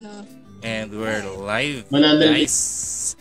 And we're live, Manandali. guys.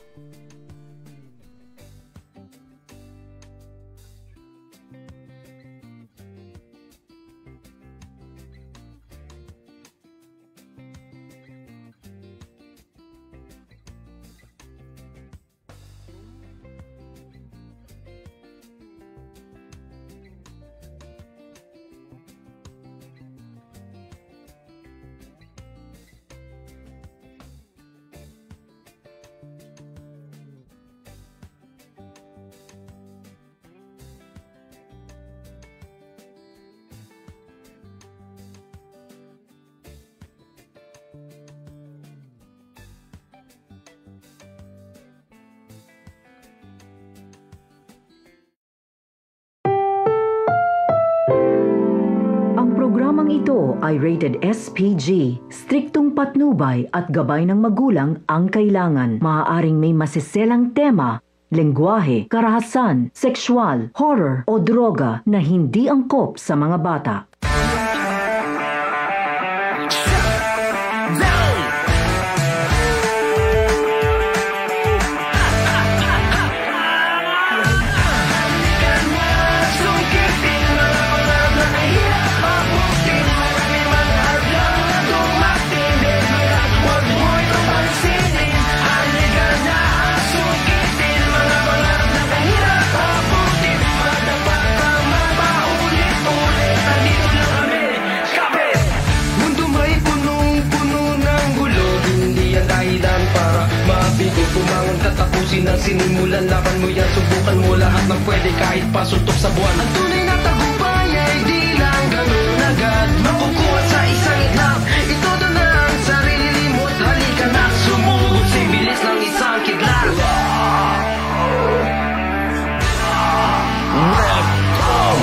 Programang ito ay rated SPG. Striktong patnubay at gabay ng magulang ang kailangan. Maaaring may masiselang tema, lengguwahe, karahasan, sexual, horror o droga na hindi angkop sa mga bata. Bumangon tatapusin ang sinimulan. Laban mo yan, subukan mo lahat ng pwede kahit pasuntok sa buwan. Ang tunay na tagumpay ay di lang ganun agad makukuha sa isang itlap. Ito doon na ang sarili mo at halika na sumugod sa bilis ng isang kidlat. WebKom.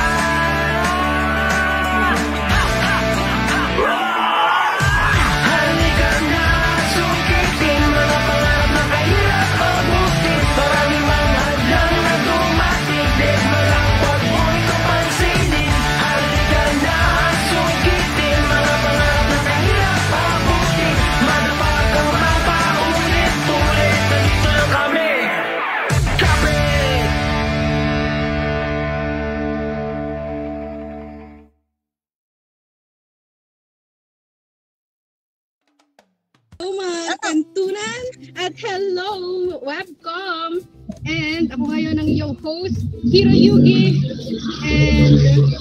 Auman, Kantunan, at hello, WebKom. And ako ngayon ang iyong host, Hiroyuki. And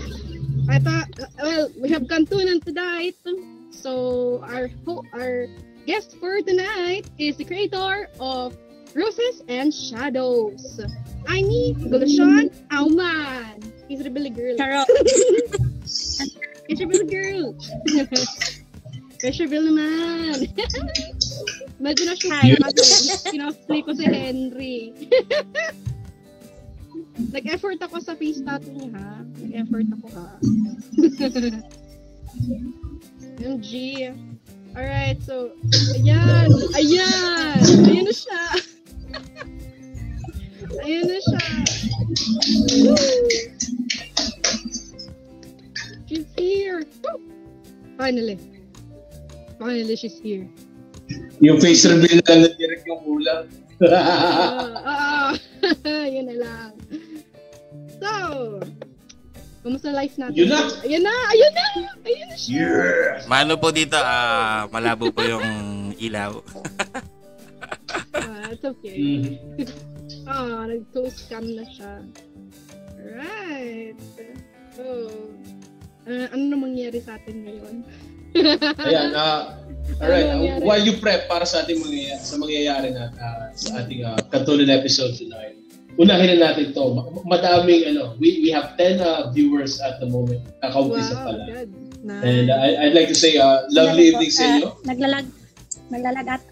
we have Kantunan tonight. So our guest for tonight is the creator of Roses and Shadows, Imee Auman. He's a Billy girl. He's a Billy girl. Pressure bill naman. Medyo na siya kinaflay ko si Henry. Nag-effort ako sa face tattoo niya, ha? Nag-effort ako, ha? MG. Alright, so, ayan! Ayan na siya! Ayan na siya! Woo! She's here! Woo! Finally, she's here. Yung face reveal na lang na direct yung kulang. Yun na lang. So, kumusta life natin? Yun na! Ayun na siya! Yeah! Mano po dito, malabo po yung ilaw. It's okay. Nag-toast cam na siya. Alright. So, ano na mangyari sa atin ngayon? Ayan, alright. While you prep para sa ating mangyayari na sa ating Kantunan episode tonight, unahin na natin to. Madaming, we have 10 viewers at the moment. Kakaumpisa pala. Good. Nice. And I'd like to say, lovely evening sa inyo. Naglalag at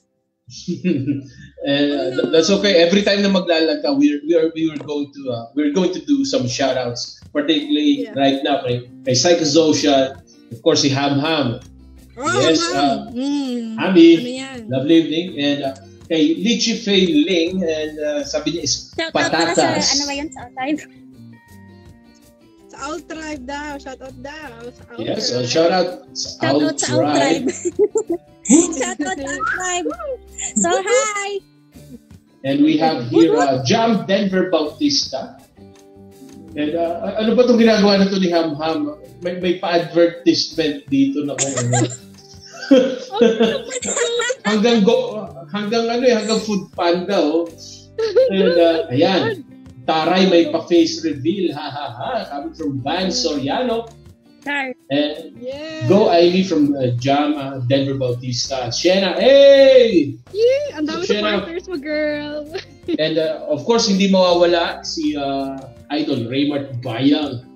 And that's okay. Every time na maglalag ka, we're going to do some shoutouts, particularly right now kay Psychosocial, of course si Ham. Yes, Ami, lovely evening, and kay Lichi Fei Ling, and sabi niya is patatas. Ano ba yun sa archive? Sa Sa Owl Tribe daw. Shout out daw. Sa Owl Yes, Tribe. shout out sa Owl Tribe. Shout out sa Owl Tribe. So, hi! And we have here Jam Denver Bautista. And ano ba itong ginagawa na ito ni Ham Ham? May pa-advertisement dito na kung ano. hanggang Food Panda, oh. And ayan. Taray may pa-face reveal. Ha ha ha. Coming from Van Soriano. And go Imee from Jam Denver Bautista. Shena, hey! Yeah, ang dami Shena. supporters mo, girl. And of course, hindi mawawala si Idol Raymart Bayang.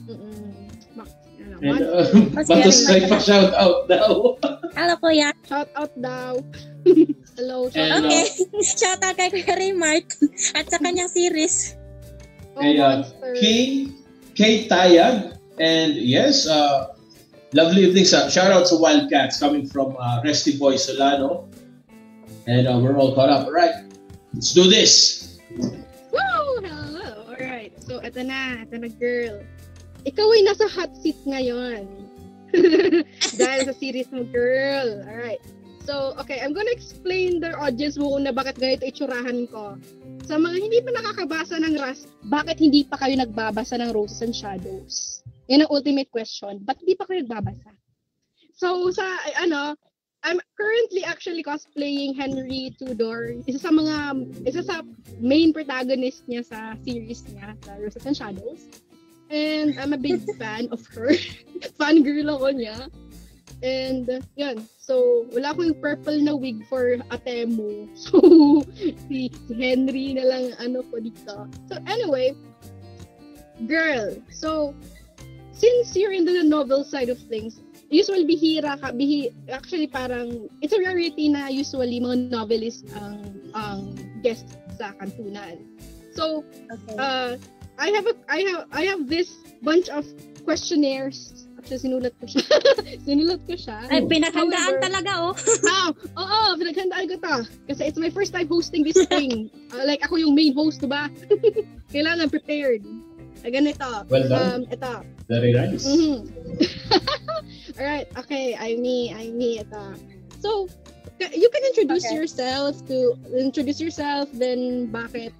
And Batos Strike pa shout out daw. Hello, Kuya. Shout out daw. Hello, shout And, out. Okay. Shout out kay Kuya Raymart at sa kanyang series. Monster. Kay Tayag. And yes, lovely evening. Shout out to Wildcats coming from Resty Boy Solano. And we're all caught up. All right, let's do this. Woo! Hello! Alright. So, eto na, girl. Ikaw ay nasa hot seat ngayon. Dahil sa series mo, girl. Alright. So, okay, I'm gonna explain the audience mo na bakit ganito itsurahan ko. Sa mga hindi pa nakakabasa ng Rust, bakit hindi pa kayo nagbabasa ng Roses and Shadows? Yan ang ultimate question. Ba't hindi pa kayo nagbabasa? So, I'm currently actually cosplaying Henry Tudor. Isa sa main protagonist niya sa series niya, sa Roses and Shadows. And I'm a big fan of her. Fangirl ako niya. And, yun. So, wala akong purple na wig for Atemo. So, si Henry na lang ko dito. So, anyway, girl. So, since you're in the novel side of things, usually actually parang, it's a rarity na usually mga novelist ang guest sa Kantunan. So, Okay. I have this bunch of questionnaires. Actually, sinulat ko siya. Ay, pinaghandaan talaga, oh. Oo, pinaghandaan ko to. Kasi it's my first time hosting this thing. Like, ako yung main host, diba? Kailangan prepared. Ganito. Well done. Ito. Very nice. Mm-hmm. Alright, okay. Imee, ito. So, you can introduce yourself, then bakit,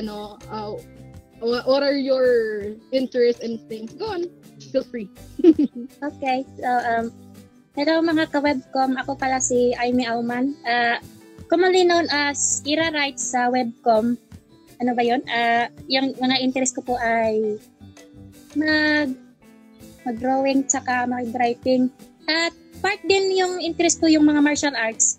what are your interests and things? Go on. Feel free. Okay. So, hello mga ka-WebKom. Ako pala si Imee Auman. Commonly known as Ira Writes sa WebKom. Ano ba yun? Yung mga interest ko po ay mag-drawing tsaka mag-writing. At part din yung interest ko yung mga martial arts.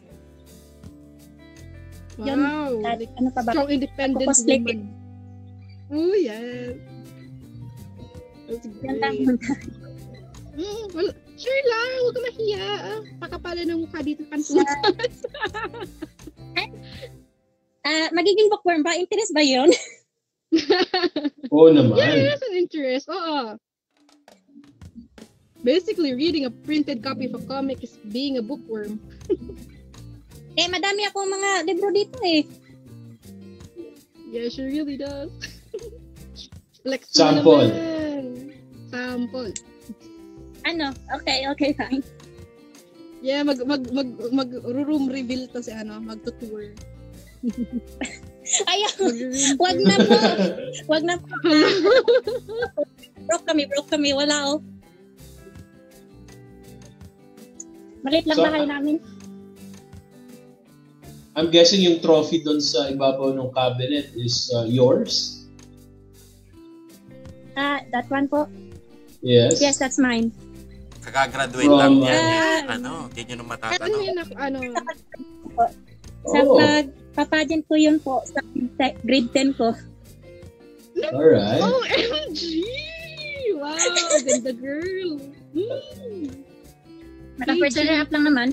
Wow. Yun. At ano pa ba? Strong independent Cosplay. woman. Oh, yes. That's Yan great. lang. Well, sure lang. Huwag ka mahiya. Pakapala ng mukha dito Kantunan. Magiging bookworm ba? Interest ba yun? Oo naman. Yeah, that's an interest. Oo. Basically, reading a printed copy of a comic is being a bookworm. Madami akong mga libro dito eh. Yeah, she really does. Flex mo Sample. naman. Sample. Ano? Okay, fine. Yeah, mag-room reveal to si magtutour. Ayaw, wag na po. Wag na po. Broke kami. Wala, oh. Maliit lang So, bahay namin. I'm guessing yung trophy doon sa ibabaw ng cabinet is yours? That one po. Yes. Yes, that's mine. Kakagraduate From, lang yan. Hindi nyo na matatanong. Sa pagpapageant ko yun po sa grade 10 ko. Alright. OMG! Wow, ganda girl. Naka-first up lang naman.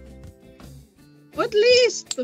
At least.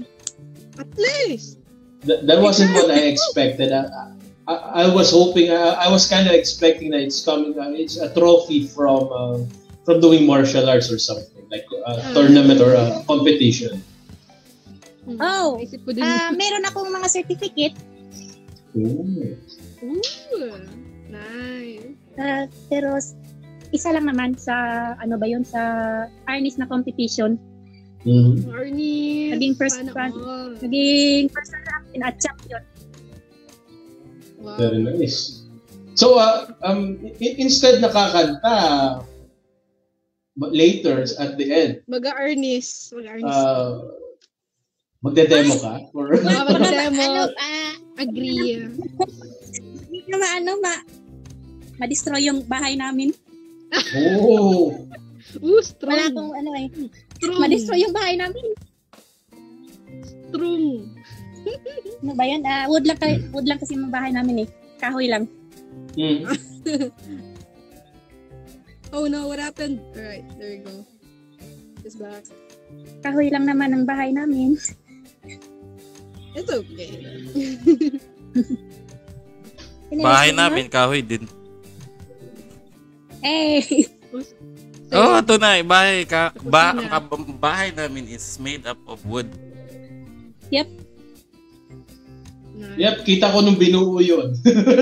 That wasn't what I expected. I was hoping, I was kind of expecting that it's coming, it's a trophy from doing martial arts or something, like a tournament or a competition. Oh, Naisip ko din. meron akong mga certificate. Ooh. Ooh, nice. Pero isa lang naman sa ano ba yun sa Arnis na competition. Arnis. Naging first natin at champion. Wow. Very nice. So instead nakakanta later at the end. Mag-Arnis. Magde-demo ka? Or Mag-demo. Agree. Hindi na ma-destroy yung bahay namin. Oh. Strong. Wala akong Strong. ma-destroy yung bahay namin. Strong. Ano ba yan? Wood lang kasi yung bahay namin Kahoy lang. Oh no, what happened? Alright, there you go. It's back. Kahoy lang naman ang bahay namin. It's okay. Bahay namin, kahoy din. Oh, ito na. Ang bahay namin is made up of wood. Yep. Nice. Yep, kita ko nung binuo yun.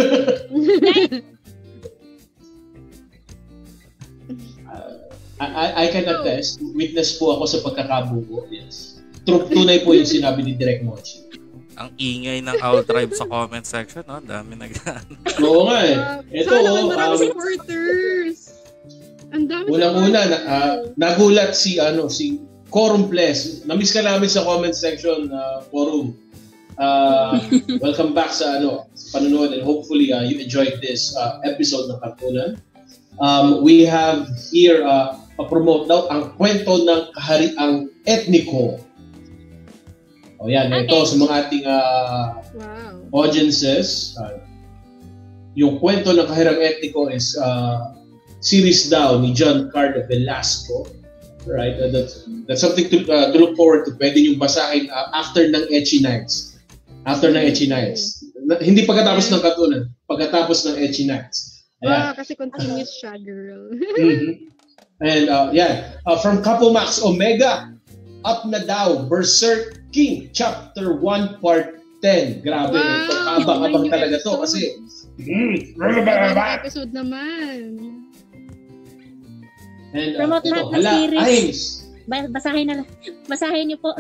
I can attest. Witness po ako sa pagkakabuo. Yes. Tunay po yung sinabi ni Direk Mochi. Ang ingay ng Owl Tribe sa comment section, no? Dami Oo nga Ito, maraming supporters. Ang dami. Unang-una, nagulat si Quorum Plus. Namiss ka namin sa comment section, Quorum. Welcome back sa panonood, and hopefully you enjoyed this episode ng Kantunan. We have here pa-promote daw ang kwento ng kahariang etniko. O yan, ito sa mga ating audiences. Yung kwento ng kahariang etniko is series daw ni John Carlo Velasco. Right? That's something to look forward to. Pwede nyo basahin after ng Ecchi Nights. Hindi pagkatapos ng Kantunan. Pagkatapos ng Ecchi Nights. Kasi continuous siya, girl. And from Couple Max Omega, up na daw, Berserk King, Chapter 1, Part 10. Grabe, ito, abang-abang talaga to kasi episode naman. And promote lahat ng series. Basahin niyo po.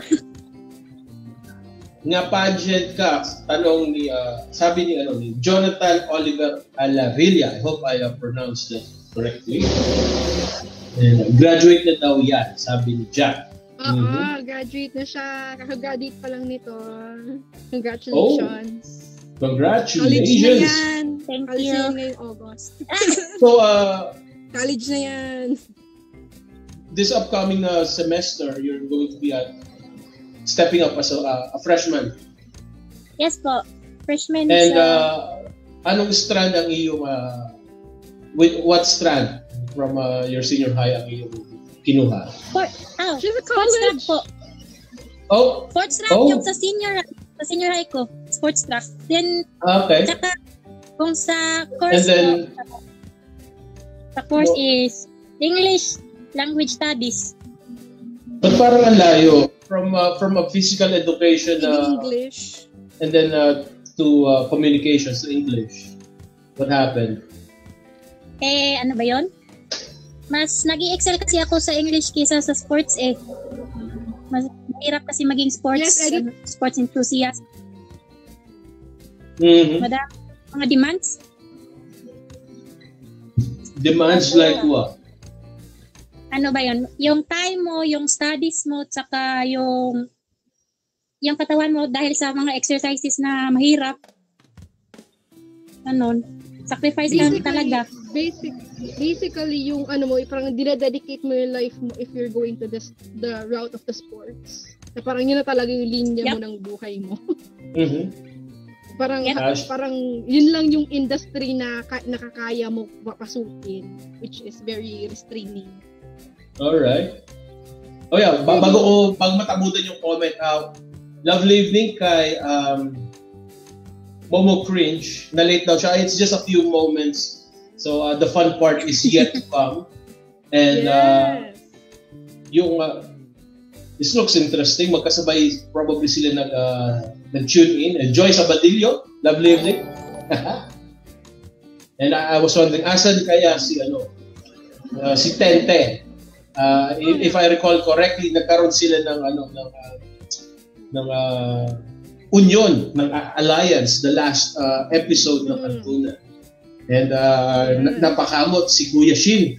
Nga pageant ka, tanong ni sabi ni Jonathan Oliver Alavilla. I hope I pronounced that correctly. And graduate na daw yan, sabi ni Jack. Graduate na siya. Kaka-graduate pa lang nito. Congratulations. Congratulations. College na yan. Thank College you. na yan ngayong August. So, college na yan. This upcoming semester, you're going to be stepping up as a freshman. Yes po. Freshman. And anong strand ang iyong what strand from your senior high ang iyong kinuha? She's a sports track college. po. Oh. Sports track yung sa senior high ko. Sports track. Then tsaka kung sa course and then, sa course is English Language Studies. But parang ang layo from a physical education English and then to communications to English. What happened? Ano ba 'yon? Mas nag-i-excel kasi ako sa English kaysa sa sports Mas mahirap kasi maging sports sports enthusiast. Madami mga demands. Demands like what? Ano ba 'yon? Yung time mo, yung studies mo, tsaka yung katawan mo dahil sa mga exercises na mahirap. Sacrifice lang talaga. Basically yung parang dinededicate mo yung life mo if you're going to the route of the sports. Na parang yun na talaga yung linya mo ng buhay mo. Parang yun lang yung industry na nakakaya mo papasukin, which is very restraining. Alright. Oh yeah, bago matabutan yung comment, lovely evening kay Momo Cringe. Na late daw siya. It's just a few moments. So the fun part is yet to come. And this looks interesting. Magkasabay probably sila nag-tune in. Joy Sabadillo, lovely evening. And I was wondering, asan kaya si Tente? If I recall correctly, nagkaroon sila ng union, ng alliance, the last episode ng Kantunan. And napakamot si Kuya Shin.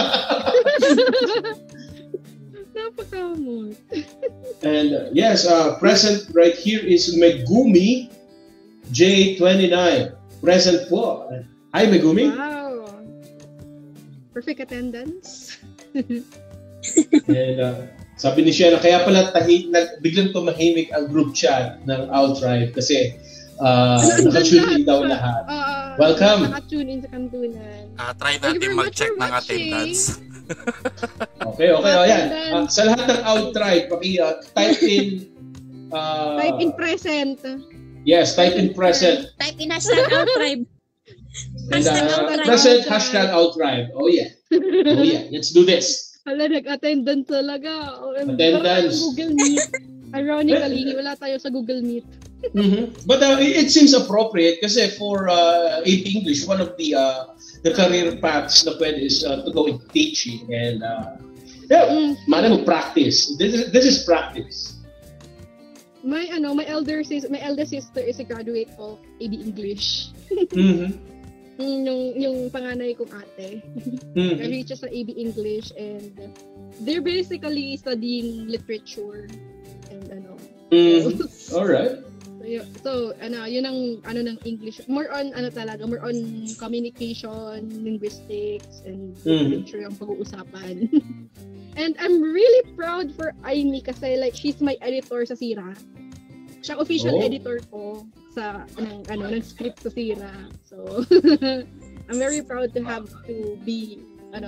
Napakamot. And yes, present right here is Megumi J29. Present po. Hi, Megumi. Wow. Perfect attendance. And sabi ni Shena, kaya pala biglang tumahimik ang group chat ng Outright kasi naka-tune in daw lahat. Welcome. Naka-tune in sa Kantunan. Try natin mag-check ng attendance. Okay. Ayan. Sa lahat ng Outright, type in type in present. Yes, type in present. Type in hashtag Outright. And present hashtag Outright. Oh yeah. Let's do this. Hala, nag-attendance talaga. Attendance. Google Meet. Ironically, wala tayo sa Google Meet. But it seems appropriate kasi for AP English, one of the career paths na pwede is to go into teaching and mo practice. This is practice. My eldest sister is a graduate of AB English. Yung panganay kong ate. Reaches sa AB English and they're basically studying literature and All right. So, yun ang ng English. More on communication, linguistics, and literature ang pag-uusapan. And I'm really proud for Imee kasi like she's my editor sa Cyra. Siya official editor ko sa ng script sa Cyra. So I'm very proud to have to be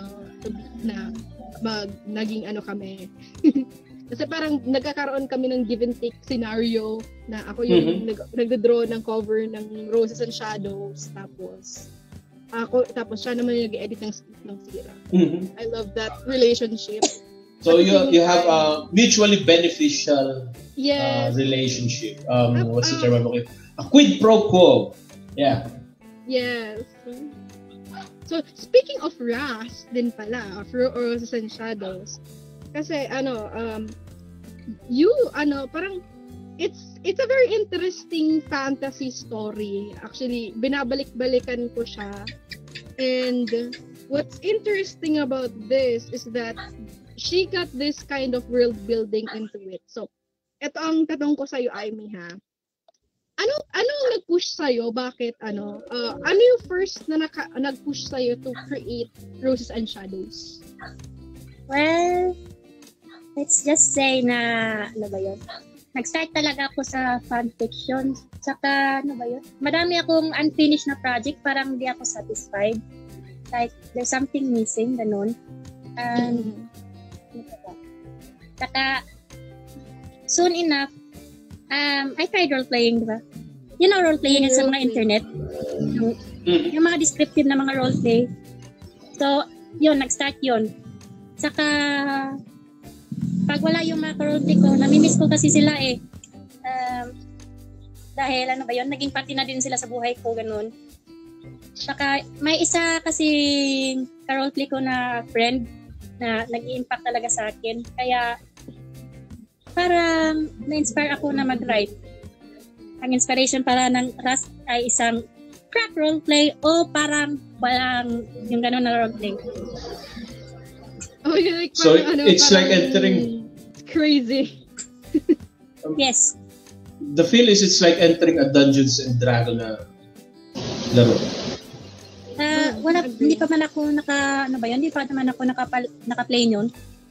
naging kami. Kasi parang nagkakaroon kami ng give and take scenario na ako yung nagdo-draw ng cover ng Roses and Shadows tapos siya naman yung nag-edit ng script ng Cyra. I love that relationship. So you have a mutually beneficial relationship. What's the term I'm looking for? A quid pro quo. Yeah. Yes. So speaking of RAS din pala, of Roses and Shadows. Kasi parang it's a very interesting fantasy story. Actually, binabalik-balikan ko siya. And what's interesting about this is that she got this kind of world building into it. So, ito ang tanong ko sa'yo, Imee, ha? Anong nag-push sa'yo? Bakit, ano yung first na nag-push sa'yo to create Roses and Shadows? Well, let's just say na, nag-start talaga ako sa fanfiction. Saka, madami akong unfinished na project, parang di ako satisfied. Like, there's something missing, ganun. And, saka, soon enough, I tried role-playing, diba? You know, role-playing sa mga internet. Yung mga descriptive na mga role-play. So, yun, nag-start yun. Saka, pag wala yung mga role-play ko, namimiss ko kasi sila eh. Dahil, naging pati na din sila sa buhay ko, ganun. Saka, may isa kasi ka-role-play ko na friend na nag-i-impact talaga sa akin. Kaya, parang na-inspire ako na mag-write. Ang inspiration para ng Rust ay isang crack roleplay o parang walang yung gano'n na roleplay. Oh, like, so it's like entering... Crazy. Yes. The feel is it's like entering a Dungeons and Dragons na laro. Hindi pa man ako hindi pa naman ako naka-play yun.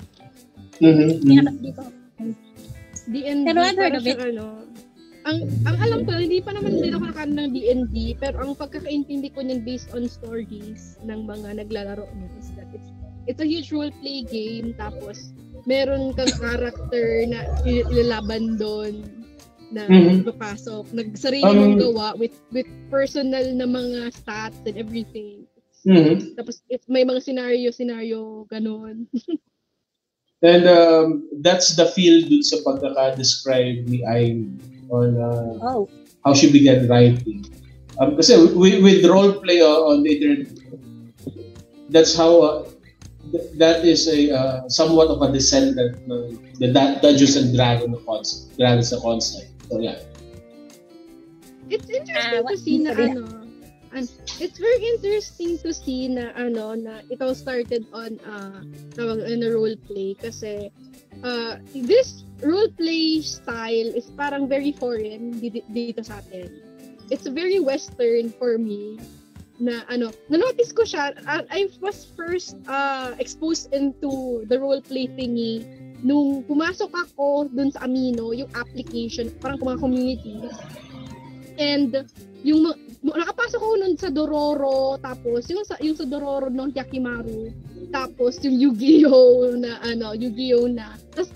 Hindi ko. D&D. Pero I've heard of it. Ang alam ko, hindi pa naman din ako nakaano ng D&D, pero ang pagkakaintindi ko niyan based on stories ng mga naglalaro niya is that it's a huge role-play game, tapos meron kang character na ilalaban doon na papasok. Nagsarili mong gawa with personal na mga stats and everything. Tapos if may mga scenario ganun. And that's the feel dun sa pagkaka-describe ni Imee on how she began writing. Kasi with role play on the internet, that's how that is a somewhat of a descendant ng the Dungeons and Dragons concept. So yeah. It's interesting to see na it's very interesting to see na na it all started on a role play kasi this role play style is parang very foreign dito sa atin. It's very Western for me na na-notice ko siya. I was first exposed into the role play thingy nung pumasok ako dun sa Amino, yung application, parang mga communities. And yung nakapasok ako nun sa Dororo, tapos yung sa Dororo ng Yakimaru, tapos yung Yu-Gi-Oh na Yu-Gi-Oh na. Tapos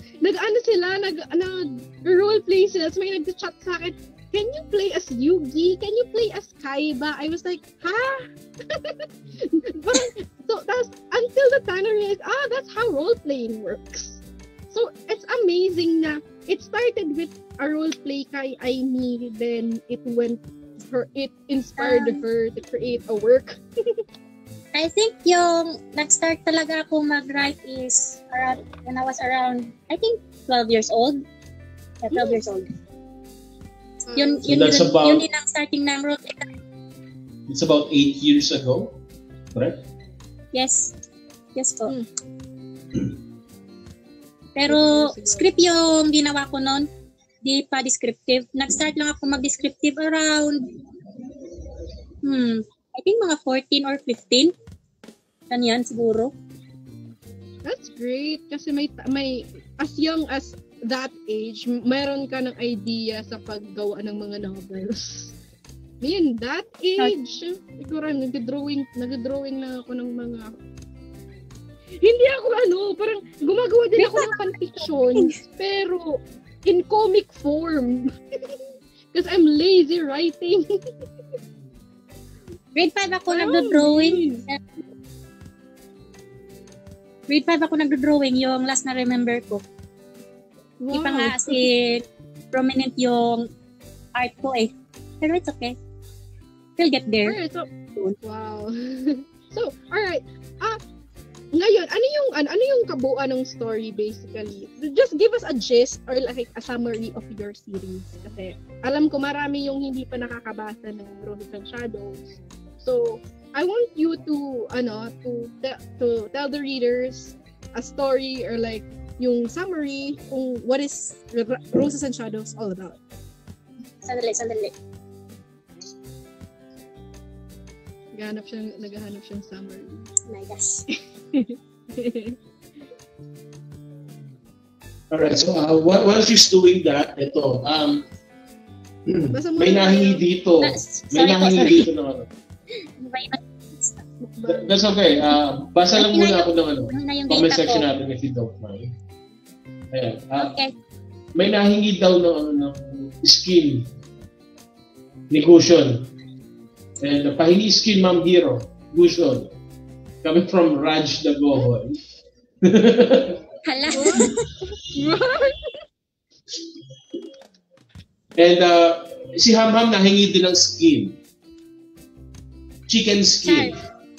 role play sila. So may nag-chat sa akin, can you play as Yugi? Can you play as Kaiba? I was like, ha? So that's until the time I realized, that's how role playing works. So it's amazing na it started with a role play kay Imee, then it inspired her to create a work. I think yung nag-start talaga ako mag-write is around when I was around, I think 12 years old. Yeah, 12 years old. Yun din ang starting ng role play. It's about 8 years ago, correct? Yes po. Pero script yung ginawa ko noon, di pa descriptive. Nag-start lang ako mag-descriptive around I think mga 14 or 15. Ganyan siguro. That's great kasi may as young as that age, mayroon ka ng idea sa paggawa ng mga novels. Man, that age, siguro nag-drawing na ako ng mga hindi ako parang gumagawa din ako ng fanfiction pero in comic form. Because I'm lazy writing. Grade 5 ako nagdo-drawing. Grade 5 ako nagdo-drawing, yung last na remember ko. Hindi pa nga kasi prominent yung art ko eh. Pero it's okay. We'll get there. Alright, so, wow. So, alright. Ngayon, ano yung kabuuan ng story basically? Just give us a gist or like a summary of your series. Kasi alam ko marami yung hindi pa nakakabasa ng Roses and Shadows. So, I want you to tell the readers a story or like yung summary kung what is Roses and Shadows all about. Sandali. Naghahanap siyang summary. Oh my gosh. Alright, so while she's doing that, ito, may nahingi dito. Naman. That's okay. Basa lang muna ako ng comment section natin if you don't mind. Ayan. Okay. May nahingi daw ng skin ni Gushon. And pahingi skin Ma'am Hero, Gushon. Coming from Raj Dagohoy. Hala. And si Hamham nahingi din ng skin. Chicken skin.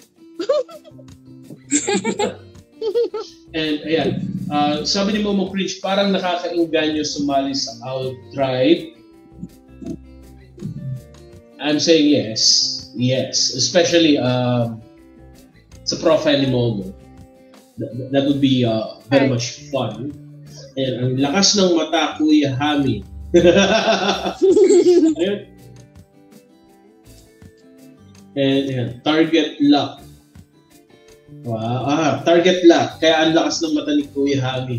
And ayan, sabi ni Momo Cringe, parang nakakainganyo sumali sa Owl Tribe. I'm saying yes, especially sa profile ni Momo. That would be very much fun. And ang lakas ng mata, Kuya Hami. And target lock. Wow. Target lock. Kaya ang lakas ng mata ni Kuya Hami.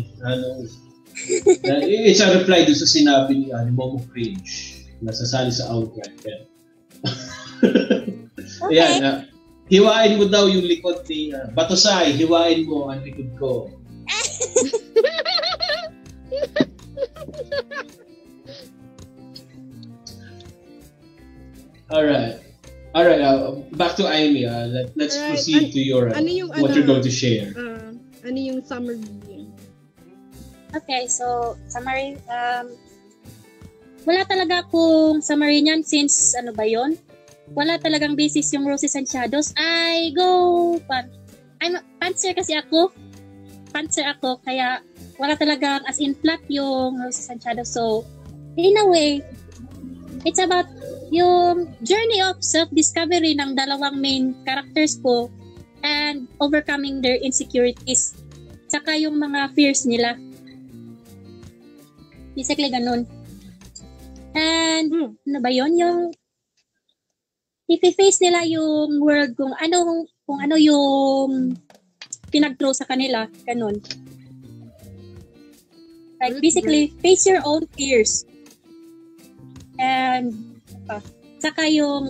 It's a reply doon sa sinabi ni Momo Cringe. Nasasali sa Outback. Okay. Ayan. Hiwain mo daw yung likod ni Batosay. Hiwain mo ang likod ko. Alright. Back to Imee. Let's proceed to your what you're going to share. Ano yung summary? Okay, so summary. Wala talaga akong summary niyan since ano ba yon? wala talagang basis yung Roses and Shadows, I go Pantser kasi ako. Pantser ako, kaya wala talagang as in flat yung Roses and Shadows. So, in a way, it's about yung journey of self-discovery ng dalawang main characters ko and overcoming their insecurities. Tsaka yung mga fears nila. Basically, ganun. And, ano ba yun? Yung i-face nila yung world kung ano yung pinag-throw sa kanila. Ganun. Like, basically, face your own fears. And, saka yung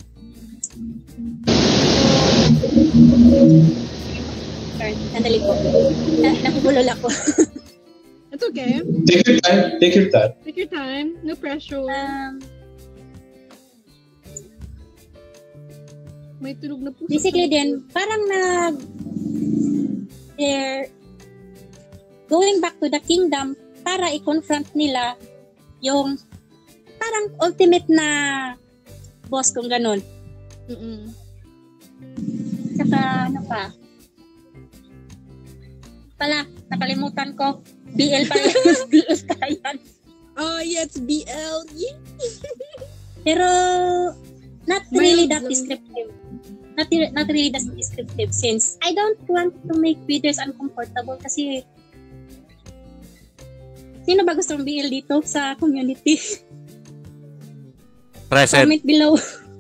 sandali po. Nakubulol ako. It's okay. Take your time. Take your time. Take your time. No pressure. May tulog na po. Basically din, parang they're going back to the kingdom para i-confront nila yung parang ultimate na boss kung ganun. Saka ano pa? Pala, nakalimutan ko. BL pala yun. BL pala yan. Oh, yes, BL. Pero, not really that descriptive. Not really that descriptive since I don't want to make readers uncomfortable kasi sino ba gustong BL dito sa community? Present. Comment below.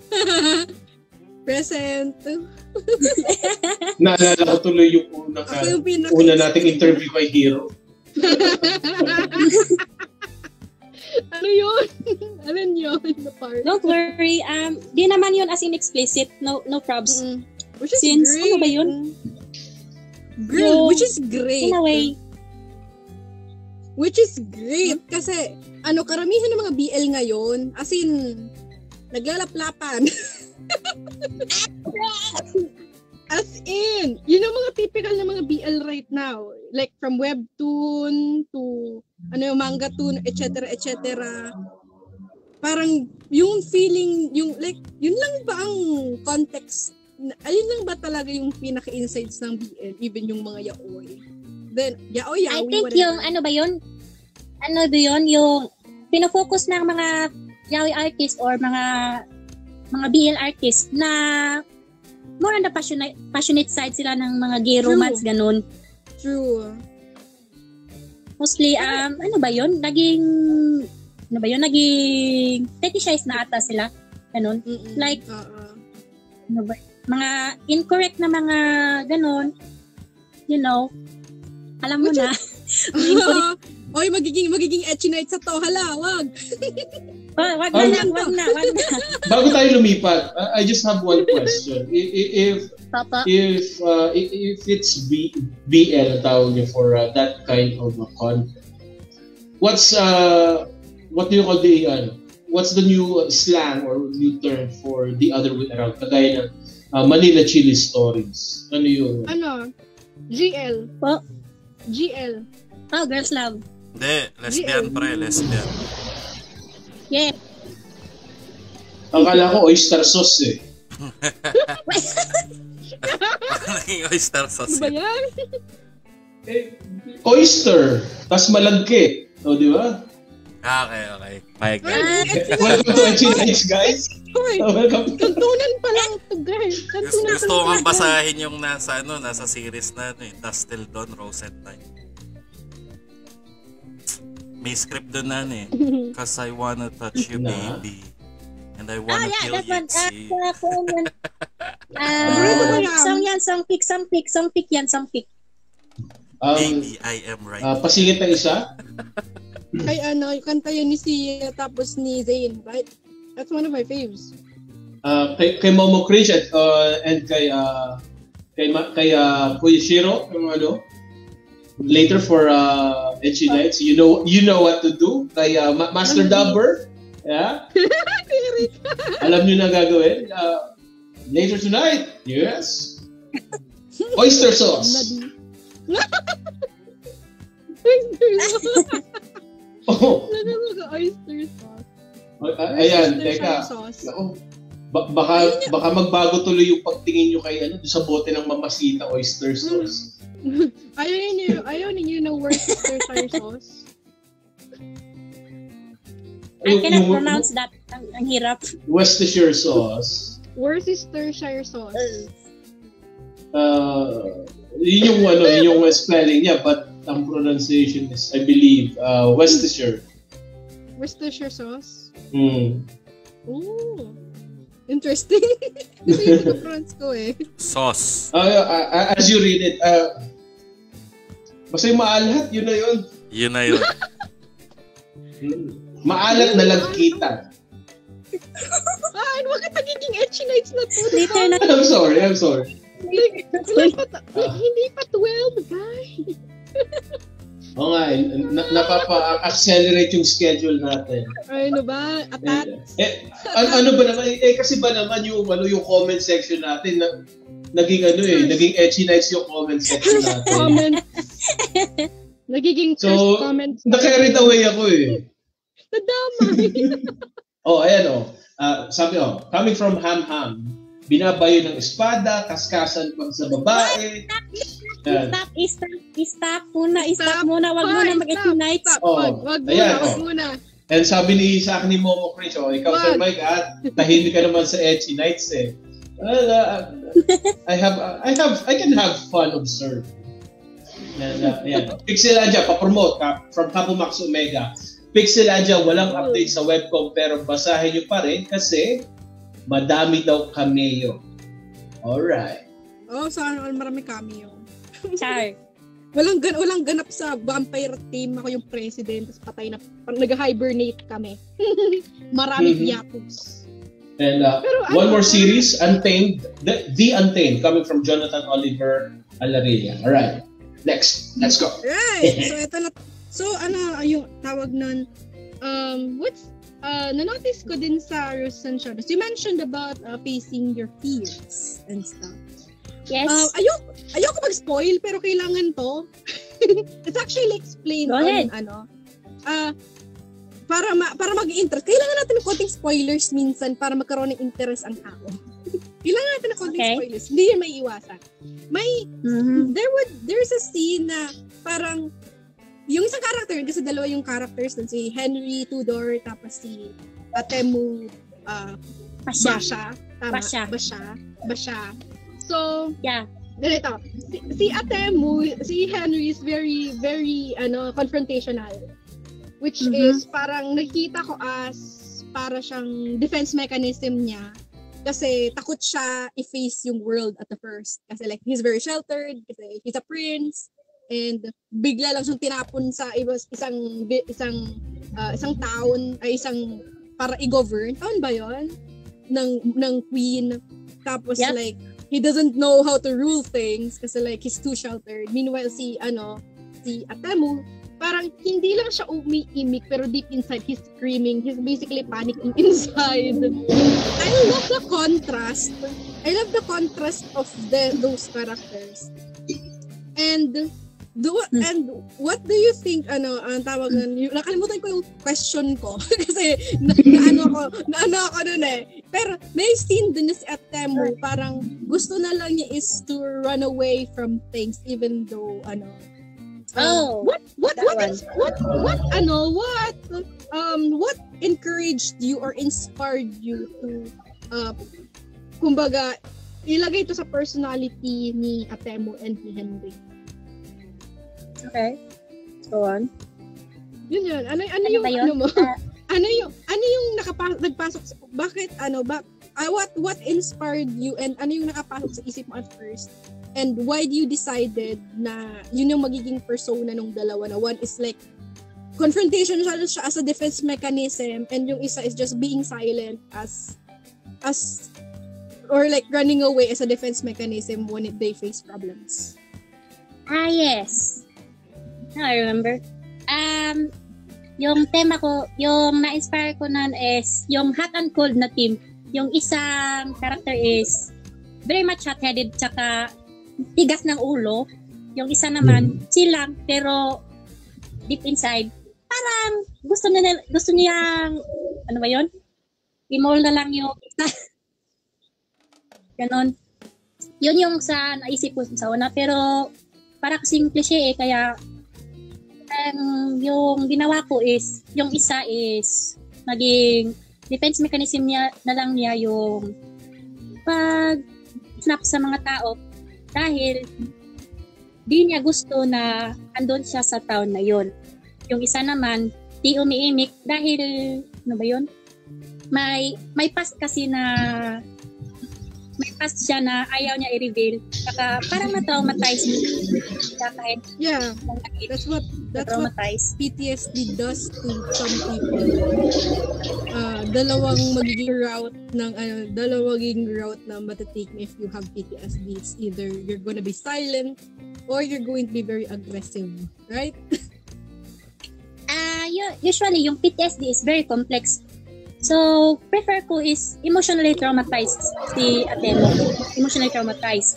Present. Naalala ko tuloy yung una nating interview kay Hero. Ano yun? Alin yun? Don't worry. Di naman yun as in explicit. No probs. Which is since, great. ano ba yun? Great. Which is great. In a way. Which is great. Kasi, karamihan ng mga BL ngayon, as in, naglalaplapan. As in, yun ang mga typical na mga BL right now. Like from webtoon to manga toon, etc. Parang yung feeling, yung like, yun lang ba ang context? Ayun lang ba talaga yung pinaka-insights ng BL? Even yung mga yaoi. Then, yaoi, I think whatever. Yung, ano ba yun? Yung pinofocus ng mga yaoi artist or mga BL artist na more on the passionate side sila ng mga gay romance, ganun. True. Mostly, ano ba yun? Naging fetishize na ata sila. Ganun. Like, ano ba? Mga incorrect na mga ganun. You know, alam mo na. Oy, magiging ecchi night sa to. Hala, wag. Wag na. Bago tayo lumipat, I just have one question. If it's BL tawag niyo for that kind of a content, what do you call what's the new slang or new term for the other way around? Kagaya ng Manila Chili Stories. Ano yun? GL. Oh. GL. Oh, girls love. Hindi, lesbian pre, lesbian. Yeah. Akala ko oyster sauce eh. Naging oyster sauce. Ano ba yan? Oyster, tas malagkit. O, di ba? Okay. My God. Welcome to Ecchi Nights, guys. Welcome. Kantunan pa lang to, guys. Gusto ko nga basahin yung nasa series na Dust Till Dawn, Rose at Night. May script doon na Cause I wanna touch you, baby. And I wanna kill you, see. Song pick yan. Baby, I am right. Pasingit ng isa. Ay, kanta yun ni Sia tapos ni Zayn, right? That's one of my faves. Kay Momo Cringe and kay Kuya Shiro, yung later for Ecchi Nights, you know what to do. Kay Master Dubber, yeah. Alam niyo na gagawin. Later tonight, yes. Oyster sauce. Oh. Oyster sauce. Ayan, teka. Baka magbago tuloy yung pagtingin nyo kay sa bote ng Mamasita oyster sauce. Ayaw ninyo ng Worcestershire sauce? I cannot pronounce that. Ang hirap. Worcestershire sauce. Worcestershire sauce. Yun yung spelling niya, but ang pronunciation is, I believe, Worcestershire. Worcestershire sauce? Mm. Interesting. Ito yung pag-pronounce ko Sauce. As you read it, basta yung maalat, yun na yun. Yun na yun. Maalat na lagkitan. Huwag ka nagiging etchy nights na to. I'm sorry. Hindi pa 12, guys. Oo nga, napapa-accelerate yung schedule natin. Ano ba? Atats? Ano ba naman? Kasi ba naman yung comment section natin naging naging etchy nights yung comment section natin. Nagiging so, comments. Na-carried away ako Nadamay. Ayan sabi coming from Ham, binabayo ng espada, kaskasan pag sa babae. Stop muna. Wag muna mag-etchy nights. Wag muna. And sabi ni Isaac ni Momo Chris, ikaw Sir Mike, tahimik ka naman sa etchy nights I can have fun observing. And Pixelandia, pa-promote from Capo Max Omega. Pixelandia, walang update sa WebKom pero basahin nyo pa rin kasi madami daw cameo. Alright. Sana marami cameo. Char. Walang ganap sa vampire team. Ako yung president. Tapos patay na. Nag-hibernate kami. Maraming yakus. And one more series, Untamed. The Untamed, coming from Jonathan Oliver Alaria. Alright. Next. Let's go. Right. So, ito na. So, yung tawag nun? Na-notice ko din sa Roses and Shadows. You mentioned about facing your fears and stuff. Yes. Ayoko mag-spoil pero kailangan to. It's actually explained on para mag-interest. Kailangan natin ng konting spoilers minsan para magkaroon ng interest ang tao. Kailangan natin ng konting spoilers. Hindi yun may iwasan. There's a scene na parang yung isang character, kasi dalawa yung characters dun, si Henry Tudor tapos si Atemu Basha. So, ganito. Si Atemu, si Henry is very, very, confrontational. Which is, parang nakita ko as, para siyang defense mechanism niya. Kasi takot siya i-face yung world at the first. Kasi like, he's very sheltered, kasi he's a prince, and bigla lang siyang tinapon sa isang town, ay isang, para i-govern. Town ba yun? Ng queen. Tapos like, he doesn't know how to rule things kasi like he's too sheltered. Meanwhile si Atemu, parang hindi lang siya umiimik pero deep inside he's screaming. He's basically panicking inside. I love the contrast of those characters. And what do you think ang tawag nakalimutan ko yung question ko kasi naano ako dun pero may scene dun na si Atemu parang gusto na lang niya is to run away from things even though what encouraged you or inspired you to kumbaga ilagay ito sa personality ni Atemu and ni Henry? Okay. Go on. Yun. Ano yung nagpasok bakit what inspired you and ano yung nakapasok sa isip mo at first? And why do you decided na yun yung magiging persona ng dalawa na one is like confrontation siya as a defense mechanism and yung isa is just being silent as or like running away as a defense mechanism when they face problems? Yes. Now I remember. Yung tema ko, yung na-inspire ko nun is yung hot and cold na team. Yung isang character is very much hot-headed tsaka tigas ng ulo. Yung isa naman, chill lang, pero deep inside, parang gusto niyang, ano ba yun? I-mold na lang yung isa. Ganon. Yun yung sa naisip ko sa una. Pero para kasing cliche kaya yung ginawa ko is, yung isa is naging defense mechanism niya na lang niya yung pag snap sa mga tao dahil di niya gusto na andun siya sa town na yun. Yung isa naman, di umiimik dahil, ano ba yun? May past kasi na may past siya na ayaw niya i-reveal. Saka parang na-traumatize siya kahit that's what PTSD does to some people. Dalawang route na matatake mo if you have PTSD. It's either you're gonna be silent or you're going to be very aggressive, right? Usually yung PTSD is very complex. So, prefer ko is emotionally traumatized si ate mo. Emotionally traumatized.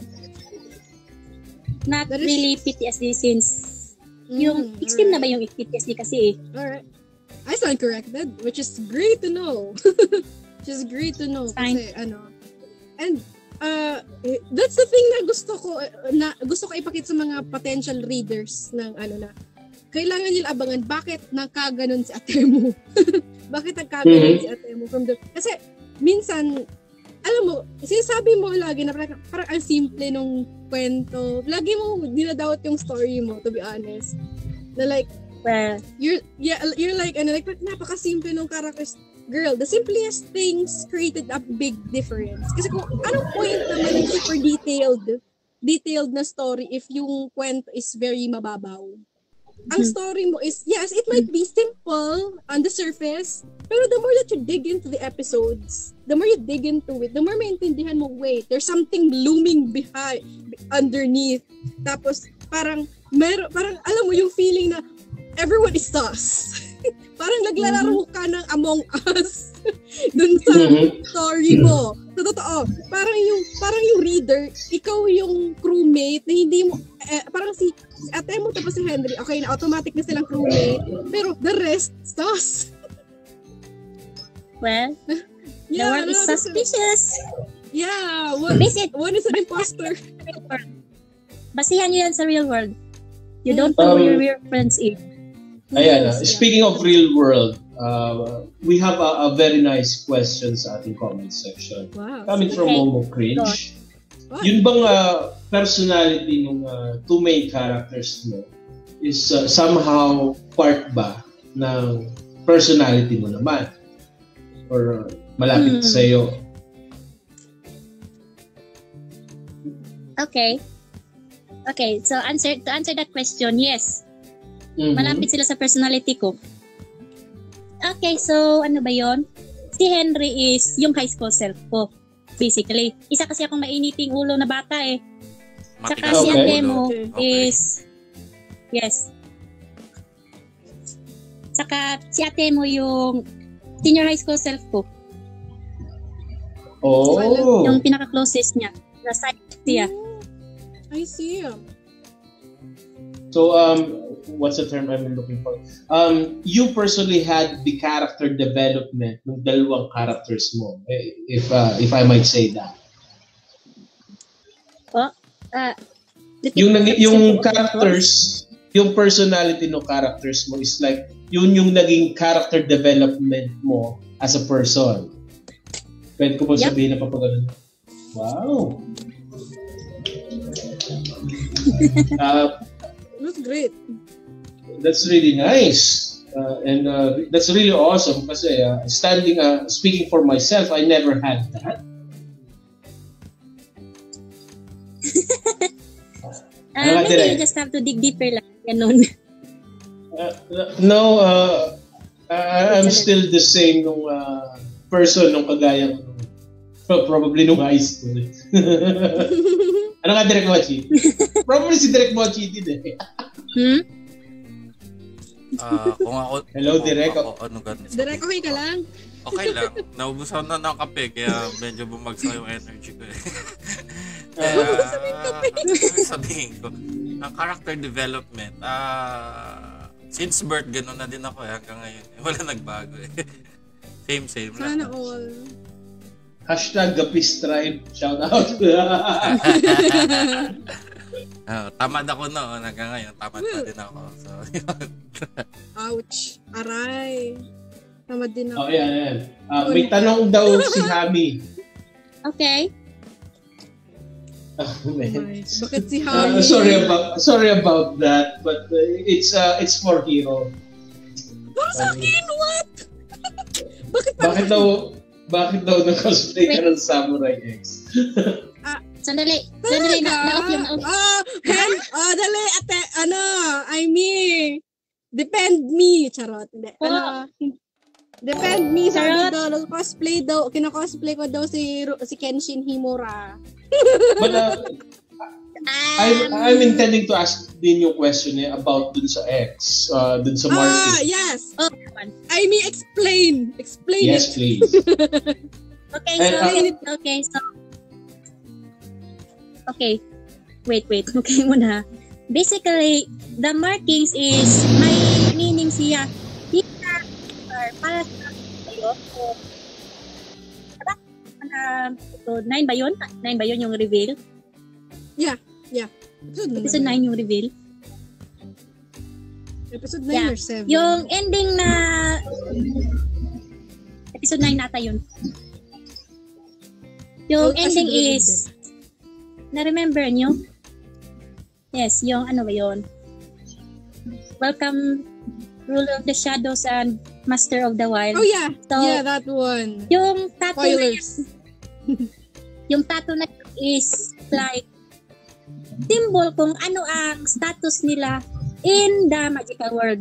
Not really PTSD since yung extreme na ba yung PTSD kasi Alright. I stand corrected, which is great to know. Kasi and that's the thing na gusto ko ipakita sa mga potential readers ng kailangan nila abangan bakit nakaganon si ate mo. Bakit nagkaganon si ate mo kasi minsan alam mo, sinasabi mo lagi na parang ang simple nung kwento. Lagi mo dinadawat yung story mo, to be honest. Na like, you're like, napaka-simple nung characters. Girl, the simplest things created a big difference. Kasi kung anong point naman yung super detailed na story if yung kwento is very mababaw. Ang story mo is, yes, it might be simple on the surface, pero the more that you dig into the episodes, the more you dig into it, the more maintindihan mo, wait, there's something looming underneath. Tapos, parang alam mo yung feeling na everyone is sus. Parang naglalaro ka ng Among Us dun sa story mo. Sa totoo, parang yung reader, ikaw yung crewmate na hindi mo, parang si ate mo tapos si Henry, okay na automatic na silang crewmate, pero the rest, sus. Well, the world is suspicious. Yeah, one is an imposter. Basihan nyo yan sa real world. You don't know who your real friends is. Ayan, speaking of real world, we have a very nice question sa ating comment section. Wow. Coming from Momo Cringe. Yun bang personality ng two main characters mo is somehow part ba ng personality mo naman? Or malapit sa'yo? Okay, so to answer that question, yes. Malapit sila sa personality ko. Okay, so ano ba yon? Si Henry is yung high school self ko. Basically. Isa kasi akong mainiting ulo na bata eh. Saka si ate mo is... Yes. Saka si ate mo yung senior high school self ko. Oh! Yung pinaka-closest niya. Nasa siya. I see. So, what's the term I'm looking for? You personally had the character development ng dalawang characters mo, if I might say that. Yung characters, yung personality ng characters mo is like, yun yung naging character development mo as a person. Pwede ko ba sabihin na papagano'n? Wow! That's great. That's really nice. And that's really awesome kasi speaking for myself, I never had that. Maybe you just have to dig deeper lang. Ganun. No, I'm still the same nung person nung kagaya ko. Probably nung high school. Ano nga Direk Mochi? Probably si Direk Mochi din eh. Kung ako... Hello, Direk. Direk, okay ka lang? Okay lang. Naubusan na ng kape, kaya medyo bumagsak yung energy ko eh. Sabihin ko, ang character development, since birth, gano'n na din ako eh, hanggang ngayon. Wala nagbago eh. Same lang. Sana all. #Gapis Tribe. Shout out. Tamad ako noon. Hanggang ngayon, tamad pa din ako. So, Ouch. Aray. Tamad din ako. Yan. May tanong daw si Hami. Okay. Oh, man. Bakit si Hami? Sorry about that, but it's for Hero. Para sa akin, what? Bakit daw nag-cosplay ka ng Samurai X? Sandali, na-off yung dali, ate, depend me, charot. Depend me, sabi daw, kina-cosplay ko daw si Kenshin Himura. But I'm intending to ask din yung question about dun sa X, dun sa market. Yes. Explain yes, it. Please. Wait. Okay muna. Basically, the markings is may meaning siya. Para sa kayo. So, 9 ba yun? 9 ba yun yung reveal? Yeah. Episode 9 yung reveal. Episode 9 or 7? Yung ending na episode 9 nata yun. Yung ending is na-remember nyo? Yes, yung ano ba yun? Welcome, Ruler of the Shadows and Master of the Wild. Oh yeah, so, that one. Yung tattoo spoilers. Yung tattoo na is like symbol kung ano ang status nila in the magical world.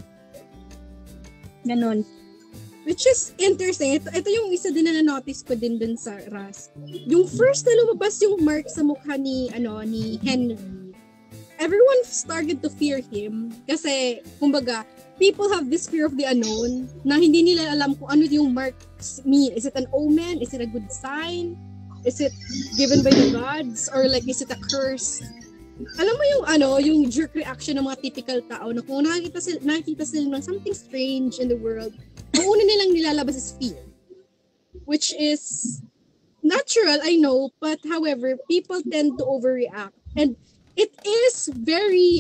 Ganon. Which is interesting. Ito yung isa din na notice ko din dun sa Ras. Yung first na lumabas yung mark sa mukha ni Henry, everyone started to fear him kasi kumbaga people have this fear of the unknown na hindi nila alam kung ano yung marks mean. Is it an omen? Is it a good sign? Is it given by the gods? Or like, is it a curse? Alam mo yung jerk reaction ng mga typical tao na kung nakikita sila ng something strange in the world, ang una nilang nilalabas is fear. Which is natural, I know, but however, people tend to overreact. And it is very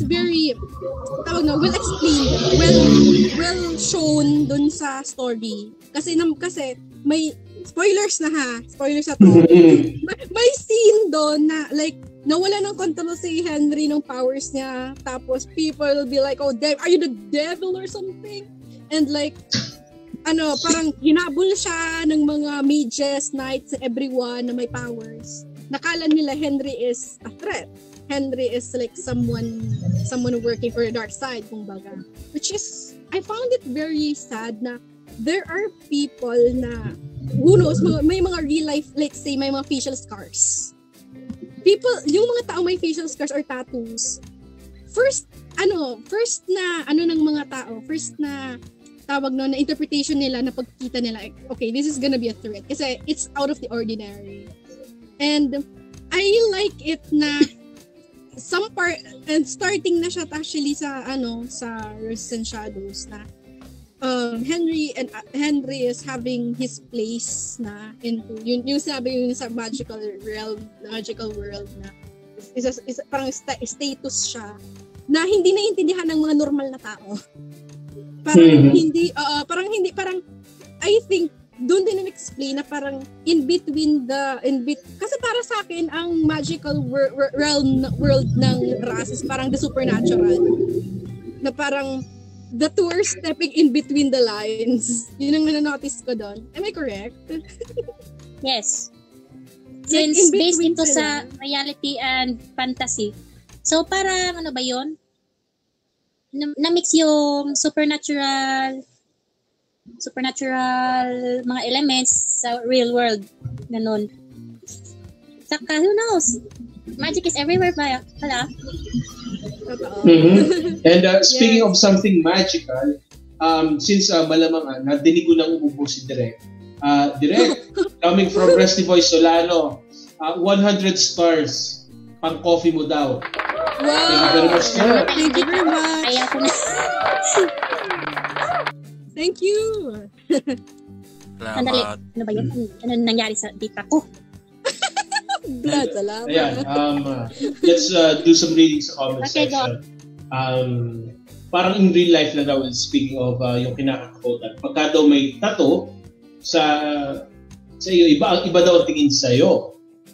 well explained, well shown dun sa story. Kasi may spoilers na to. May scene doon na like nawala ng control si Henry ng powers niya, tapos people will be like, oh damn, are you the devil or something? And like parang hinabol siya ng mga mages, knights, everyone na may powers. Nakala nila Henry is a threat. Henry is like someone working for the dark side, kumbaga. Which is, I found it very sad na there are people na, who knows, may mga real life, like say, may mga facial scars. Yung mga tao may facial scars or tattoos, first na tawag na interpretation nila na pagkita nila, okay, this is gonna be a threat. Kasi it's out of the ordinary. And I like it na some part, and starting na siya actually sa Roses and Shadows na Henry is having his place na into yung sabi yung sa magical world na is parang status siya na hindi naiintindihan ng mga normal na tao. Parang I think doon din na-explain na parang kasi para sa akin ang magical world ng Ras is parang the supernatural na parang the two are stepping in between the lines. Yun ang na-notice ko doon. Am I correct? Yes. Since based ito sa reality and fantasy. So parang ano ba yun? Na-mix yung supernatural mga elements sa real world. Ganon. Saka, who knows? Magic is everywhere pala. Mm-hmm. And speaking of something magical, since malamang nadinig ko nang umubo si Direk. Direk, coming from Resty Boy Solano, 100 stars. Pang coffee mo daw. Wow! Thank you very much. Thank you. Sandali. Ano ba yun? Ano nangyari sa dita ko? Blood, salamat. Ayan, let's do some reading sa comment section. Parang in real life na daw, speaking of yung kinakatakutan, pagka daw may tattoo sa iyo, iba daw ang tingin sa iyo.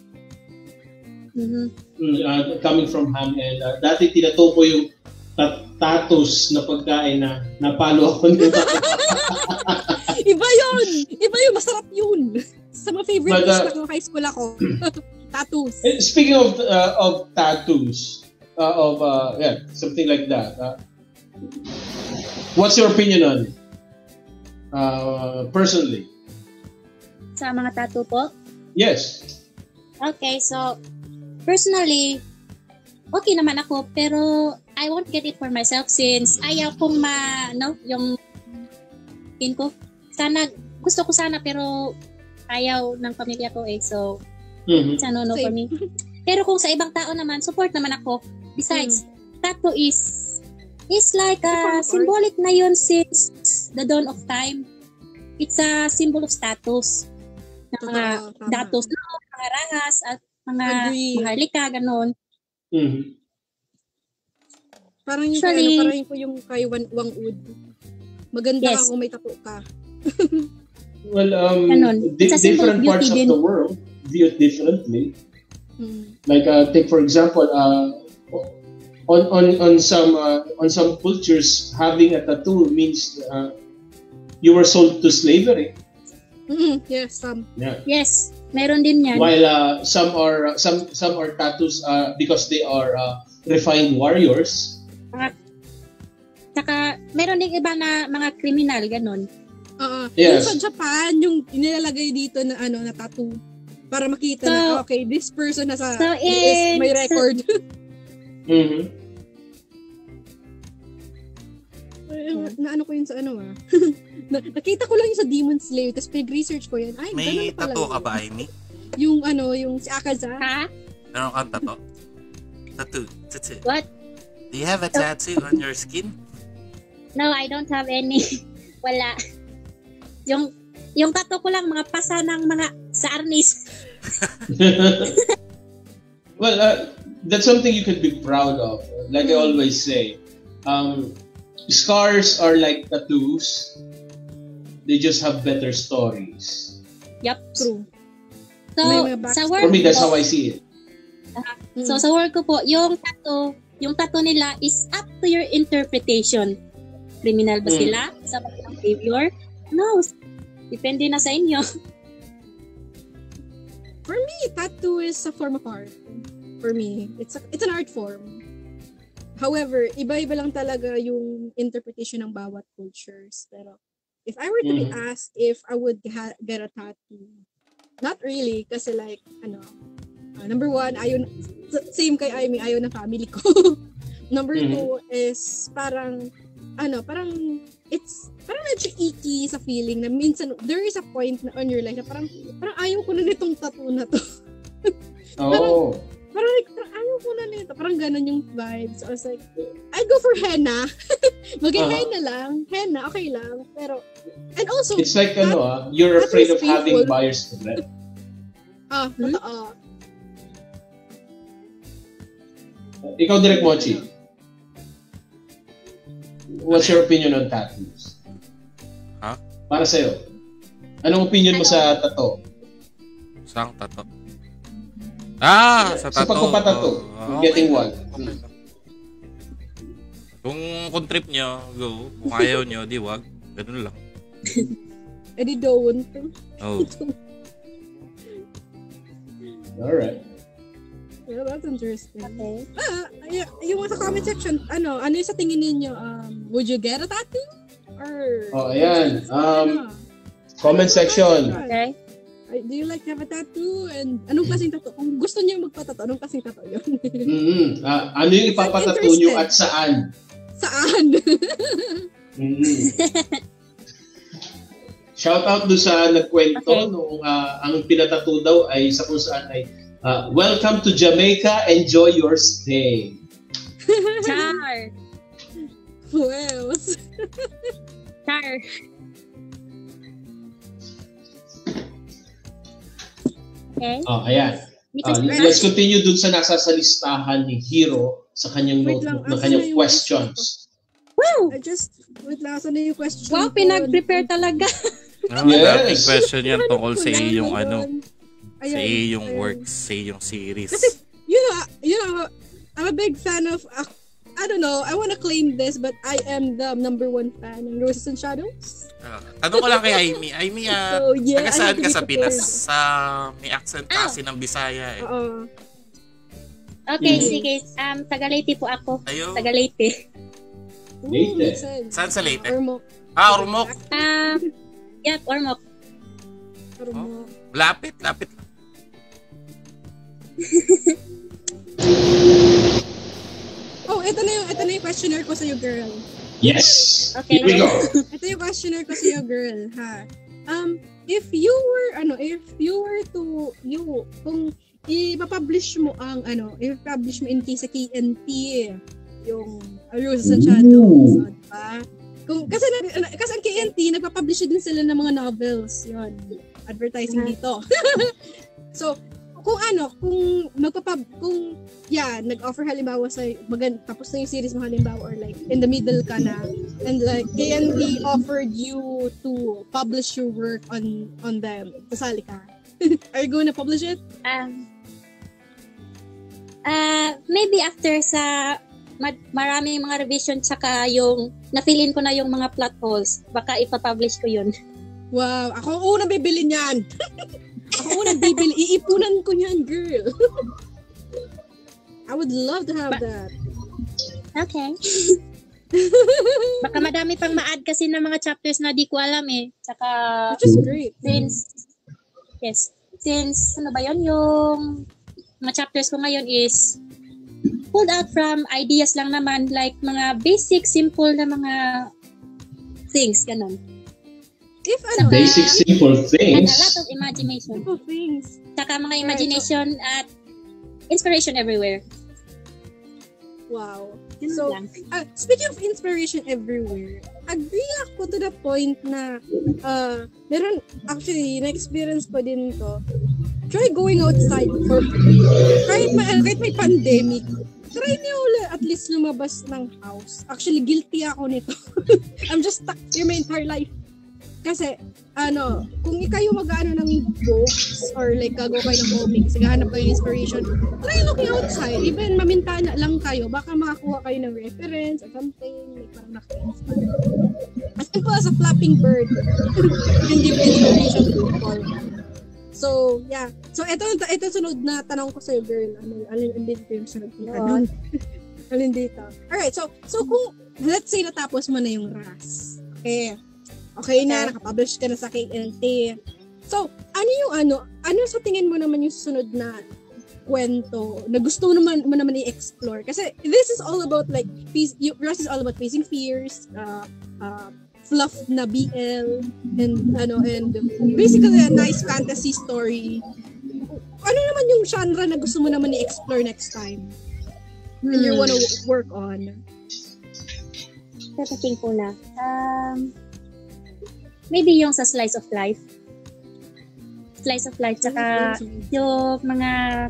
Coming from Ham, and dati tinato ko yung tattoos na pagkain na napalo ako nila. Iba yun, masarap yun. Sa mga favorite dish na high school ako. Tattoos. Speaking of tattoos, something like that. What's your opinion on it? Personally? Sa mga tattoo po? Yes. Okay, so personally, okay naman ako, pero I won't get it for myself since ayaw kong yung skin ko. Gusto ko sana pero ayaw ng pamilya ko so it's a no for me. Pero kung sa ibang tao naman, support naman ako. Besides, tattoo is like symbolic na yun since the dawn of time. It's a symbol of status. Ng mga datos, mga rangas, at mga maharlika, ganon. Parang yung yung kay Wang Ud. Maganda ka kung may tattoo ka. Well, different parts of the world view it differently. Like take for example, on some cultures, having a tattoo means you were sold to slavery. Yes, some. Yeah. Yes, meron din yan. While some are tattoos because they are refined warriors. Saka meron din iba na mga criminal ganon. Yes. Yung sa Japan, yung nilalagay dito na na tattoo para makita na okay, this person has is may record. Naano ko yun sa nakita ko lang yung sa Demon Slayer, tapos pag-research ko yan. Ay, may tattoo ka ba, Imee? Yung si Akaza. Ha? Meron kang tattoo? Tattoo. What? Do you have a tattoo on your skin? No, I don't have any. Wala. Yung tattoo ko lang, mga pasa ng mga sa arnis. Well, that's something you could be proud of. Like I always say, scars are like tattoos. They just have better stories. Yep, true. So, sa work for me, that's how I see it. So, sa work ko po, yung tattoo nila is up to your interpretation. Criminal ba sila? Sa mga behavior? No. Depende na sa inyo. For me, tattoo is a form of art. For me, it's an art form. However, iba-iba lang talaga yung interpretation ng bawat cultures. Pero, if I were to be asked if I would get a tattoo, not really, kasi like, number one, same kay Imee, ayaw ng family ko. Number two is parang it's parang medyo icky sa feeling na minsan there is a point na on your life na parang ayaw ko na nitong tattoo na to. Parang ayaw ko na nito. Parang ganun yung vibes. So I was like, I'd go for henna. Mag-henna lang. Henna, okay lang. Pero, and also, it's like, you're afraid of having buyer's regret. Totoo. Ikaw, Direk Mochi. What's your opinion on tattoos? Para sa'yo. Anong opinion mo sa tattoo? Saan tattoo? Sa tattoo. Sa pagpapatato. Getting one. Kung trip nyo, go. Kung ayaw nyo, di wag. Ganun lang. Di don't. Alright. Yeah, that's interesting. Okay. Yung sa comment section, ano yung sa tingin ninyo? Would you get a tattoo? Or ayan. Comment section. Okay. Do you like to have a tattoo? And anong klaseng tattoo? Kung gusto niyo magpatato, anong klaseng tattoo yun? Ano yung ipapatato nyo at saan? Saan? Shout out doon sa nagkwento nung ang pinatato daw ay sa kung saan ay welcome to Jamaica, enjoy your stay. Char. Well. Char. Okay. Ayan. Let's continue dun sa nasa sa listahan ni Hero sa kanyang notebook ng kanyang questions. Wow! Wait lang, saan na yung question? Wow, pinag-prepare talaga. Daming question yan tungkol sa iyong sa Ayun. iyong works, sa iyong series. Kasi, you know, I'm a big fan of, I don't know, I want to claim this, but I am the number 1 fan ng Roses and Shadows. Tanong ko lang kay Imee. Imee, taga saan ka sa Pinas? May accent kasi ng Bisaya eh. Oo. Okay, sige. Taga Leyte po ako. Ayun. Taga Leyte. Leyte. Saan sa Leyte? Ormoc. Ormoc. Yep, Ormoc. Ormoc. Lapit. Oh, ito na yung questionnaire ko sa iyo, girl. Yes. Okay. Here we go. Ito yung questionnaire ko sa iyo, girl, ha. If you were to kung i-publish mo i-publish mo sa KNT yung Roses and Shadows, diba? Kasi ang KNT nagpa-publish din sila ng mga novels, yun. Advertising dito. So, kung nag-offer halimbawa sa tapos na yung series mo halimbawa or like in the middle ka na and like KNT offered you to publish your work on them, kasali ka. Are you going to publish it? Maybe after sa maraming mga revision tsaka yung na-fill in ko na yung mga plot holes, baka ipapublish ko yun. Wow, ako ang unang bibili niyan. Iipunan ko niyan, girl. I would love to have that. Okay. Baka madami pang ma-add kasi ng mga chapters na di ko alam eh. Tsaka, which is great. Since ano ba yun, yung mga chapters ko ngayon is pulled out from ideas lang naman, like mga basic, simple na mga things, ganun. Basic, simple things. And a lot of imagination. Simple things. Tsaka mga imagination at inspiration everywhere. Wow. So, speaking of inspiration everywhere, agree ako to the point na meron, actually, na-experience ko din to. Try going outside for kahit may pandemic. Try niyo at least lumabas ng house. Actually, guilty ako nito. I'm just stuck here my entire life. Kasi, kung kayo mag-ano ng books or like gagawa kayo ng comics, gahanap kayo ng inspiration, try looking outside. Even mamintana lang kayo, baka makakuha kayo ng reference or something, like parang naka-inspire. As simple as a flapping bird, can give inspiration to people. So, yeah. So, ito sunod na tanong ko sa'yo, girl. Alin dito yung sunod na tanong? Alin dito? Alright, so kung, let's say natapos mo na yung RAS. Okay na, nakapublish ka na sa KNT. So, ano sa tingin mo naman yung susunod na kwento na gusto mo naman i-explore? Kasi this is all about like, RAS is all about facing fears, fluff na BL, and basically a nice fantasy story. Ano naman yung genre na gusto mo naman i-explore next time? And you wanna work on? Tatating ko na. Maybe yung sa slice of life. Slice of life, tsaka yung mga,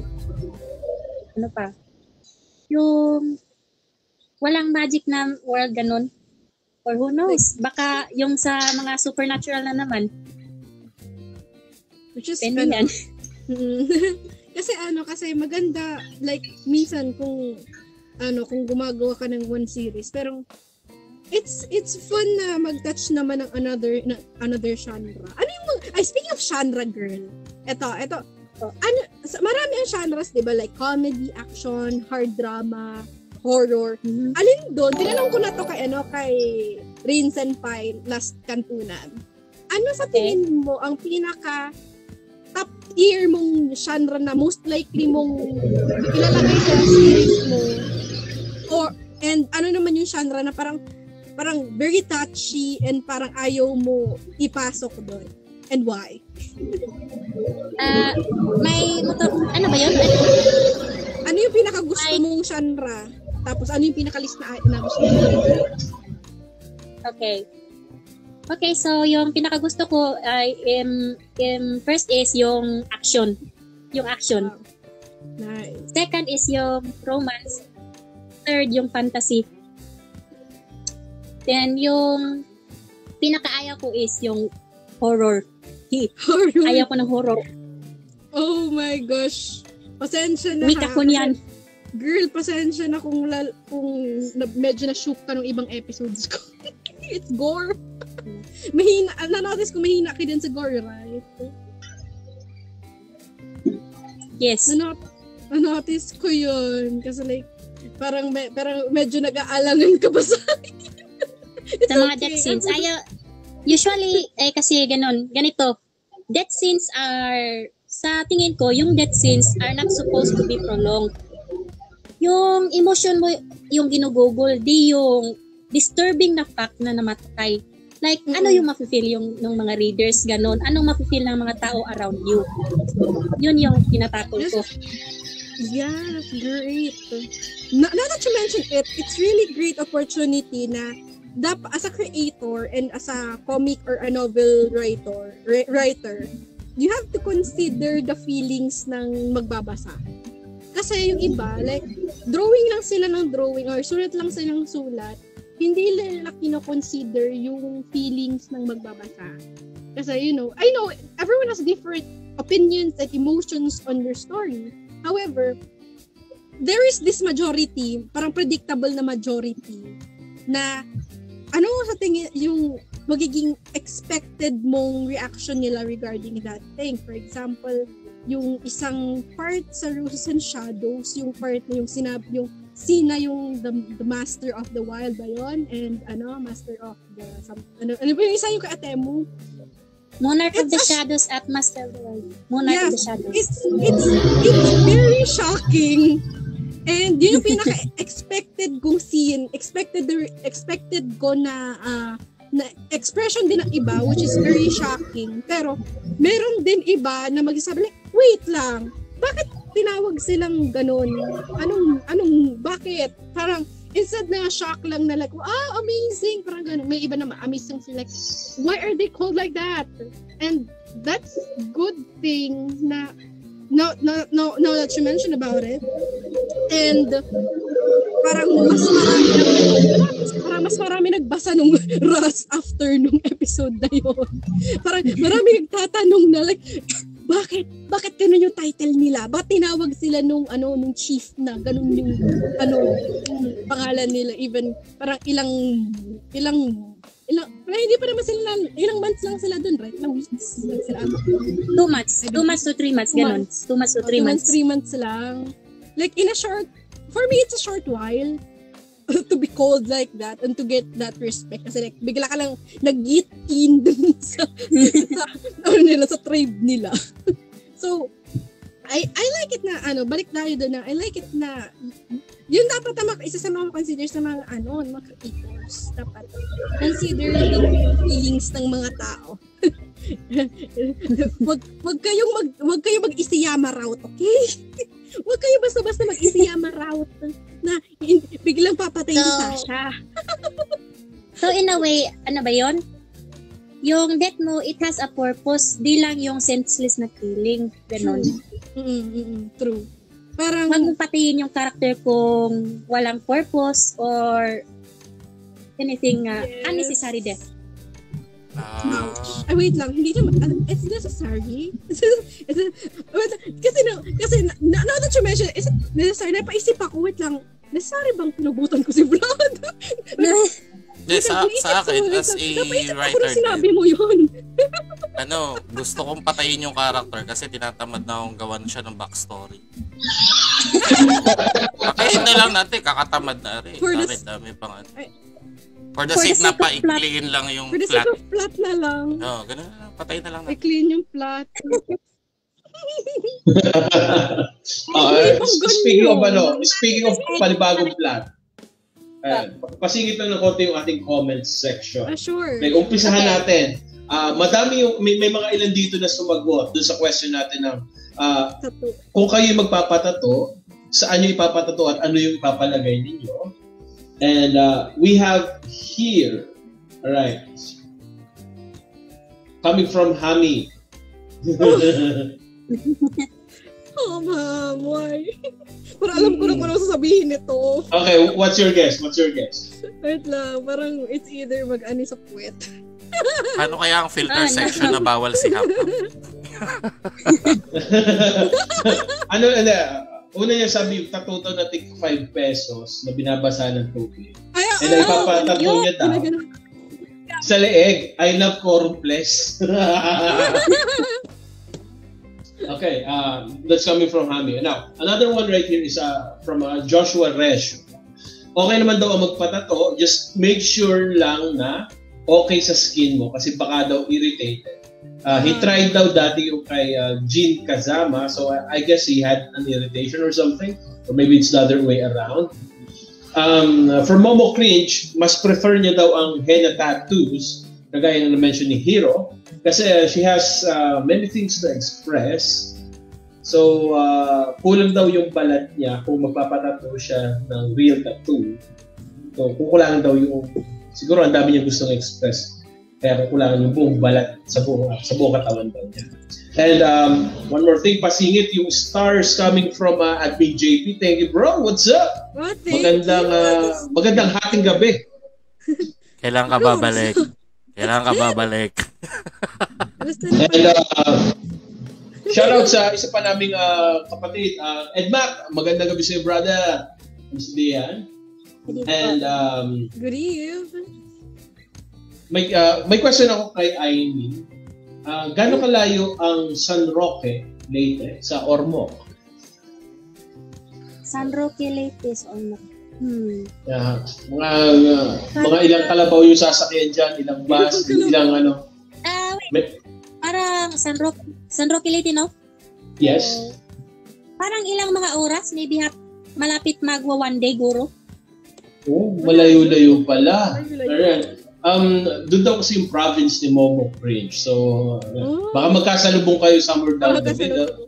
yung walang magic na world, ganun. Or who knows, baka yung sa mga supernatural na naman. Which is, yan. Kasi maganda, like, minsan kung gumagawa ka ng one series, pero it's fun na mag-touch naman ng another genre. Speaking of genre, girl, ito, marami ang genres, diba? Like comedy, action, hard drama, horror. Alin doon? Tinanong ko na to kay Rain Senpai last Kantunan. Ano sa tingin mo ang pinaka top tier mong genre na most likely mong ilalagay sa series mo? And ano naman yung genre na parang very touchy and parang ayaw mo ipasok doon? And why? May motor, ano ba yun? Ano yung pinaka-gusto mong genre? Tapos ano yung pinaka-list na gusto mo? Okay, so yung pinaka-gusto ko ay first is yung action. yung action. Wow. Nice. Second is yung romance. Third, yung fantasy. Then, yung pinakaayaw ko is yung horror. Horror. Ayaw ko ng horror. Oh my gosh. Pasensya na Weak ako niyan. Girl, pasensya na kung medyo na-shook ka ng ibang episodes ko. It's gore. Mahina. Na-notice ko mahina ka din sa gore, right? Yes. Na-notice ko yun. Kasi like, parang medyo nag-aalangan ka ba sa Sa mga death scenes. Usually, kasi ganito. Death scenes are, sa tingin ko, yung death scenes are not supposed to be prolonged. Yung emotion mo, yung ginugugol, di yung disturbing na fact na namatay. Like, ano yung mafe-feel ng mga readers, ganon? Anong mafe-feel ng mga tao around you? Yun yung tinatakol ko. Yes, great. Now that you mentioned it, it's really great opportunity na as a creator and as a comic or a novel writer, you have to consider the feelings ng magbabasa. Kasi yung iba, like, drawing lang sila ng drawing or sulat lang sila ng sulat, hindi nila kino-consider yung feelings ng magbabasa. Kasi, I know everyone has different opinions and emotions on your story. However, there is this majority, parang predictable na majority, na ano sa tingin yung magiging expected mong reaction nila regarding that thing. For example, yung isang part sa Roses and Shadows, yung part na yung Sina yung the Master of the Wild ba yun? And Master of the ano ba yung isa yung kaatemo? Monarch of the Shadows at Master of the Wild. Monarch of the Shadows. It's very shocking. And yun yung pinaka-expected kong scene. Expected ko na expression din ng iba, which is very shocking. Pero meron din iba na magsasabi like, wait lang, bakit tinawag silang ganun? Bakit? Parang, instead na shock lang na like, amazing, parang ganun. May iba na amazing sila like, why are they called like that? And that's good thing na now that you mentioned about it. And parang mas marami nagbasa nung Russ after nung episode na yun. Parang marami nagtatanong na like, bakit ganun yung title nila? Bakit tinawag sila nung chief na ganun yung pangalan nila, even parang ilang hindi pa naman sila, ilang months lang sila dun, right? Ilang weeks lang sila. 2 months. 2 months to 3 months, ganun. 2 months to 3 months. 3 months lang. Like, for me, it's a short while to be called like that and to get that respect. Kasi like, bigla ka lang nag-get-in dun sa tribe nila. So, I like it na, balik tayo dun na, I like it na, yun dapat isa sa mga consider sa mga mga creators. Dapat consider yung feelings ng mga tao. Wag kayong mag-isiyama route, okay? Wag kayo basta-basta mag-isiyama route na biglang papatay si Sasha. So in a way, ano ba yun? Yung death mo, it has a purpose. Di lang yung senseless na killing. Ganon. True. Parang wag mong patayin yung character kung walang purpose or anything unnecessary death. Ouch. Wait lang, hindi naman, it's necessary. Kasi now that you mention, is it necessary? Napaisip ako, wait lang, necessary bang pinugutan ko si Vlad? Sa akin, as a writer sinabi mo yun. Gusto kong patayin yung character kasi tinatamad na akong gawan siya ng backstory. Patayin na lang natin, kakatamad na rin. Dami pang For the sake na pa-i-clean lang yung plot. For the sake of plot na lang. Ganun na lang. Patayin na lang natin. I-clean yung plot. Speaking of panibagong plot, pasingit lang ng konti yung ating comments section. Sure. Like, umpisahan natin. Madami may mga ilan dito na sumagot dun sa question natin ng kung kayo magpapatato, saan nyo ipapatato at ano yung ipapalagay ninyo? And we have here, alright, coming from Hami. Ma'am. Why? Para alam ko na kung ano sasabihin nito. Okay, what's your guess? Wait lang, parang it's either mag-ani sa puwet. Ano kaya ang filter section na bawal si Ham? Una niya sabi, tatuto na tig 5 pesos na binabasa ng tubig. Ay, And ipapatatlo niya daw sa leeg. I love cornflakes. Okay, that's coming from Hami. Now, another one right here is from Joshua Resh. Okay naman daw ang magpatato, just make sure lang na okay sa skin mo kasi baka daw irritated. He tried daw dati yung kay Jean Kazama, so I guess he had an irritation or something, or maybe it's the other way around. For Momo Cringe, mas prefer niya daw ang henna tattoos, kagaya na na-mention ni Hiro, kasi she has many things to express. So, kulang daw yung balat niya kung magpapatato siya ng real tattoo. So, kukulangan daw yung, siguro ang dami niya gustong express. Kaya kukulangan yung buong balat sa buong katawan daw niya. And one more thing, pasingit yung stars coming from Admin JP. Thank you, bro. What's up? Oh, Magandang hating gabi. Kailan ka babalik? And shout out sa isa pa naming kapatid, Edmac. Magandang gabi sa'yo, brother. Miss Dian. And good evening. May question ako kay Imee. Gaano kalayo ang San Roque, Leyte sa Ormoc? San Roque, Leyte sa Ormoc. Mga ilang kalabaw yung sasakyan dyan, ilang bus, ilang ano. Wait. Parang San Roque, Leyte, no? Yes. Parang ilang mga oras, maybe malapit magwa 1 day, guro. Oh, malayo-layo pala. Doon daw kasi yung province ni Momo Cringe. So, baka magkasalubong kayo somewhere down the middle.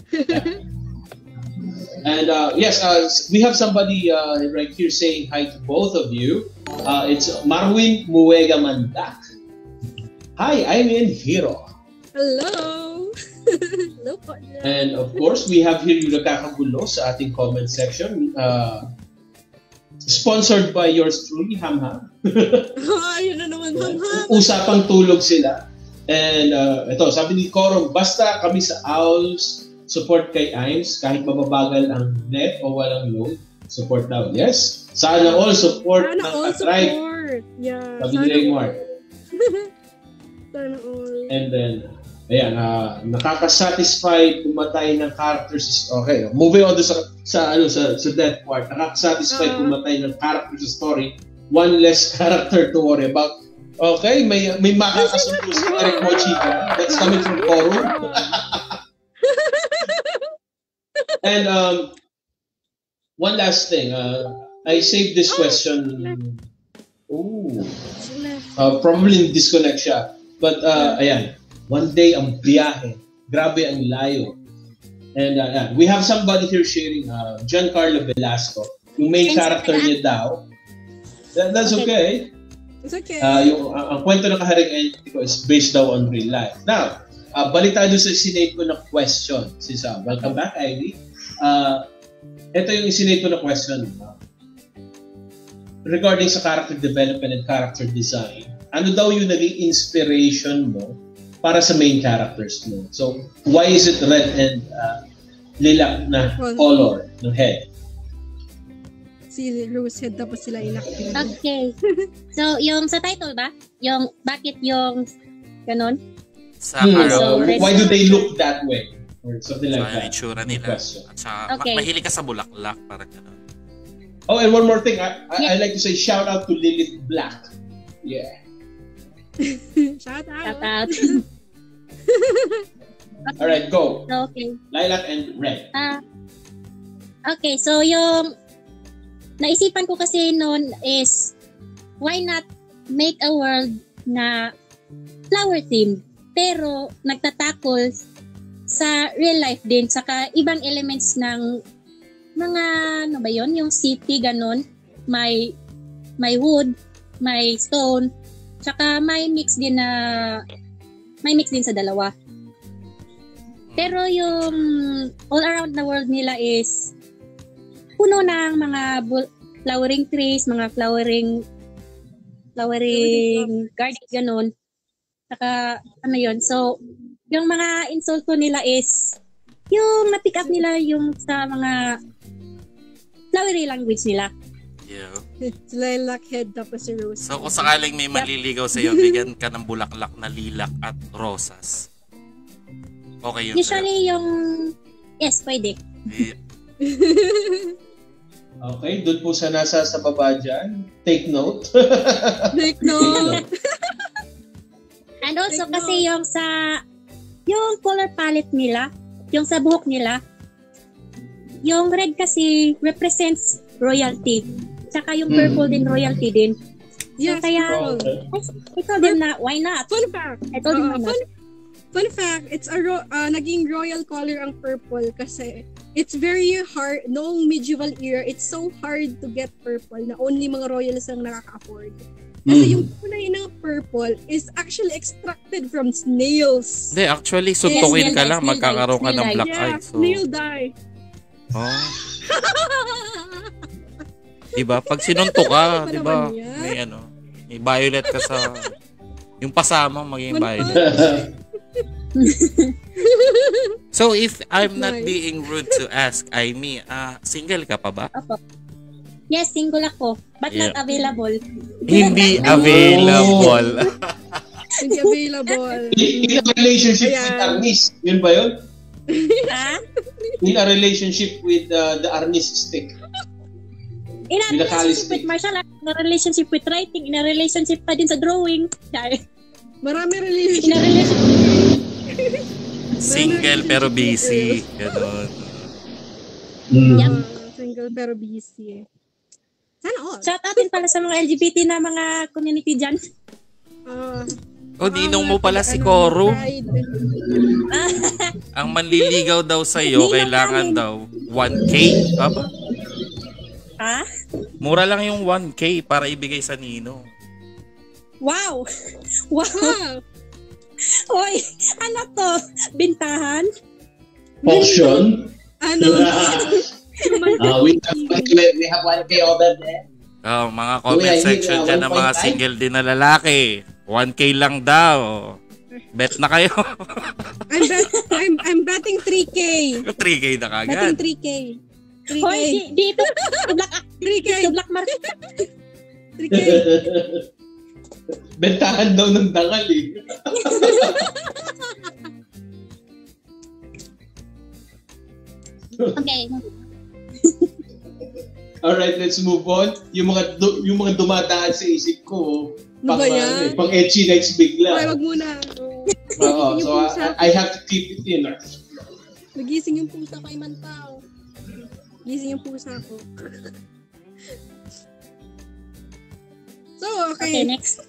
And yes, we have somebody right here saying hi to both of you. It's Marwin Muega Mandak. Hi, I'm in Hiro. Hello. Hello, partner. And of course, we have here yung nakakagulo sa ating comment section. Sponsored by yours truly, Ham Ham. Ayun na naman, Ham Ham. Usapang tulog sila. And ito, sabi ni Korong, basta kami sa Owls, support kay Imes, kahit mababagal ang net o walang load, support daw. Yes. Sana all support ng Katribe. Yeah. Sabi ni Raymar. Sana all. And then, ayan, nakaka-satisfy kumatay ng characters. Okay, moving on sa death part. Nakaka-satisfy kumatay ng characters sa story. One less character to worry about. Okay, may makakasundo si Eric Mochiga. That's coming from Koro. And one last thing. I saved this question. Probably disconnect siya. But ayan. One day ang biyahe. Grabe ang layo. And we have somebody here sharing Giancarlo Velasco. Yung main character niya daw. That's okay. It's okay. Ang kwento ng Kaharing Entity ko is based daw on real life. Now, balik tayo sa sinate ko na question. Welcome back, Ivy. Ito yung sinate ko na question. Regarding sa character development and character design, ano daw yung naging inspiration mo para sa main characters mo? So, why is it red and lilac na color ng head? Si Rose head tapos sila ilak. Okay. So, yung sa title ba? Yung bakit yung ganon? Why do they look that way? Or something like that. So, itsura nila. At saka, mahilig ka sa bulaklak. Parang gano'n. Oh, and one more thing. I like to say shout out to Lilith Black. Yeah. Shout out. Shout out. Alright, go. Okay. Lilac and red. Okay, so yung naisipan ko kasi noon is why not make a world na flower themed pero nagtatakol sa real life din saka ibang elements ng mga ano ba yon yung city ganon may wood, may stone saka may mix din sa dalawa. Pero yung all around the world nila is puno ng mga flowering trees, mga flowering garden, ganun. Saka, ano yun. So, yung mga insulto nila is yung na-pick up nila yung sa mga flowery language nila. Yeah. Lilac head tapos si Rose. So, kung sakaling may maliligaw sa'yo, bigyan ka ng bulaklak na lilac at rosas. Okay yun Usually yung... Yes, pwede. Yeah. Okay, doon po sa nasa sa baba dyan. Take note. Take note. And also kasi yung color palette nila, yung sa buhok nila, yung red kasi represents royalty. Tsaka yung purple din royalty din. Yes, so, kaya, I told them na, why not? Fun fact. I told them why not. Fun fact, it's naging royal color ang purple kasi it's very hard, noong medieval era, it's so hard to get purple na only mga royals ang nakaka-afford. Kasi yung kulay ng purple is actually extracted from snails. Hindi, actually, suntukin ka lang, magkakaroon ka ng black eye. So... snail dye. Oh. Diba? Pag sinuntok ka, diba? May violet ka sa... Yung pasama maging violet. So, if I'm not being rude to ask, Imee, single ka pa ba? Opo. Yes, single ako. But not available. Hindi available. Hindi available. In a relationship with Arnis. Yun ba yun? In a relationship with the Arnis stick. In a relationship with martial arts, in a relationship with writing, in a relationship pa din sa drawing. Marami relationship. In a relationship. Single pero busy. Ganon. Yep. Single pero busy. Sana all. Shout out din pala sa mga LGBT na mga community dyan. Ninong mo pala si Koro. Ang manliligaw daw sa'yo, kailangan daw 1K. Aba? Ha? Mura lang yung 1K para ibigay sa Ninong. Wow! Wow! Hoy, ano to? Bintahan? Auction? Ano? We have 1K over there. Mga comment section dyan ng mga single din na lalaki. 1K lang daw. Bet na kayo. I'm betting 3K. 3K na kagad. Betting 3K. 3K. Hoy, dito. 3K. Black market. 3K. Bentahan daw ng dangal eh. Okay. Alright, let's move on. Yung mga dumadaan sa isip ko, pang edgy nights bigla. Okay, wag muna. So I have to keep it in. Nagising yung pusa kay Mantao. Gising yung pusa ko. So, okay. Next.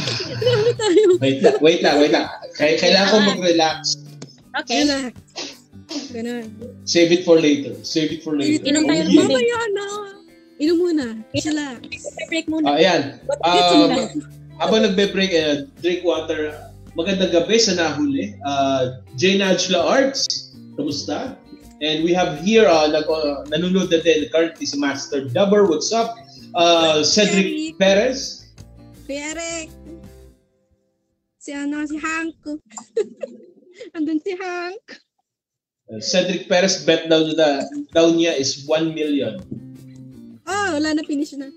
Wait lang. Kailangan ko mag-relax. Okay. Relax. Ganun. Save it for later. Inom tayo ng tubig. Mamaya na. Inom muna. Relax. Break muna. Ayan. Habang nagbe-break, drink water. Magandang gabi sa nahuli. Jane Angela Arts. Kamusta? And we have here, nanonood na din currently si Master Dubber. What's up? Cedric Perez. Eric. Si Hank. Andun si Hank. Cedric Perez bet daw niya is 1 million. Wala na, finish na.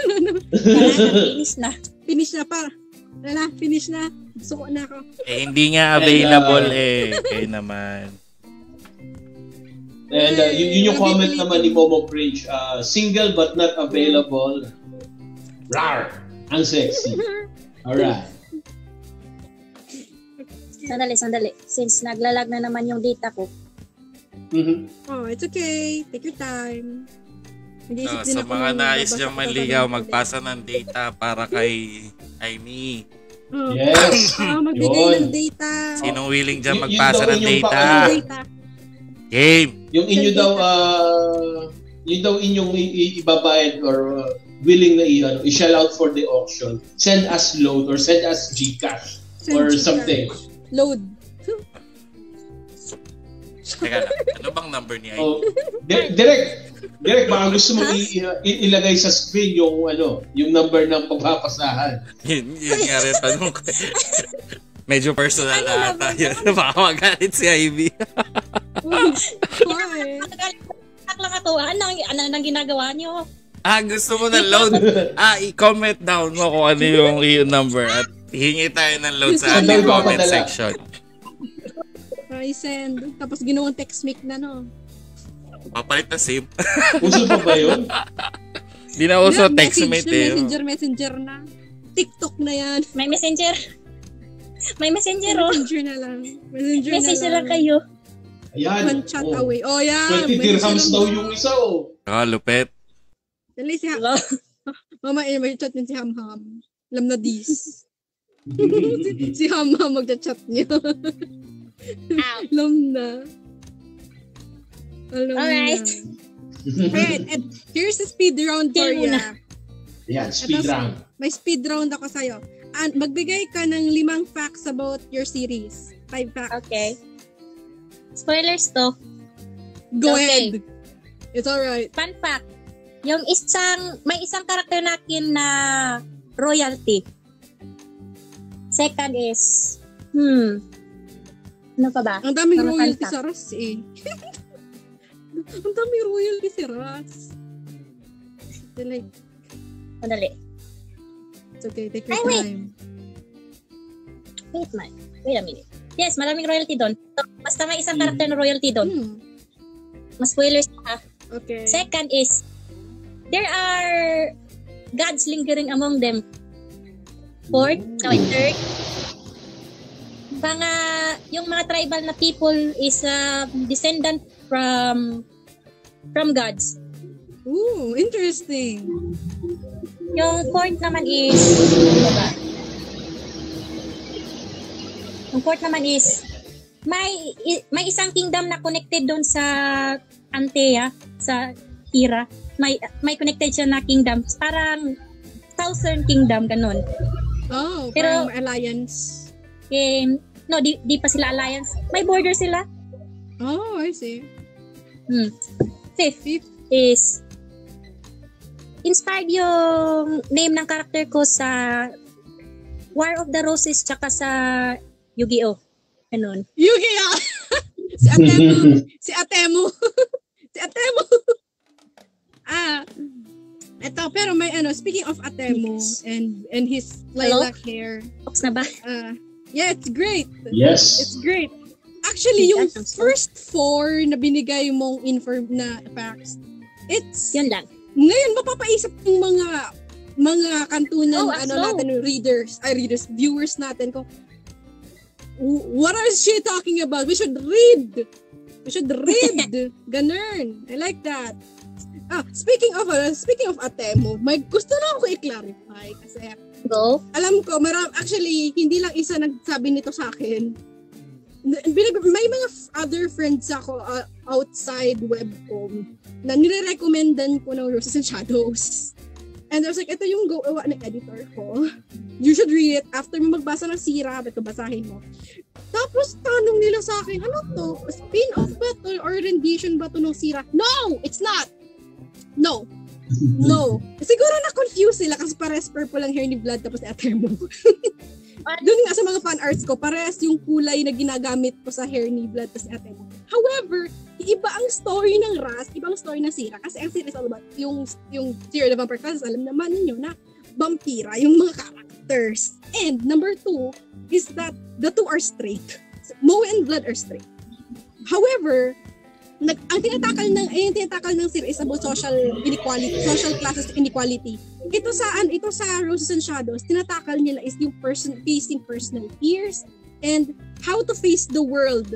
Finish na pa. Wala na, finish na. Suko na ako. Hindi nga available Kayo naman. And yun yung comment naman ni Momo Cringe. Single but not available. Rar! Ang sexy. Alright. Sandali. Since naglalag na naman yung data ko. It's okay. Take your time. Sa mga nais diyang manligaw, magpasa ng data para kay Imee. Yes. Magbigay ng data. Sinong willing dyan magpasa ng data? Game. Yung inyo daw inyong ibabayad or willing na i-shell out for the auction. Send us load or send us Gcash or something. Load. Teka lang, ano bang number ni Ivy? Oh, direct, baka gusto mo ilagay sa screen yung number ng pagpapasahan. Yun nga rin tanong ko. Medyo personal ata yun. Baka magalit si Ivy. Why? Lang ako, ano nang ginagawa niyo? Gusto mo ng load? I-comment down mo kung ano yung number at hingi tayo ng load sa ating comment section. I-send. Tapos ginawang text mic na, no? Papalit na SIM. Uso pa ba yun? Di na uso textmate eh. Messenger na. TikTok na yan. May messenger. Messenger na lang. Message na lang kayo. Ayan. One chat away. Oh, yeah. 20 dirhams daw yung isa, Lupet. Dali si Mama, may chat din si Ham-Ham. Alam na this. Si Ham-Ham magchat niya. Alam na. Alright. Alright, and here's the speed round for you. Yan, speed round. May speed round ako sa'yo. And magbigay ka ng 5 facts about your series. 5 facts. Okay. Spoilers to. Go ahead. It's alright. Fun fact. May isang karakter natin na royalty. Second is, ano pa ba? Ang daming royalty sa Ras eh. Ang daming royalty sa Ras. Madali. It's okay, take your time. Wait a minute. Yes, maraming royalty doon. So, basta may isang karakter na royalty doon. Mas spoilers ha. Okay. Second is, there are gods lingering among them. Third, yung mga tribal na people is descendant from gods. Ooh, interesting. Yung fourth naman is may isang kingdom na connected doon sa Antea, sa Hira. May connected siya na kingdom. Parang Southern Kingdom, ganun. Oh, pero alliance. No, di pa sila alliance. May border sila. Oh, I see. Fifth is inspired yung name ng character ko sa War of the Roses tsaka sa Yu-Gi-Oh! Ganun. Yu-Gi-Oh! Si Atemo. Eto, pero may speaking of Atemo and his lilac hair. Box na ba? Yeah, it's great. Yes. It's great. Actually, yung first 4 na binigay mong na facts, it's yun lang. Ngayon mapapaisip yung mga kantunan natin viewers natin kung what is she talking about? We should read. Ganun. I like that. Speaking of Atemo, may gusto na ako i-clarify kasi alam ko actually hindi lang isa nagsabi nito sa akin. May mga other friends ako outside WebKom na nire-recommendan ko ng Roses and Shadows. And I was like, ito yung gawa ng editor ko. You should read it after mo magbasa ng Cyra, ba't basahin mo. Tapos tanong nila sa akin, ano to? Spin-off ba to or rendition ba to ng Cyra? No! It's not! No. Siguro na-confuse sila kasi pares purple lang hair ni Vlad tapos ni Atemo. Doon nga sa mga fan arts ko, pares yung kulay na ginagamit ko sa hair ni Vlad tapos ni Atemo. However, iba ang story ng Ras, iba ang story ng Cyra kasi ang Cyra is all about yung Cyra the Vampire Class, alam naman ninyo na vampira yung mga characters. And number 2 is that the two are straight. Mo and Vlad are straight. However, ang tinatakal ng Cyra is about social inequality, social classes inequality. Ito sa Roses and Shadows, tinatakal nila is yung facing personal fears and how to face the world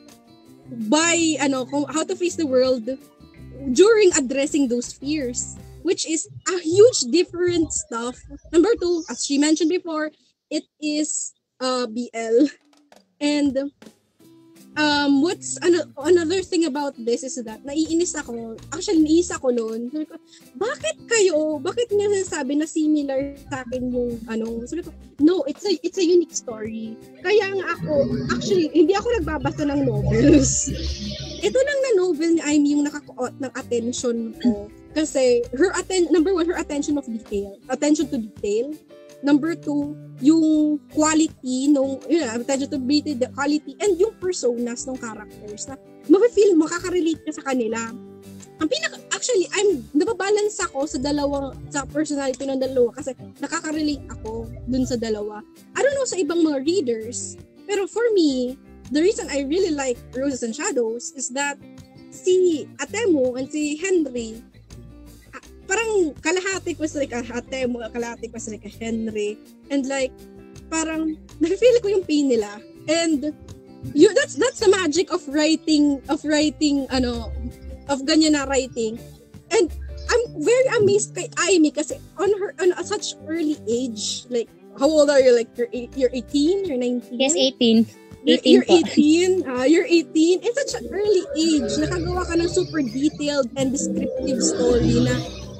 during addressing those fears, which is a huge different stuff. Number 2, as she mentioned before, it is BL. And what's another thing about this is that naiinis ako noon. Bakit niyo sinasabi na similar sa akin yung sabi ko, no, it's a unique story. Kaya nga ako, actually, hindi ako nagbabasa ng novels. ito lang na novel ni Imee yung nakakuot ng attention ko. Kasi number one, her attention to detail. Number two, yung quality attention to detail, the quality, and yung personas ng characters na mafe-feel makaka-relate ka sa kanila. Actually, nababalance ako sa personality ng dalawa kasi nakaka-relate ako dun sa dalawa. I don't know sa ibang mga readers, pero for me, the reason I really like Roses and Shadows is that si Atemo and si Henry, parang kalahati ko sa Atemo, kalahati ko sa Henry, and like, parang, na-feel ko yung pain nila. And, that's the magic of writing, of ganyan na writing. And, I'm very amazed kay Imee kasi on such early age, like, how old are you? Like, you're 18? You're 19? Yes, 18. You're 18. You're 18. In such an early age, nakagawa ka ng super detailed and descriptive story na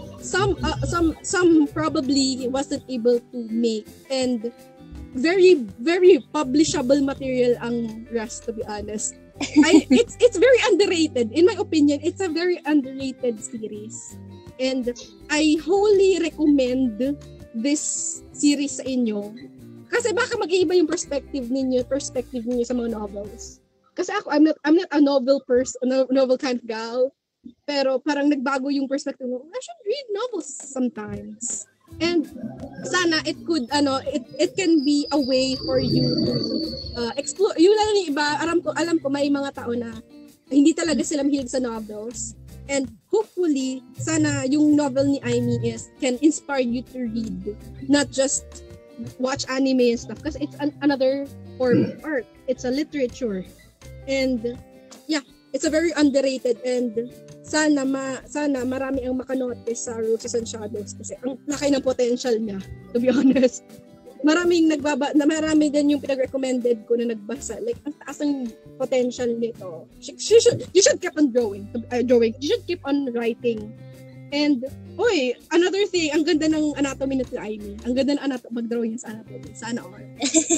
some probably wasn't able to make, and very very publishable material ang rest, to be honest. It's very underrated in my opinion. It's a very underrated series, and I wholly recommend this series sa inyo kasi baka mag-iiba yung perspective ninyo sa mga novels. Kasi ako, I'm not a novel kind of gal. Pero parang nagbago yung perspective mo. I should read novels sometimes. And sana it can be a way for you to explore. Yung lalo yung iba, alam ko may mga tao na hindi talaga sila mahilig sa novels. And hopefully, sana yung novel ni Imee can inspire you to read. Not just watch anime and stuff. Kasi it's another form of art. It's a literature. And yeah, it's a very underrated, and sana marami ang makanotice sa Roses and Shadows kasi ang laki ng potential niya, to be honest. Marami din yung pinag-recommended ko na nagbasa. Like, ang taas ng potential nito. You should keep on drawing. You should keep on writing. And, another thing, ang ganda ng anatomy nito Imee. Ang ganda ng mag-drawing sa anatomy. Sana all.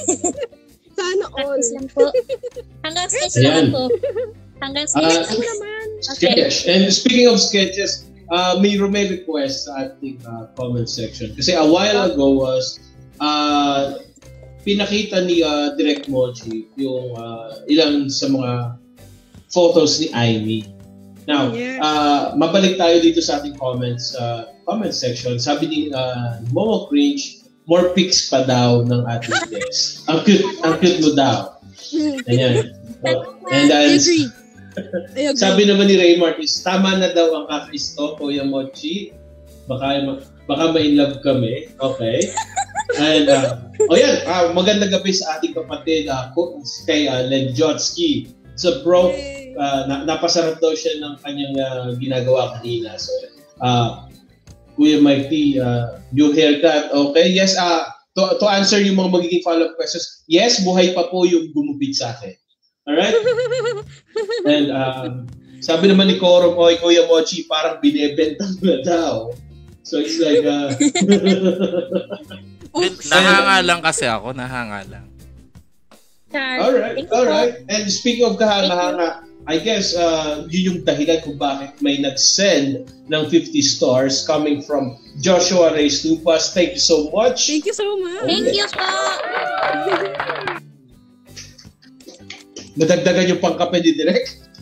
Sana all. Hanggang sketch lang po. Hanggang sketch naman. Sketch. Okay. And speaking of sketches, may request sa ating comment section. Kasi a while ago was pinakita ni Direct Mochi yung ilang sa mga photos ni Imee. Now, mabalik tayo dito sa ating comment section. Sabi ni Momo Cringe, more pics pa daw ng ating guest. Ang cute mo daw. Ayan. And then, sabi naman ni Ray Martis, tama na daw ang kaka-stalk o yung Mochi. Baka ma-inlove kami. Okay. And, magandang gabi sa ating kapatid kay Len Jotsky. So, bro, napasarap daw siya ng kanyang ginagawa kanina. So, Kuya Mikey, new haircut. Okay, yes. To answer yung mga magiging follow-up questions, yes, buhay pa po yung gumupit sa akin. Alright? And sabi naman ni Corum, Kuya Mochi, parang binebentang na daw. So it's like, nahanga lang kasi ako, nahanga lang. Alright. And speaking of kahanga-hanga, I guess yun yung dahilan kung bakit may nag-send ng 50 stars coming from Joshua Reyes Tupas. Thank you so much. Thank you so much. Thank you po. Nadagdagan yung pangkape ni Direk.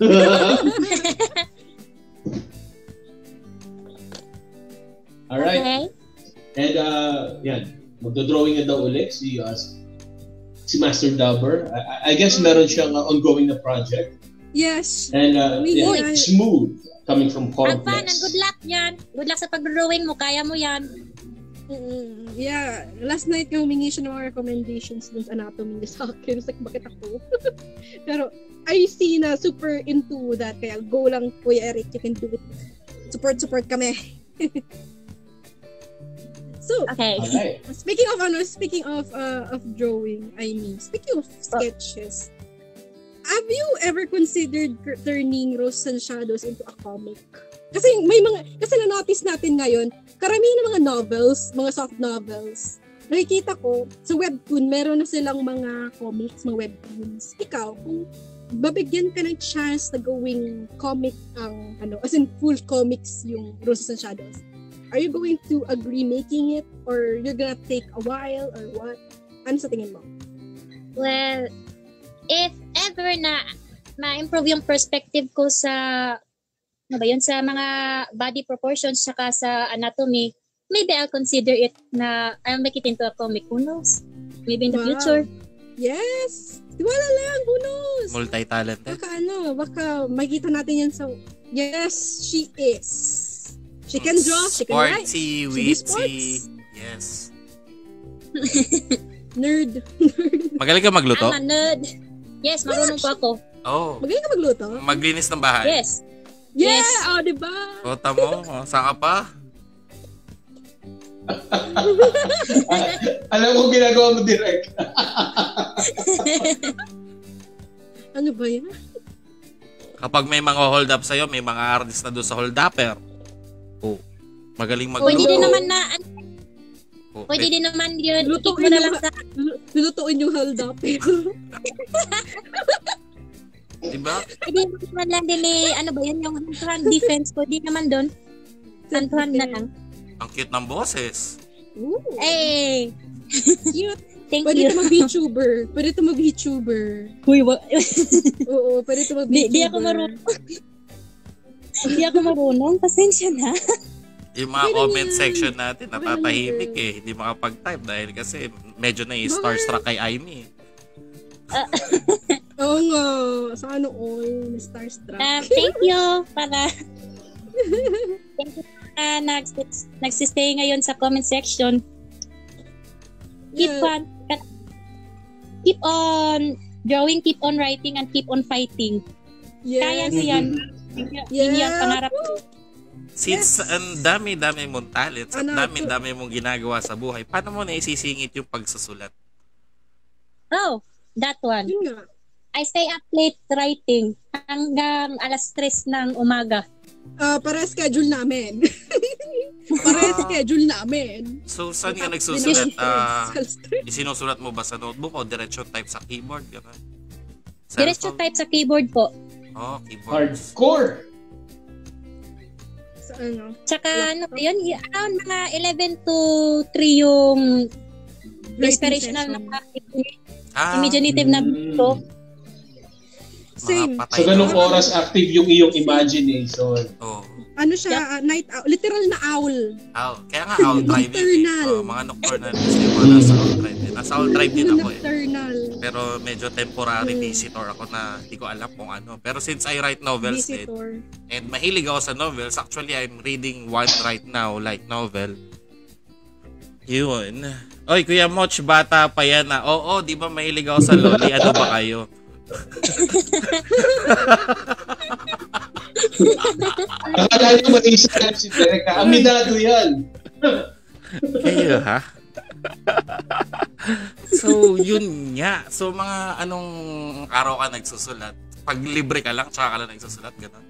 Alright. Okay. And yan, magdodrawing na daw ulit si Master Dubber. I guess meron siyang ongoing na project. Yes. And smooth coming from Complex. Have fun and good luck yan. Good luck sa pag-drawing mo. Kaya mo yan. Yeah. Last night yung humingi siya ng mga recommendations dun sa anatomy niya sa akin. It's like, bakit ako? Pero I see na super into that. Kaya go lang, Kuya Eric. You can do it. Support kami. So, okay. Speaking of drawing, speaking of sketches, have you ever considered turning Roses and Shadows into a comic? Kasi na-notice natin ngayon, karamihan ng mga novels, mga soft novels, nakikita ko, sa webtoon, meron na silang mga comics, mga webtoons. Ikaw, kung babigyan ka ng chance na gawing comic ang, as in full comics yung Roses and Shadows, are you going to agree making it? Or you're gonna take a while? Or what? Ano sa tingin mo? Well, if ever na ma-improve yung perspective ko sa, sa mga body proportions saka sa anatomy, maybe I'll consider it na I'll make it into a comic. Who knows? Maybe in the future. Yes! Wala lang, who knows? Multi-talented. Baka makita natin yan sa... Yes, she is. She can draw, she can write. Sportsy, witty. Yes. Nerd. Magaling ka magluto? I'm a nerd. Yes, marunong po ako. Oh. Magaling ka magluto? Maglinis ng bahay? Yes. Yeah! Oh, diba? Kota mo, saan ka pa? Alam ko ginagawa mo direct. Ano ba yan? Kapag may mga hold up sa'yo, may mga artist na doon sa hold upper. Oh, magaling magluto. Pwede din naman na, pwede din naman yun. Lutuin yung hold up. Diba? Pwede naman lang din yung hand defense ko. Di naman doon. Santuhan na lang. Ang cute ng boses. Ooh. Hey! Cute. Thank Pwede you. Pwede ito mag-VTuber. Uy, Oo, pwede ito mag-VTuber. Di ako marunong. Di ako marunong. Pasensya na. Yung mga comment section natin, natatahimik Hindi makapag-type dahil kasi medyo na-starstruck kay Imee. Oo nga. Sa all, starstruck. Thank you para... Thank you. Nagsistay ngayon sa comment section. Keep on drawing, keep on writing, and keep on fighting. Yes. Kaya nyo yan. Yun yung pangarap ko. Since ang dami-dami mong talents at dami-dami mong ginagawa sa buhay, paano mo na isisingit yung pagsusulat? Oh, that one. I stay up late writing hanggang 3:00 ng umaga. Para schedule namin. So, saan ka nagsusulat? Isinusulat mo ba sa notebook o diretsyo type sa keyboard? Diretsyo type sa keyboard po. Oh, keyboard. Hardcore! Sa Tsaka yun, around mga 11 to 3 yung inspirational na imaginative na to. Same. So, ganung oras active yung iyong imagination. Oh. Ano siya, night owl, literal na owl. Owl. Kaya nga owl drive Nocturnal. Mga nocturnal kasi mga nasa owl drive. Nasa owl drive din ako Nocturnal. Pero medyo temporary visitor ako na hindi ko alam kung ano. Pero since I write novels and mahilig ako sa novels, actually I'm reading one right now, like novel. Yun. Oy, Kuya Moch, bata pa yan na. Oo, di ba mahilig ako sa loli? Ano ba kayo? Akala nyo mag-isa lang si Tereka. Aminado yan. Kayo, ha? So, yun nga. So, mga anong araw ka nagsusulat? Pag libre ka lang, tsaka ka lang nagsusulat, gano'n?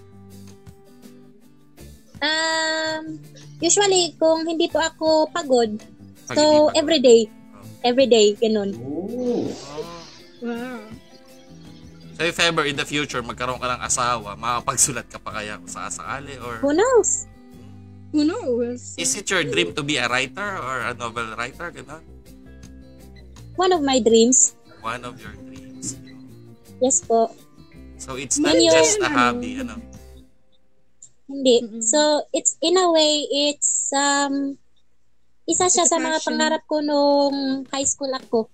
Usually, kung hindi po ako pagod, so everyday, ganun. Oh. Wow. So if ever in the future magkaroon ka ng asawa, makapagsulat ka pa kaya sa sakali or Who knows? Who knows? is it your dream to be a writer or a novel writer? Ganun? One of my dreams. One of your dreams. Yes po. So it's not just a hobby, ano? Hindi. Mm-mm. So it's in a way it's isa siya It's a sa mga passion. pangarap ko nung high school ako.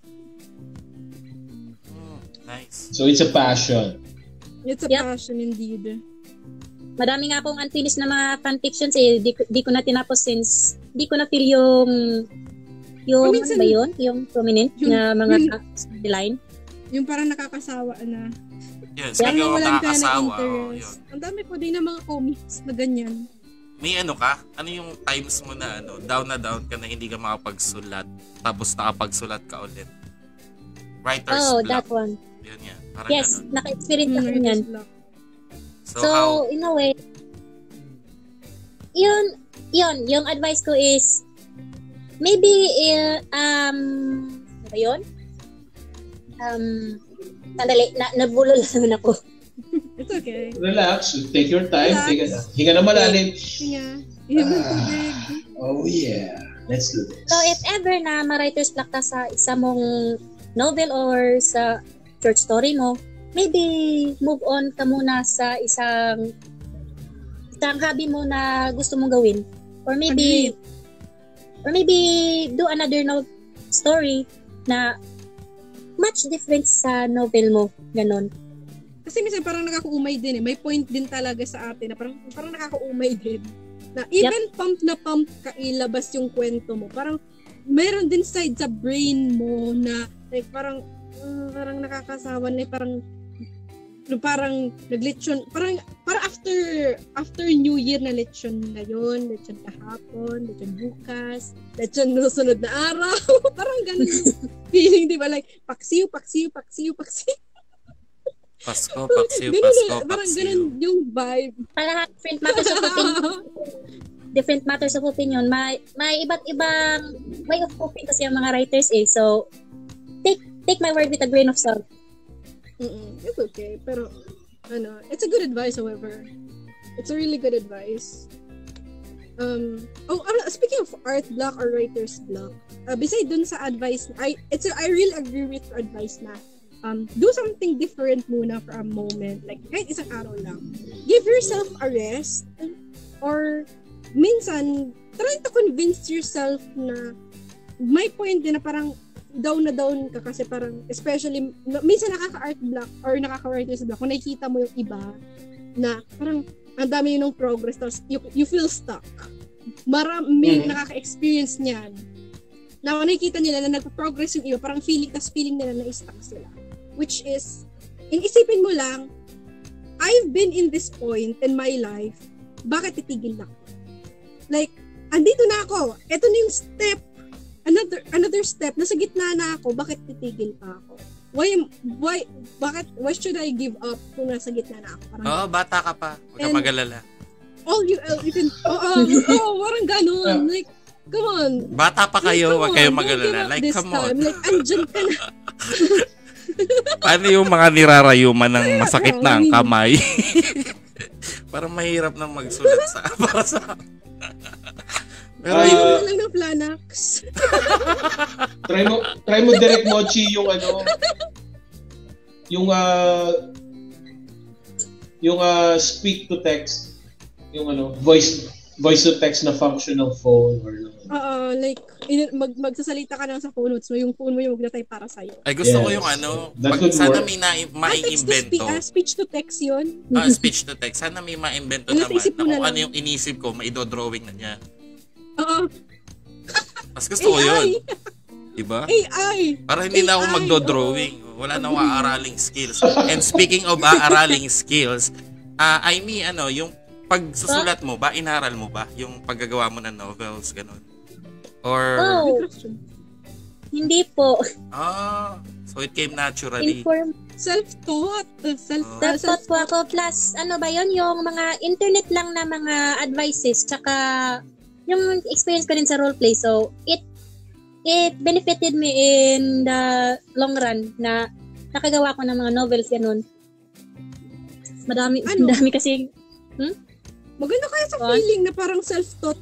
Nice. So, it's a passion. It's a Yep. passion indeed. Madami nga akong unfinished na mga fanfictions di ko na tinapos since di ko na feel yung minsan- ano ba yun? Yung prominent na mga storyline. Yung parang nakakasawa na. Yun, Kaya speaking of walan ka ng nakakasawa, interest. Ang dami po din ng mga comics na ganyan. may ano ka? Ano yung times mo na down ka na hindi ka makapagsulat tapos nakapagsulat ka ulit? Writer's block. That one. Yun yan. Parang Yes, ganun. naka-experience ako niyan. So, So, how? in a way, yun, yung advice ko is, maybe, ano ba yun? Sandali, nabulol naman ako. It's okay. Relax. Take your time. Hinga na malalim. Hinga. Hinga ng tubig. Oh yeah. Let's do this. So, if ever na ma-writer's block ka sa isa mong novel or sa short story mo, maybe move on ka muna sa isang hobby mo na gusto mong gawin. Or maybe do another story na much different sa novel mo. Ganon. Kasi minsan parang nakakaumay din eh. May point din talaga sa atin na parang nakakaumay din. Na even pump ka ilabas yung kwento mo. Parang meron din side sa brain mo na like parang nakakasawa na parang naglechon. Parang after New Year na lechon na yun. Lechon kahapon, lechon bukas, lechon susunod na araw. Parang ganun yung feeling, di ba? Like, paksiw. Pasko, parang ganun yung vibe. Parang different matters of opinion. May iba't ibang way of coping kasi yung mga writers eh. So, take my word with a grain of salt. It's okay. Pero, it's a good advice, however. It's a really good advice. Speaking of art block or writer's block, beside dun sa advice, I really agree with your advice na do something different muna for a moment. Like, kahit isang araw lang. Give yourself a rest. Or, minsan, try to convince yourself na may point din na parang down ka kasi parang, especially, minsan nakaka-art block or nakaka-writer's block, kung nakikita mo yung iba na parang ang dami yun ng progress, tapos you feel stuck. Marami nakaka-experience niyan. Na nakikita nila na nagpa-progress yung iba, parang feeling nila na stuck sila. Which is, inisipin mo lang, I've been in this point in my life, bakit titigil na ako? Like, andito na ako, eto na yung step, another step, nasa gitna na ako, bakit titigil pa ako? Why should I give up kung nasa gitna na ako? Oo, bata ka pa, huwag ka mag-alala. Parang ganun, like, come on. Bata pa kayo, huwag kayong mag-alala. Like, come on. Like, andyan ka na. Paano yung mga nirarayuman ng masakit na ang kamay? Parang mahirap nang magsulat para sa... Pero yun lang ng Planax. Try mo direct Mochi yung speak to text, yung voice to text na functional phone or like magsasalita ka lang sa phone notes mo, yung phone mo yung magna-type para sa'yo. Ay, gusto ko yung sana may maiimbento. Speech to text yun. Speech to text. Sana may maiimbento naman na kung ano yung inisip ko, maidodrawing na niya. Oo. Mas gusto ko yun. Diba? AI! Para hindi na ako magdodrawing. Wala na akong aaraling skills. And speaking of aaraling skills, Imee, yung pagsusulat mo ba, inaral mo ba? Yung paggagawa mo ng novels, ganun? Or... Hindi po. So it came naturally. Self-taught. Self-taught po ako. Plus, yung mga internet lang na mga advices, tsaka yung experience ko din sa roleplay. So, it benefited me in the long run na nakagawa ko ng mga novels, ganun. Madami kasi... Maganda kaya sa feeling na parang self-taught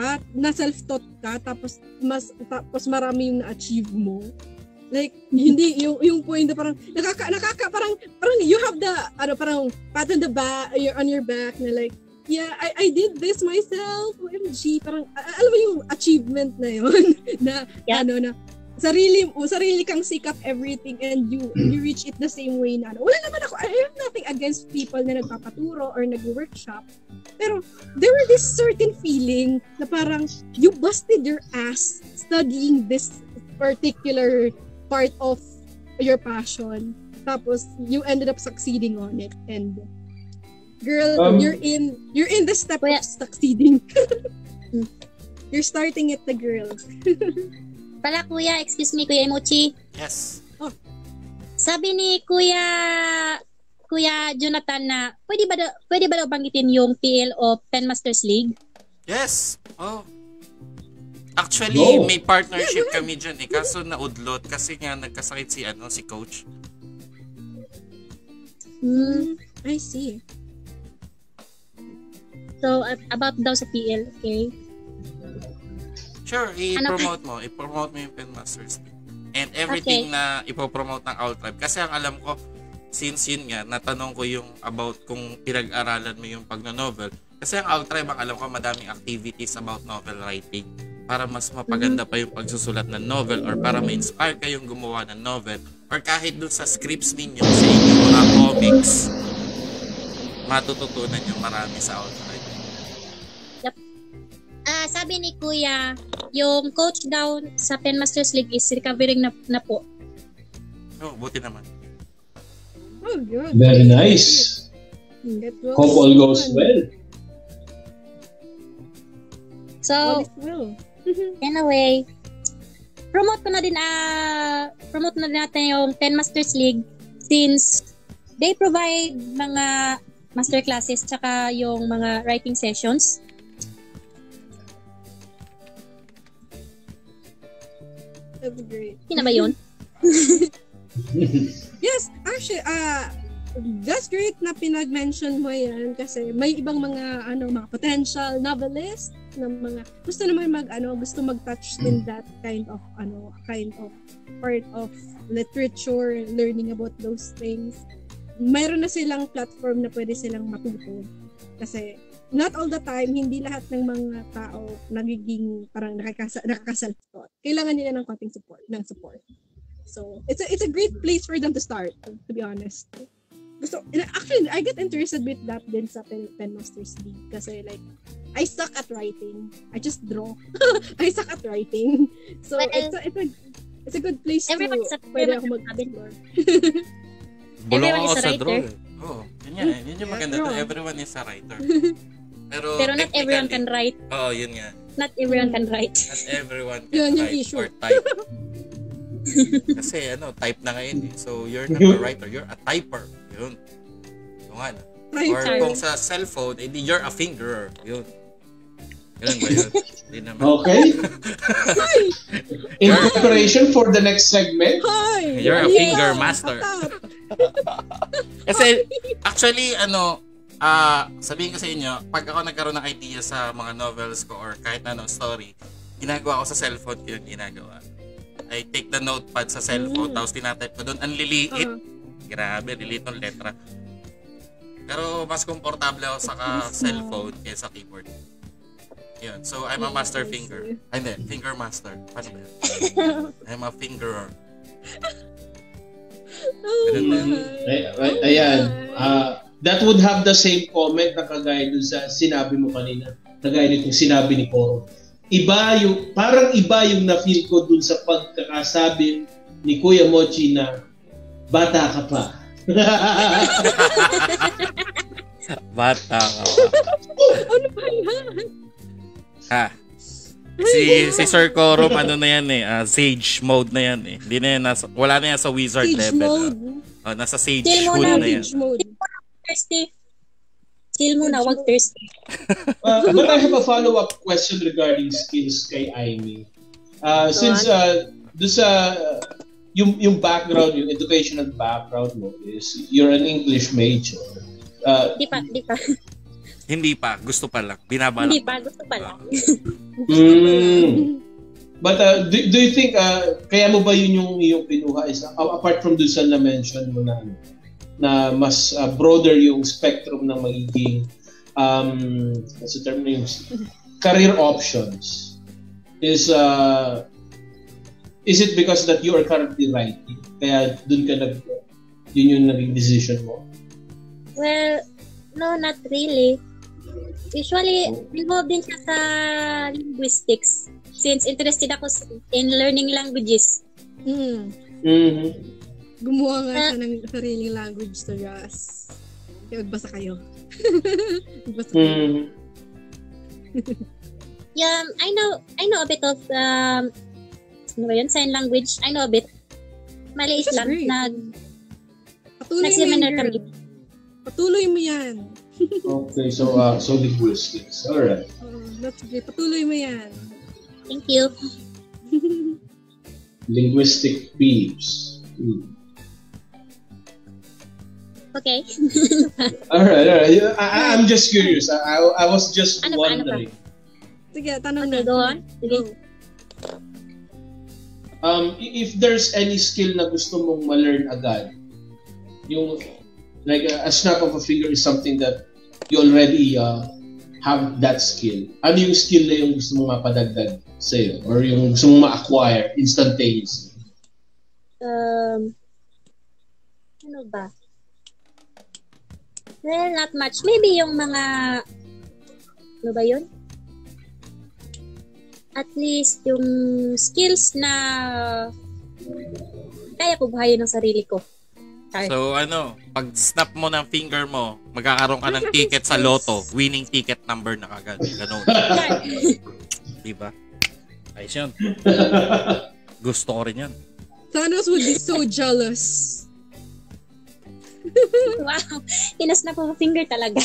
ka, tapos marami yung na-achieve mo. Like, hindi, yung point na parang, parang you have the, parang pat on the back, on your back, na like, yeah, I did this myself, OMG, parang, alam mo yung achievement na yun, na, na, sarili kang sikap everything and you reach it the same way na. Wala naman ako, I have nothing against people na nagpapaturo or nag-workshop. Pero there were this certain feeling na parang you busted your ass studying this particular part of your passion. Tapos you ended up succeeding on it. And girl, you're in the step of succeeding. You're starting it, the girl. Pala kuya, excuse me, Kuya Emochi. Yes. Sabi ni Kuya Jonathan na pwede ba daw banggitin yung PL o Pen Masters League? Yes. Actually, may partnership kami dyan eh. Kaso naudlot kasi nga nagkasakit si coach. I see. So, about daw sa PL, okay? Sure, i-promote mo yung Pen Masters. And everything na ipopromote ng Outribe. Kasi ang alam ko, since yun nga, natanong ko yung about kung pinag-aralan mo yung pagno-novel. Kasi ang Outribe, ang alam ko, madaming activities about novel writing. Para mas mapaganda pa yung pagsusulat ng novel or para ma-inspire kayong gumawa ng novel. Or kahit dun sa scripts ninyo, sa inyong mga comics, matututunan yung marami sa Outribe. Yep. Sabi ni Kuya, yung coach daw sa Pen Masters League is recovering na po. Oh, buti naman. Oh, good. Very nice. Hope all goes well. So, anyway, promote na din natin yung Pen Masters League since they provide mga master classes tsaka yung mga writing sessions. That's great. Hindi na ba yun? Yes, actually, that's great na pinag-mention mo yan kasi may ibang mga mga potential novelist na mga gusto naman gusto mag-touch in that kind of part of literature, learning about those things. Mayroon na silang platform na pwede silang matuto kasi not all the time, hindi lahat ng mga tao nagiging parang nakaka-self-taught. Kailangan nila ng konting support. So, it's a great place for them to start, to be honest. Actually, I get interested with that din sa Pen Masters League kasi like, I suck at writing. I just draw. I suck at writing. So, it's a good place to pwede ako mag-explore. Bulong ako sa draw. Yun yung maganda to. Everyone is a writer. Pero not everyone can write. Yun nga. Not everyone can write. Not everyone can write or type. Kasi type na ngayon eh. So, you're not a writer. You're a typer. Yun. Yung nga. Or kung sa cellphone, you're a fingerer. Yun. Yun ba yun? Hindi naman. Okay. In preparation for the next segment. You're a finger master. Kasi, actually, sabihin ko sa inyo, pag ako nagkaroon ng idea sa mga novels ko or kahit na story, ginagawa ko sa cellphone ko yung ginagawa. I take the notepad sa cellphone, tapos tinatype ko doon, ang liliit. Grabe, liliit ng letra. Pero mas komportable ako sa cellphone kaysa sa keyboard. Yun. So, I'm a master finger. Ay, hindi. Finger master. Paano ba yun? I'm a fingerer. Ayan. That would have the same comment na kagaya dun sa sinabi mo kanina. Kagaya nitong sinabi ni Coro. Parang iba yung na-feel ko dun sa pagkakasabi ni Kuya Mochi na bata ka pa. Bata ka pa. Ano ba yan? Si Sir Coro, na yan eh. Sage mode na yan eh. Hindi na yan, wala na yan sa wizard Sage level. Mode. Nasa sage hood na yan. Thirsty. Chill muna, wag thirsty. But I have a follow-up question regarding skills kay Imee. Since yung background, yung educational background mo is you're an English major. Di pa. Hindi pa, gusto pa lang. Binabalak. Hindi pa, gusto pa lang. But do you think kaya mo ba yun yung pinuha is apart from dun sa na-mention mo na mas broader yung spectrum ng magiging what's the term yung career options is it because that you are currently writing kaya dun ka yun yung naging decision mo? Well, no, not really. Usually, involved din siya sa linguistics since interested ako in learning languages. Gumawa nga siya ng sariling language to us. Kaya magbasa kayo. Magbasa kayo. Yeah, I know a bit of sign language. I know a bit. Maliit lang. Nag-seminar kami. Patuloy mo yan. Okay, so linguistics. Alright. That's great. Patuloy mo yan. Thank you. Linguistic peeps. Okay. All right. I'm just curious. I was just wondering. Sige, tanong Okay, na. go on. Sige. If there's any skill na gusto mong ma-learn agad, yung like a snap of a finger is something that you already have that skill. Ano yung skill na yung gusto mong mapadagdag sa'yo or yung gusto mong ma-acquire instantaneously? Ano ba? Well, not much. Maybe yung mga ano ba yun? At least yung skills na kaya ko buhayin ng sarili ko. Sorry. So pag snap mo ng finger mo, magkakaroon ka ng ticket sa loto, winning ticket number na kagad. Ganun. Diba? Ayos yun. Gusto ko rin yan. Thanos would be so jealous. Wow. Kinasnap ko finger talaga.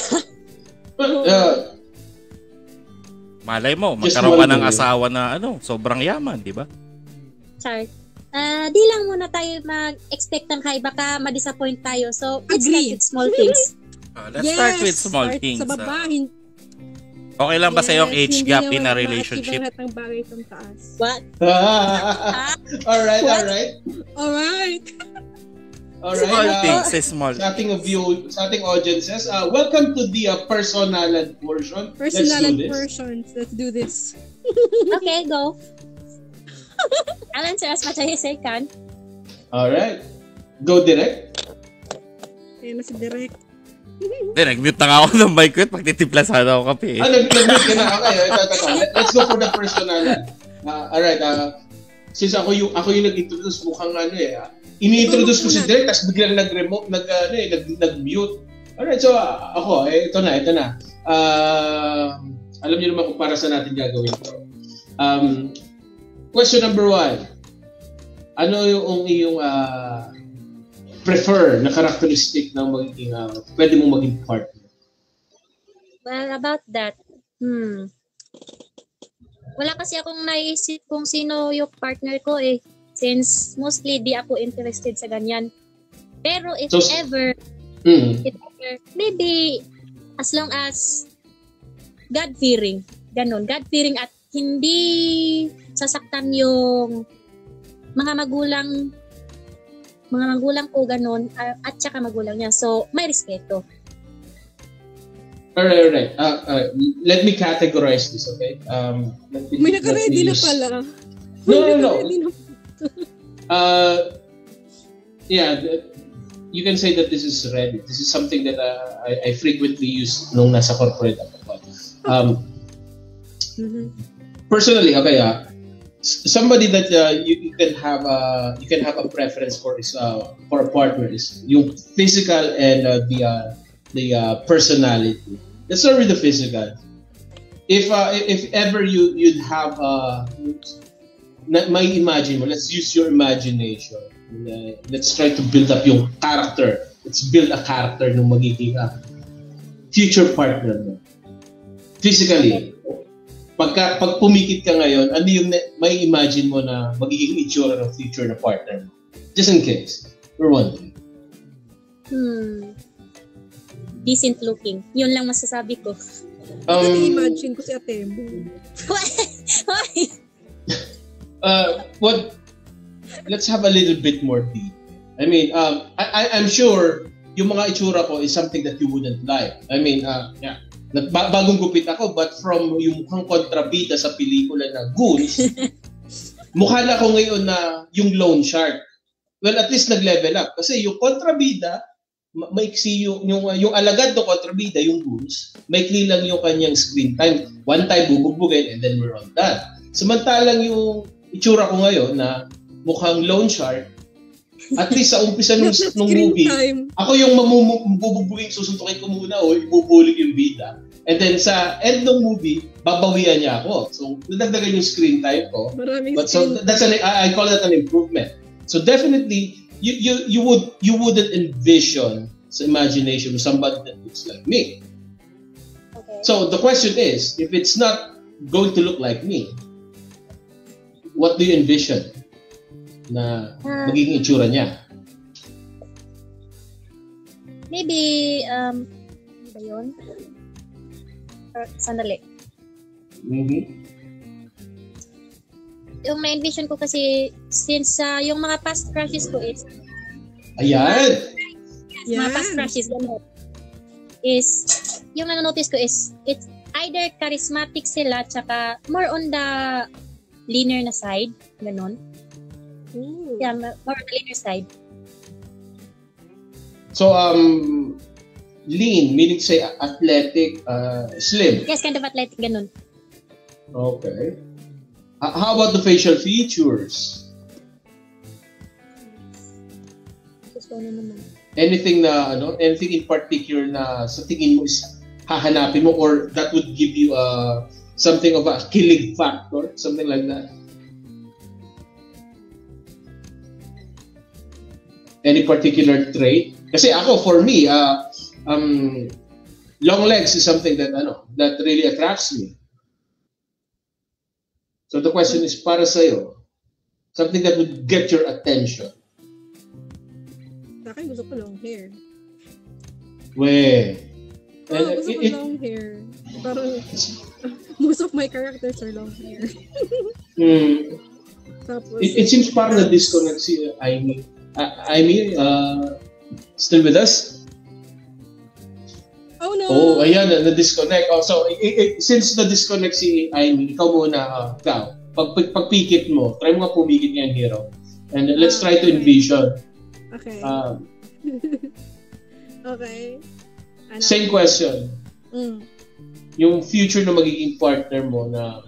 Malay mo, magkaroon ka ng asawa na sobrang yaman, di ba? Sorry. Di lang muna tayo mag-expect ng high. Baka ma-disappoint tayo. So, let's start with small things. Let's start with small things. Sa baba, okay lang ba sa'yo ang age gap in a relationship? Hindi naman ng bagay itong taas. What? Alright. Alright. Small things is small. Sa ating audiences, welcome to the personalan portion. Personalan portions. Let's do this. Okay, go. I'll answer as much as I can. Alright. Go direct. Ayan na si Direk. Hindi, nag-mute na nga ako ng mic ko at magtitimpla sana ako kape. Nag-mute ka na. Okay, let's go for the personalan. Alright, since ako yung nag-introduce, mukhang ini-introduce ko si Direk, tapos biglang nag-mute. Alright, so ako, ito na. Alam niyo naman kung para sa natin gagawin ito. Question number 1. Ano yung iyong prefer na characteristic ng magiging pwede mong maging partner? Well, about that, wala kasi akong naisip kung sino yung partner ko since mostly di ako interested sa ganyan. Pero if ever, maybe as long as God-fearing, ganun, God-fearing at hindi sasaktan yung mga magulang ko ganun at saka magulang niya. So, may respeto. Alright. Let me categorize this, okay? May naka-ready na pala. No. Yeah, you can say that this is ready. This is something that I frequently use nung nasa corporate ako. Personally, okay, somebody that you can have a preference for is for a partner is yung physical and the personality. Let's start with the physical. If ever you'd have may imagine mo, let's use your imagination. Let's try to build up yung character. Let's build a character ng magiging future partner mo. Physically. Pag pumikit ka ngayon, ano yung may imagine mo na magiging itsura ng future na partner mo? Just in case. We're wondering. Decent looking. Yun lang masasabi ko. Imagine ko si Atemo. Let's have a little bit more deep. I mean, I'm sure yung mga itsura ko is something that you wouldn't like. I mean, yeah. Bagong gupit ako, but from yung mukhang kontrabida sa pelikula na Goons, mukha na ako ngayon na yung loan shark. Well, at least nag-level up. Kasi yung kontrabida, maiksi yung alagad ng kontrabida, yung Goons, maikli lang yung kanyang screen time. One time, bubugbugin, and then we're on that. Samantalang yung itsura ko ngayon na mukhang loan shark, at least sa umpisa nung movie, ako yung mabubugbugin, susuntukin ko muna o ibubulig yung bida. And then sa end ng movie, babawian niya ako. So, nadagdagan yung screen time ko. But so that's I call that an improvement. So definitely, you wouldn't envision sa imagination of somebody that looks like me. Okay. So the question is, if it's not going to look like me, what do you envision na magiging itsura niya? Maybe, ano ba yun? Sandali. Yung na-envision ko kasi, since yung mga past crushes ko is, ayan! Mga past crushes, gano'n, is, yung nanonotice ko is, it's either charismatic sila, tsaka more on the linear na side, gano'n. Yeah, more on the linear side. So, lean, meaning to say athletic, slim. Yes, kind of athletic, ganun. Okay. How about the facial features? Gusto na naman. Anything in particular na sa tingin mo is hahanapin mo or that would give you something of a killing factor, something like that? Any particular trait? Kasi ako, for me, long legs is something that that really attracts me. So the question is, para sa'yo, something that would get your attention. Sa akin, gusto ko long hair. Gusto ko long hair. Parang, most of my characters are long hair. Tapos, it seems parang na-disconnect si Imee. Imee, still with us? Oh no! Oh, ayan, na-disconnect. Oh, so, since na-disconnect si Imee, ikaw muna, pagpikit mo, try mo nga pumikit ngayong hero. And let's try to envision. Okay. Okay. Same question. Yung future na magiging partner mo na...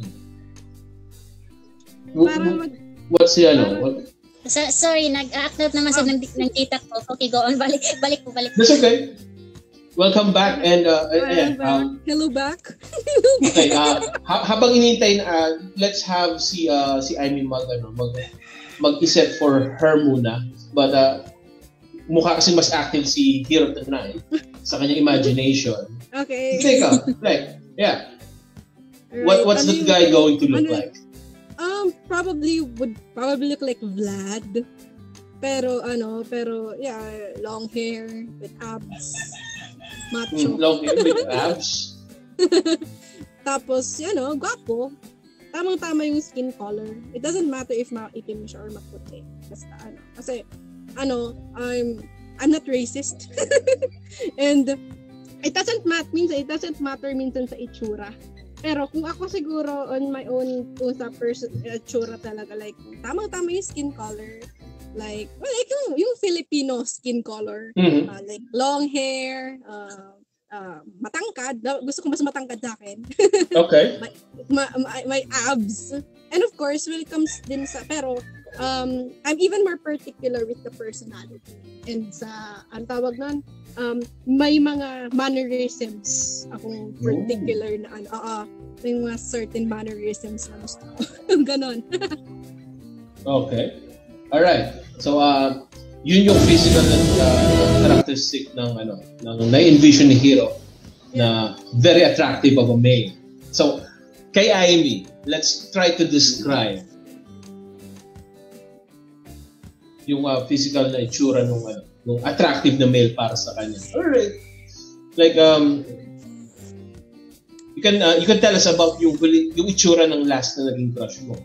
What's the Sorry, nag-upload naman sa ng tita ko. Okay, go on. Balik po. That's okay. Welcome back and hello back. Okay, habang inintay na let's have si Imee mag-isip for her muna. But mukha kasi mas active si Hero tonight sa kanyang imagination. Okay. Take up. Yeah. Right. What's that guy going to look like? Would probably look like Vlad. Pero yeah, long hair with abs. Macho. Long hair with abs. Tapos, gwapo. Tamang-tama yung skin color. It doesn't matter if maitim siya or maputi. Basta kasi I'm not racist. And it doesn't matter minsan sa itsura. Pero kung ako siguro on my own sa itsura talaga, like tamang-tama yung skin color, like yung Filipino skin color, like long hair, matangkad. Gusto ko mas matangkad sa akin. Okay. my abs. And of course, when it comes din sa, pero I'm even more particular with the personality. And sa, ang tawag nun, may mga mannerisms akong particular na may mga certain mannerisms na gusto ko. Ganon. Okay. Alright. So, yun yung physical characteristic ng na-envision ni Hero na very attractive of a male. So, kay Imee, let's try to describe yung physical na itsura nung attractive na male para sa kanya. Alright. Like, you can tell us about yung itsura ng last na naging crush mo.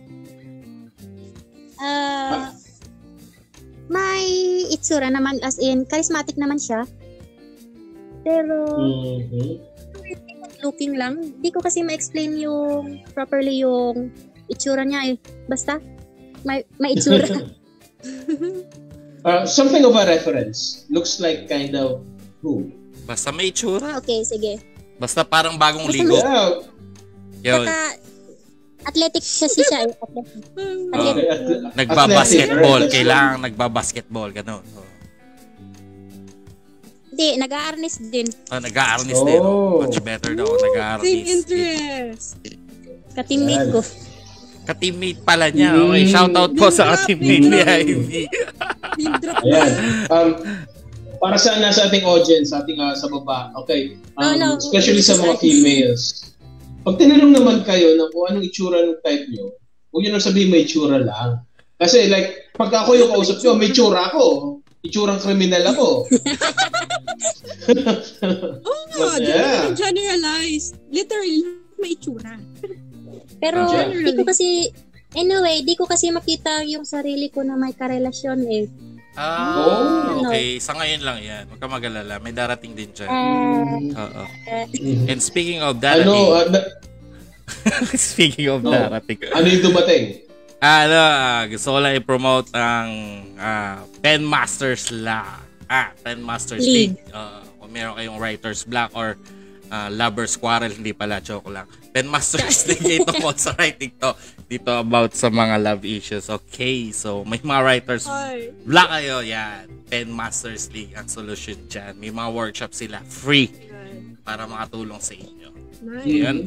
May itsura naman, as in, charismatic naman siya. Pero, looking lang. Hindi ko kasi ma-explain properly yung itsura niya eh. Basta, may itsura. Something of a reference. Looks like kind of who? Basta may itsura. Okay, sige. Basta parang bagong ligo. Yeah. Saka, athletic kasi siya. Athletic. Nagbabasketball. Kailangan nagbabasketball. Gano'n. Hindi, nag-a-arnis din. Nag-a-arnis din. Much better daw. Nag-a-arnis. Same interest. Ka-teammate ko. Ka-teammate pala niya. Okay, shoutout po sa ka-teammate ni Imee. Ayan. Para sa nasa ating audience, sa baba. Okay. Especially sa mga females. Pag tinanong naman kayo na kung anong itsura ng type nyo, Huwag nyo nang sabihin may tsura lang. Kasi like, pag ako yung kausap nyo, may tsura ako. Itsurang kriminal ako. Yeah. Generalize. Literally, may itsura. Pero, di ko kasi, anyway, di ko kasi makita yung sarili ko na may karelasyon eh. Okay. Sa ngayon lang yan. Huwag ka mag-alala. May darating din dyan. Oo. And speaking of darating... speaking of darating... Ano yung dumating? Gusto ko lang i-promote ang Pen Masters Pen Masters League. Kung meron kayong writer's block or lover's quarrel, hindi pala, joke lang. Pen Masters League ito mo sa writing to. Dito about sa mga love issues. Okay, so may mga writer's block kayo, yan. Pen Masters League ang solution dyan. May mga workshop sila, free, para makatulong sa inyo. Nice. Yan.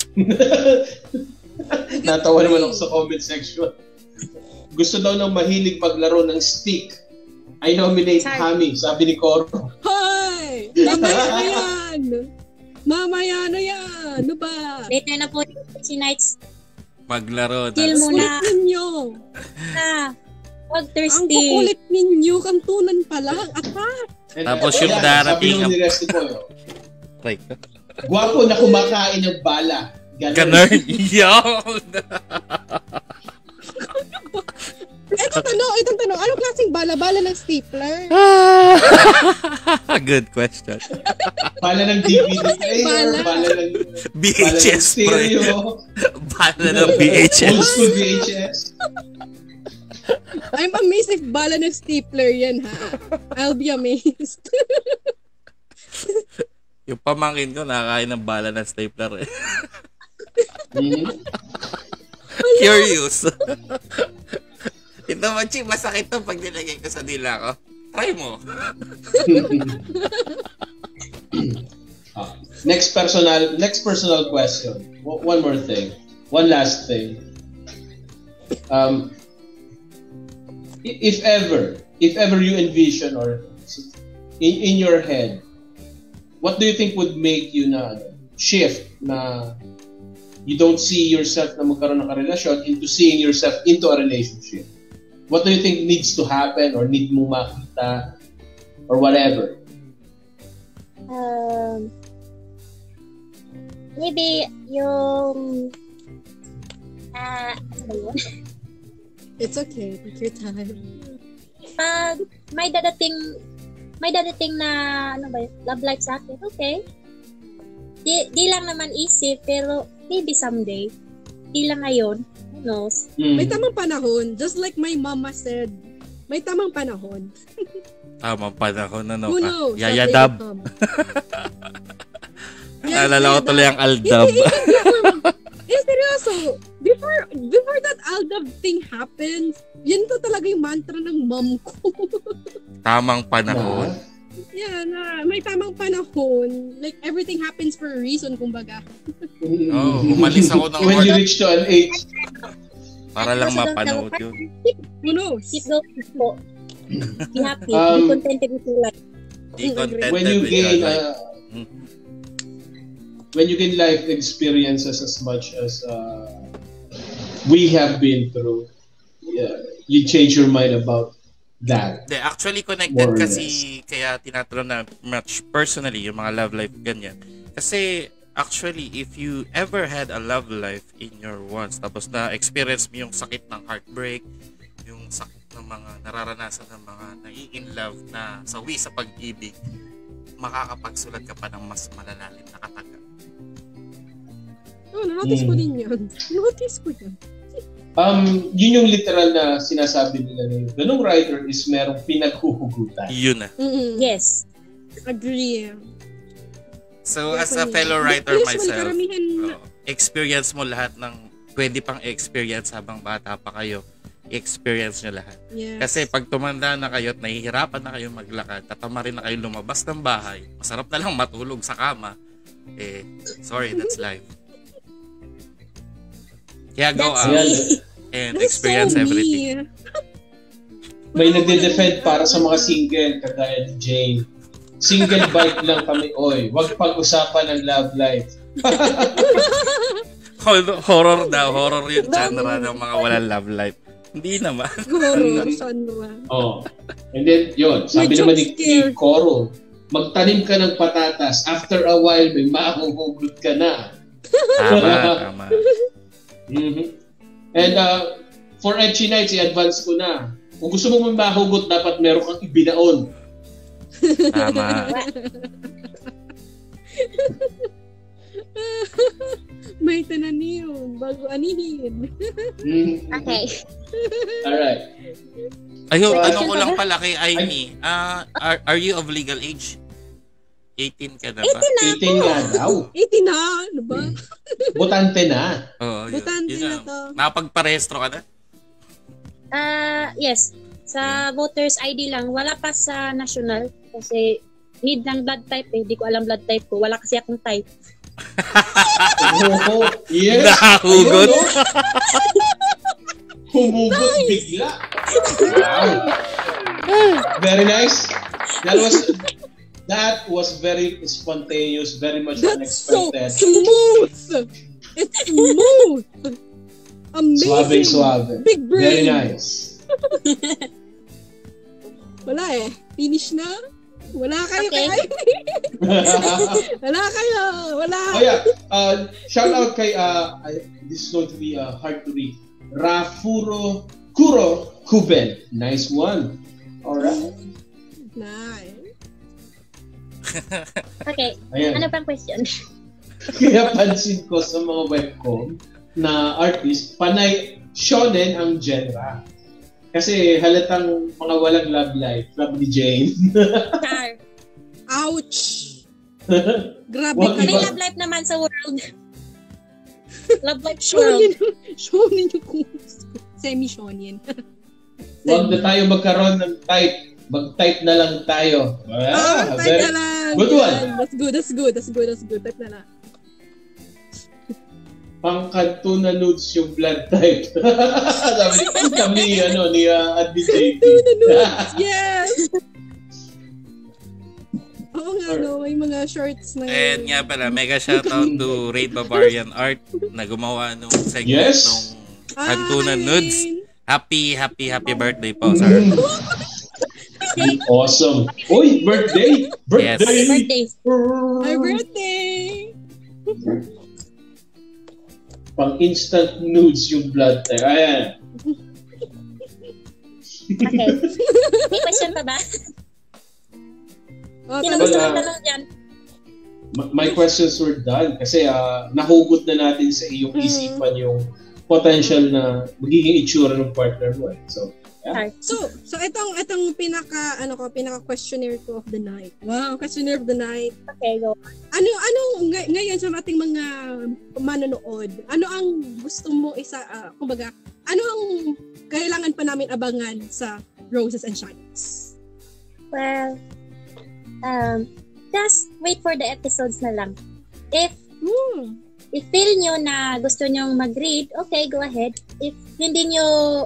Natawa naman ako sa comment section. Gusto daw ng mahilig maglaro ng stick. I nominate Hami, sabi ni Coro. Hoy! Mamaya na yan! Ano ba? Later na po si Nights. Maglaro na. Chill muna. Ninyo. Wag thirsty. Ang kukulit ninyo, kantunan pa lang. Tapos yung darating. Sabi ni Resty Boy. Gwapo na kumakain ng bala. Ganun. Yun. Itong tanong. Anong klaseng bala? Bala ng stapler? Good question. Bala ng DVD player. Bala ng VHS stereo. Bala ng VHS. Old school VHS. I'm amazed if bala ng stapler yan, ha? I'll be amazed. Yung pamangkin ko nakakain ng bala ng stapler eh. Curious. Ito Machi, masakit to pag nilagay ko sa dila ko. Try mo. Next personal question. One more thing. One last thing. If ever you envision or in your head, what do you think would make you na shift na you don't see yourself na magkaroon ng karelasyon into seeing yourself into a relationship? What do you think needs to happen or need mo makita or whatever? Maybe yung It's okay. Take your time. Pag may dadating na love life sa akin, okay. Di lang naman easy, pero maybe someday. Di lang ngayon. Who knows? May tamang panahon. Just like my mama said, may tamang panahon. Tamang panahon, ano Who ka? knows? Yayadab. Naalala ko tuloy ang Aldab. Seryoso. Before that Aldab thing happens, yun to talaga yung mantra ng mom ko. Tamang panahon? Yeah, may tamang panahon. Like, everything happens for a reason, kumbaga. Umalis ako ng When you reach to an age. Para lang mapanood yun. Who knows? Keep going po. Be happy. Be contented with your life. Be contented when you with your gain life. When you gain life experiences as much as we have been through, you change your mind about that. De, actually connected kasi kaya tinaturo na much personally yung mga love life ganyan. Kasi actually if you ever had a love life in your once tapos na experience mo yung sakit ng heartbreak, yung sakit ng mga nararanasan ng mga nai-in love na sawi sa pag-ibig, makakapagsulat ka pa ng mas malalalim na kataga. Notice ko din yun. Notice ko yun. Yun yung literal na sinasabi nila na yung ganung writer is merong pinaghuhugutan. Yun na. Yes. Agree. So as a fellow writer myself, experience mo lahat ng pwede pang experience habang bata pa kayo. I-experience nyo lahat. Yes. Kasi pag tumanda na kayo at nahihirapan na kayo maglakad, tatama rin na kayo lumabas ng bahay, masarap na lang matulog sa kama, sorry, that's life. Kaya go out and experience everything. May nagde-defend para sa mga single, kagaya ni Jane. Single bike lang kami, oy. Huwag pag-usapan ng love life. Horror daw. Horror yung genre ng mga walang love life. Hindi naman. Horror genre. Oh. And then, yun. Sabi naman ni Coro, magtanim ka ng patatas. After a while, may mahuhugot ka na. Tama. Mm-hmm. And for Etchy Nights, i-advance ko na. Kung gusto mong mahugot, dapat meron kang ibinaon. Tama. May tananim bago anihin. Okay. Alright. Ayun, tanong ko lang pala kay Imee. Are you of legal age? 18 ka na ba? 18 nga daw. 18 na, ano ba? Botante na. Oo, Botante yun na lang. to. Nakapagparehistro ka na? Yes. Sa voters ID lang, wala pa sa national kasi need ng blood type eh. Hindi ko alam blood type ko. Wala kasi akong type. Oh, yes. Nahugot. Ayun, no? Humugot bigla. Wow. Very nice. That was very spontaneous, very much That's so unexpected. smooth. It's smooth. Amazing. Suave. Big brain. Very nice. Wala eh. Finish na. Wala kayo Okay. kay Wala kayo. Wala. Oh yeah. Shout out kay this is going to be hard to read. Rafuro Kuro Kuben. Nice one. Alright. Nice. Okay. Ayan. Ano pang question? Kaya pansin ko sa mga WebKom na artist, panay shonen ang genre. Kasi halatang mga walang love life. Love ni Jane. Char. Ouch. Grabe What ka. May Diba? love life naman sa world. Love life world. Shonen yung kung semi-shonen. Huwag na tayo magkaroon ng type. Mag-type na lang tayo. Type na lang. Good one. That's good. Type na lang. Pang Kantunan nudes yung blood type. Sabi kami, ni Admin JP. Yes! Oo nga, no, may mga shorts na And nga pala, mega shoutout to Raid Bavarian Art na gumawa nung segment Yes. nung Kantunan Nudes. Happy birthday po, sir. Awesome. Uy, birthday! Yes. Happy birthday. My birthday! Pang instant nudes yung blood type. Ayan. Okay. May question pa ba? Sino Well, gusto magtanong dyan? My questions were done kasi nahugot na natin sa iyong isipan yung potential na magiging itsura ng partner mo. So, yeah. So itong pinaka questionnaire ko of the night. Wow, questionnaire of the night. Okay, go. Ngayon sa ating mga manonood, ano ang gusto mo kumbaga, ano ang kailangan pa namin abangan sa Roses and Shines? Well, just wait for the episodes na lang. If feel nyo na gusto nyo mag-read, okay, go ahead. If hindi nyo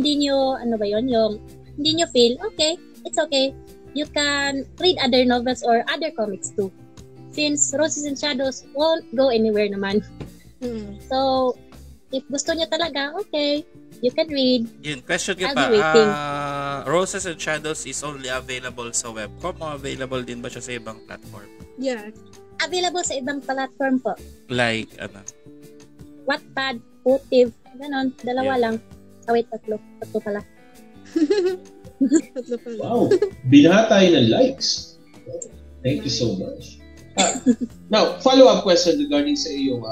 feel, okay, it's okay. You can read other novels or other comics too. Since Roses and Shadows won't go anywhere naman. So, if gusto nyo talaga, okay, you can read. Yun, question ka I'll pa. be waiting. Roses and Shadows is only available sa WebKom o available din ba siya sa ibang platform? Yeah. Available sa ibang platform po. Like, Wattpad, Putiv, ganon. Dalawa Yeah. lang. Wait, tatlo. Tatlo pala. Tatlo pala. Wow. Binaha tayo ng likes. Thank you so much. Now, follow-up question regarding sa iyong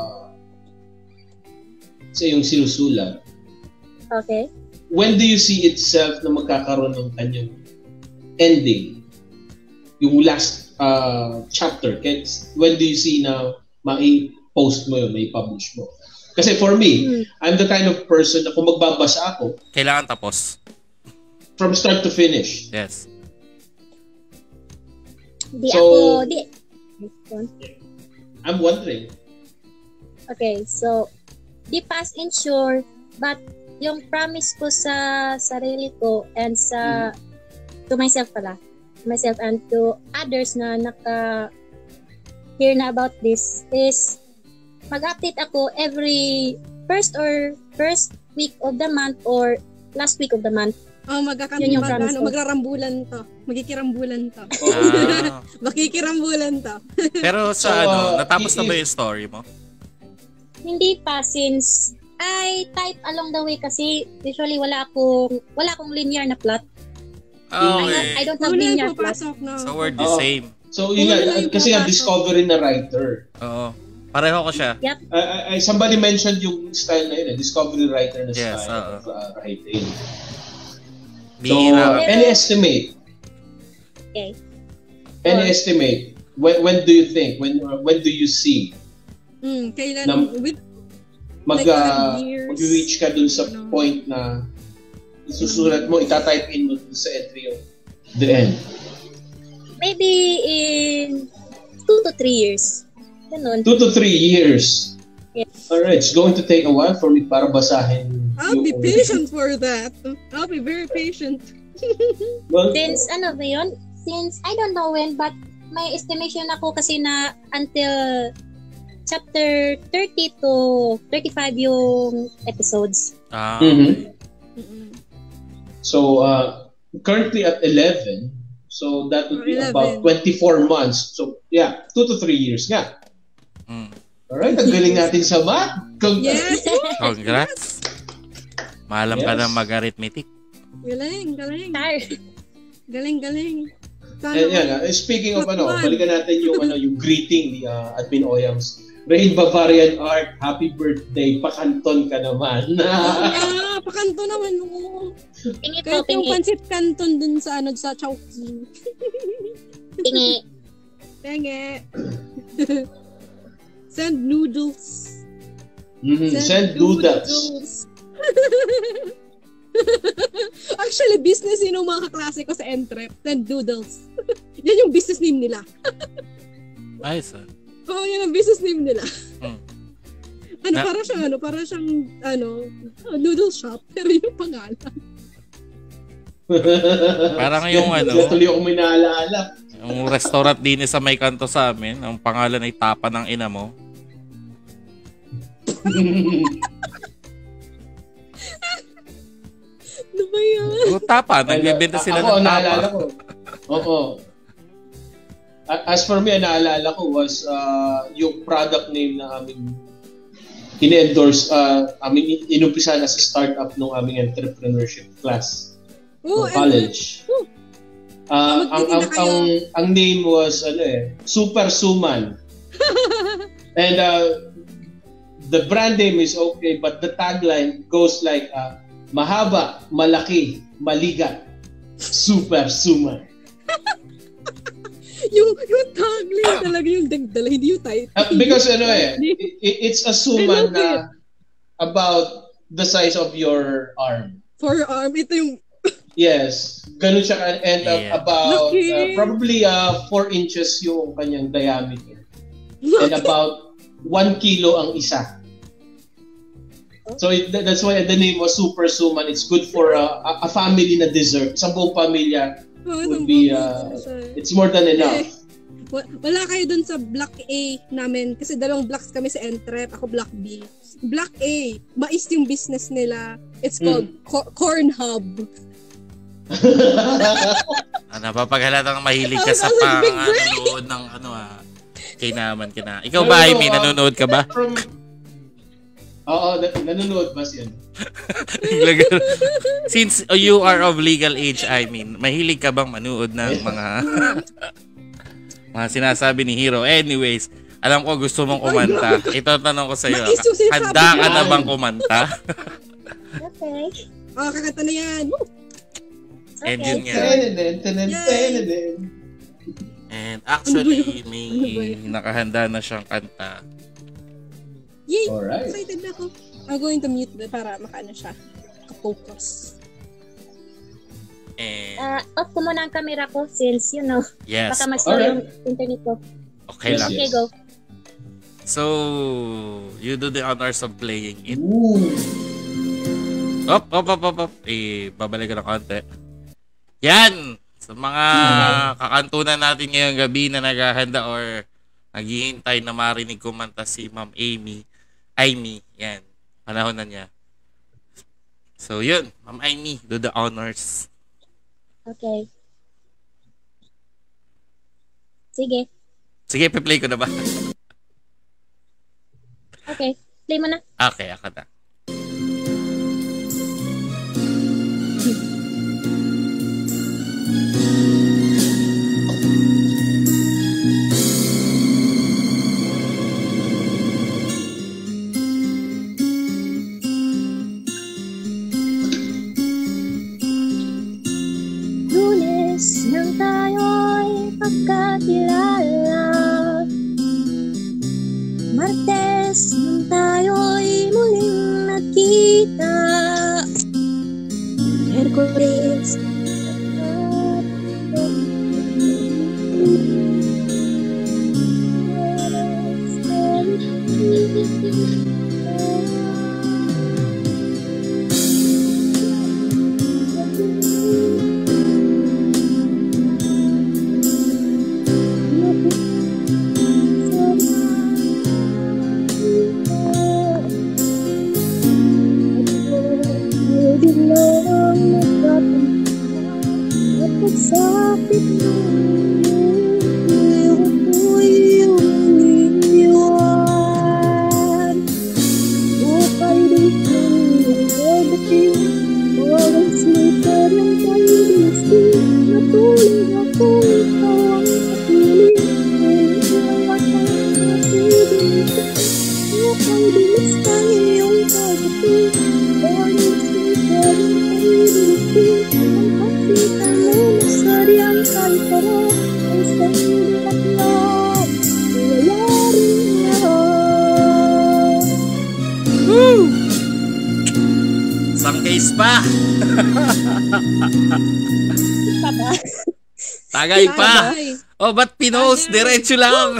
sinusulat. Okay. When do you see itself na magkakaroon ng kanyang ending? Yung last chapter. When do you see na mai-post mo yun, mai-publish mo? Kasi for me, I'm the kind of person na kung magbabasa ako, kailangan tapos. from start to finish. Yes. I'm wondering. Okay, so, di pa as in sure, but yung promise ko sa sarili ko and to myself and to others na hear na about this is mag-update ako every first week of the month or last week of the month. Oh, magrarambulan to. Magikirambulan to. Makikirambulan to. Pero sa natapos na ba yung story mo? Hindi pa, since I type along the way kasi usually wala akong linear na plot. Okay. I don't have linear plot. So we're the same. So yun nga, kasi nga discovery na writer. Oo. Pareho ko siya. Yep. Somebody mentioned yung style na yun, discovery writer na Yes, style of writing. So, Bihira. any estimate? Okay. Any estimate? When do you think? When do you see? Kailan? Mag-reach ka dun sa point na isusulat mo, itatype in mo sa entry yung the end. Maybe in 2 to 3 years. Ganun. 2 to 3 years. Yes. Alright, it's going to take a while for me para basahin. I'll be patient for that. I'll be very patient. Well, Since I don't know when, but may estimation ako kasi na until chapter 30 to 35 yung episodes. So, currently at 11, so that would be 11. about 24 months. So, yeah, 2 to 3 years nga. Alright, ang galing natin sa math. Yes! Congrats! Maalam ka ng mag-arithmetic. Galing. Galing. Speaking of balikan natin yung greeting ni Admin Oyams. Rain Bavarian Art, happy birthday, pakanton ka naman. Pakanton naman mo. Tingi po, Kahit yung tingi. pansit kanton dun sa sa Chowking. Tingi. Tenge. Send noodles. Send noodles. Actually, business yun yung mga kaklase ko sa Entrep. Send noodles. Yan yung business name nila. Ayos Oo, yan ang business name nila. Na- para siyang noodle shop. Pero yung pangalan. Parang yung Tuloy ako may naalaala. yung restaurant din sa may kanto sa amin, ang pangalan ay Tapa ng Ina Mo. Ano ba yan? Tapa, nagbebenta sila ng naalala tapa. ko. Oo. As for me, naalala ko was yung product name na aming in-endorse, aming inumpisa na sa startup ng aming entrepreneurship class ng college. Ang name was Super Suman. And the brand name is okay, but the tagline goes like mahaba, malaki, maligat, Super Suman. yung tagline talaga yung dagdala, hindi yung title. Because it's a suman na about the size of your arm. Forearm, ito yung Yes, ganun siya, and about Laki. probably 4 inches yung kanyang diameter. And about 1 kilo ang isa. So that's why the name was Super Suman. It's good for a family na dessert. Sa buong pamilya would be it's more than enough. Wala kayo dun sa Block A namin kasi dalawang blocks kami sa Entrep, ako Block B. Block A, mais yung business nila. It's called Corn Hub. Napapaghalatang mahilig ka sa panonood ng kinaman ka na. Ikaw ba, Imee, nanonood ka ba? Oo, nanonood ba siya? Since you are of legal age, I mean, mahilig ka bang manood ng mga sinasabi ni Hero? Anyways, alam ko gusto mong kumanta. Ito tanong ko sa iyo. Handa ka na bang kumanta? Okay. Kakanta na yan. And yun nga. And actually, may nakahanda na siyang kanta. Yay! Alright. Excited na ako. I'm going to mute para makaano siya. Ka-focus. And Off ko muna ang camera ko since, yes. baka mas yung internet ko. Okay lang. Okay, go. So, you do the honors of playing it. Ooh. Op. Babalik ka ng konti. Yan! Sa mga kakantunan natin ngayong gabi na naghahanda or Naghihintay na marinig kumanta si Ma'am Imee. Yan. Panahon na niya. So, yun. Ma'am Imee, do the honors. Okay. Sige, pe-play ko na ba? Okay. Play mo na. Okay, ako na. Lunes nang tayo'y pagkakilala, Martes nang tayo'y muling nakita, Miyerkules sakit mo, ako'y umiiwan. Bukay dito ang pagdating, walang slipper ng pag-ibig. Natulog ako, ikaw ang kapiling, naniwala ka sa pag-ibig. Bukay bilis ka iyong pagdating, walang slipper ng pag-ibig. Ang pakita mo Sariang kalparo ay sa hindi taklap, wala rin lahat. Isang case pa. Tagay pa. Oh, ba't pinost? Diretso lang.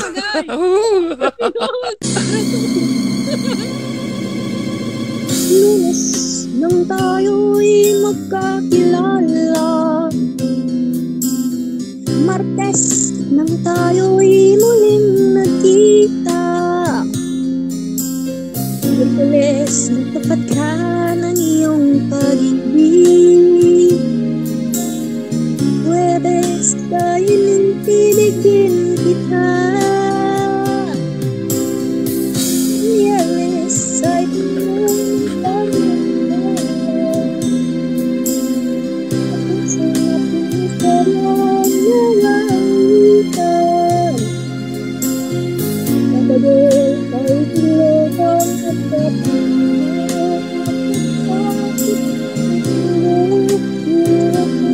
Lunes nang tayo'y magkakilala, Martes nang tayo'y muling nagkita, Miyerkules nagtapat ka ng iyong pag-ibig, Huwebes dahil intinigin kita, Biyernes ay tumulong pag-ibig, at sa ating kalangitan, Sabado ay tulungan at kapatid, sakit mo, hirap mo,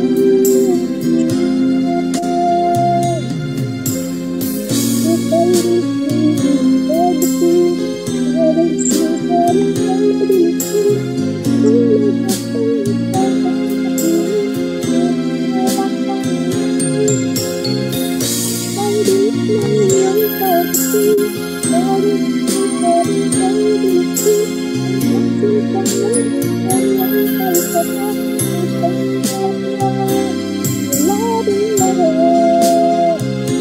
bukay dito ang pagdating, walang slipper ng pag-ibig. Tulog ako, ikaw ang kapiling, naniwala ka Pagdit ng iyong pagdating, walang slipper ng pag-ibig. Ang pakita mo walang kalparo ay sa hindi taklap, wala rin lahat.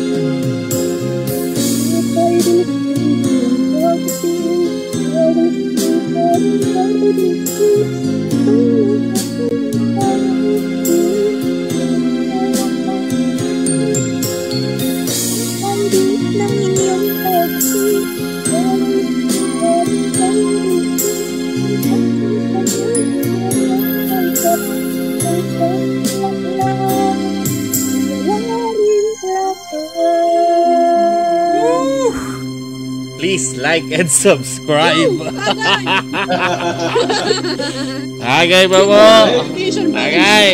Bukay bilis ka iyong pagdating, walang slipper ng pag-ibig. Tulog ako, ikaw ang kapiling, naniwala ka Pagdit ng iyong pagdating, walang slipper ng pag-ibig. Ang pakita mo walang kalparo ay sa hindi taklap, wala rin lahat. Please like and subscribe. Tagay ba mo? Tagay.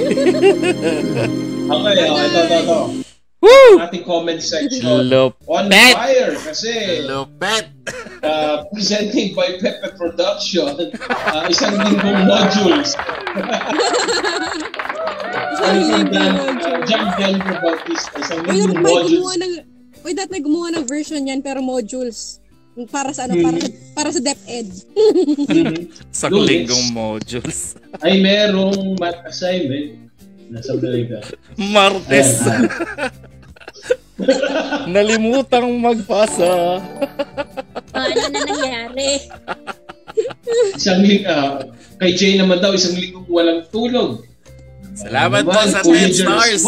Okay, ito. Woo! Ating comment section. Lupet. On fire kasi Lupet. presenting by Pepe Production, isang linggong modules. Jump down about this. Isang linggong modules. May gumawa ng version yan pero modules. Para sa para sa DepEd. Sa linggong modules. Ay merong math assignment. Nasa talaga. Martes. Nalimutang magpasa. Ano na nangyari? Kay Jay naman daw, isang linggong walang tulog. Salamat po sa 10 stars.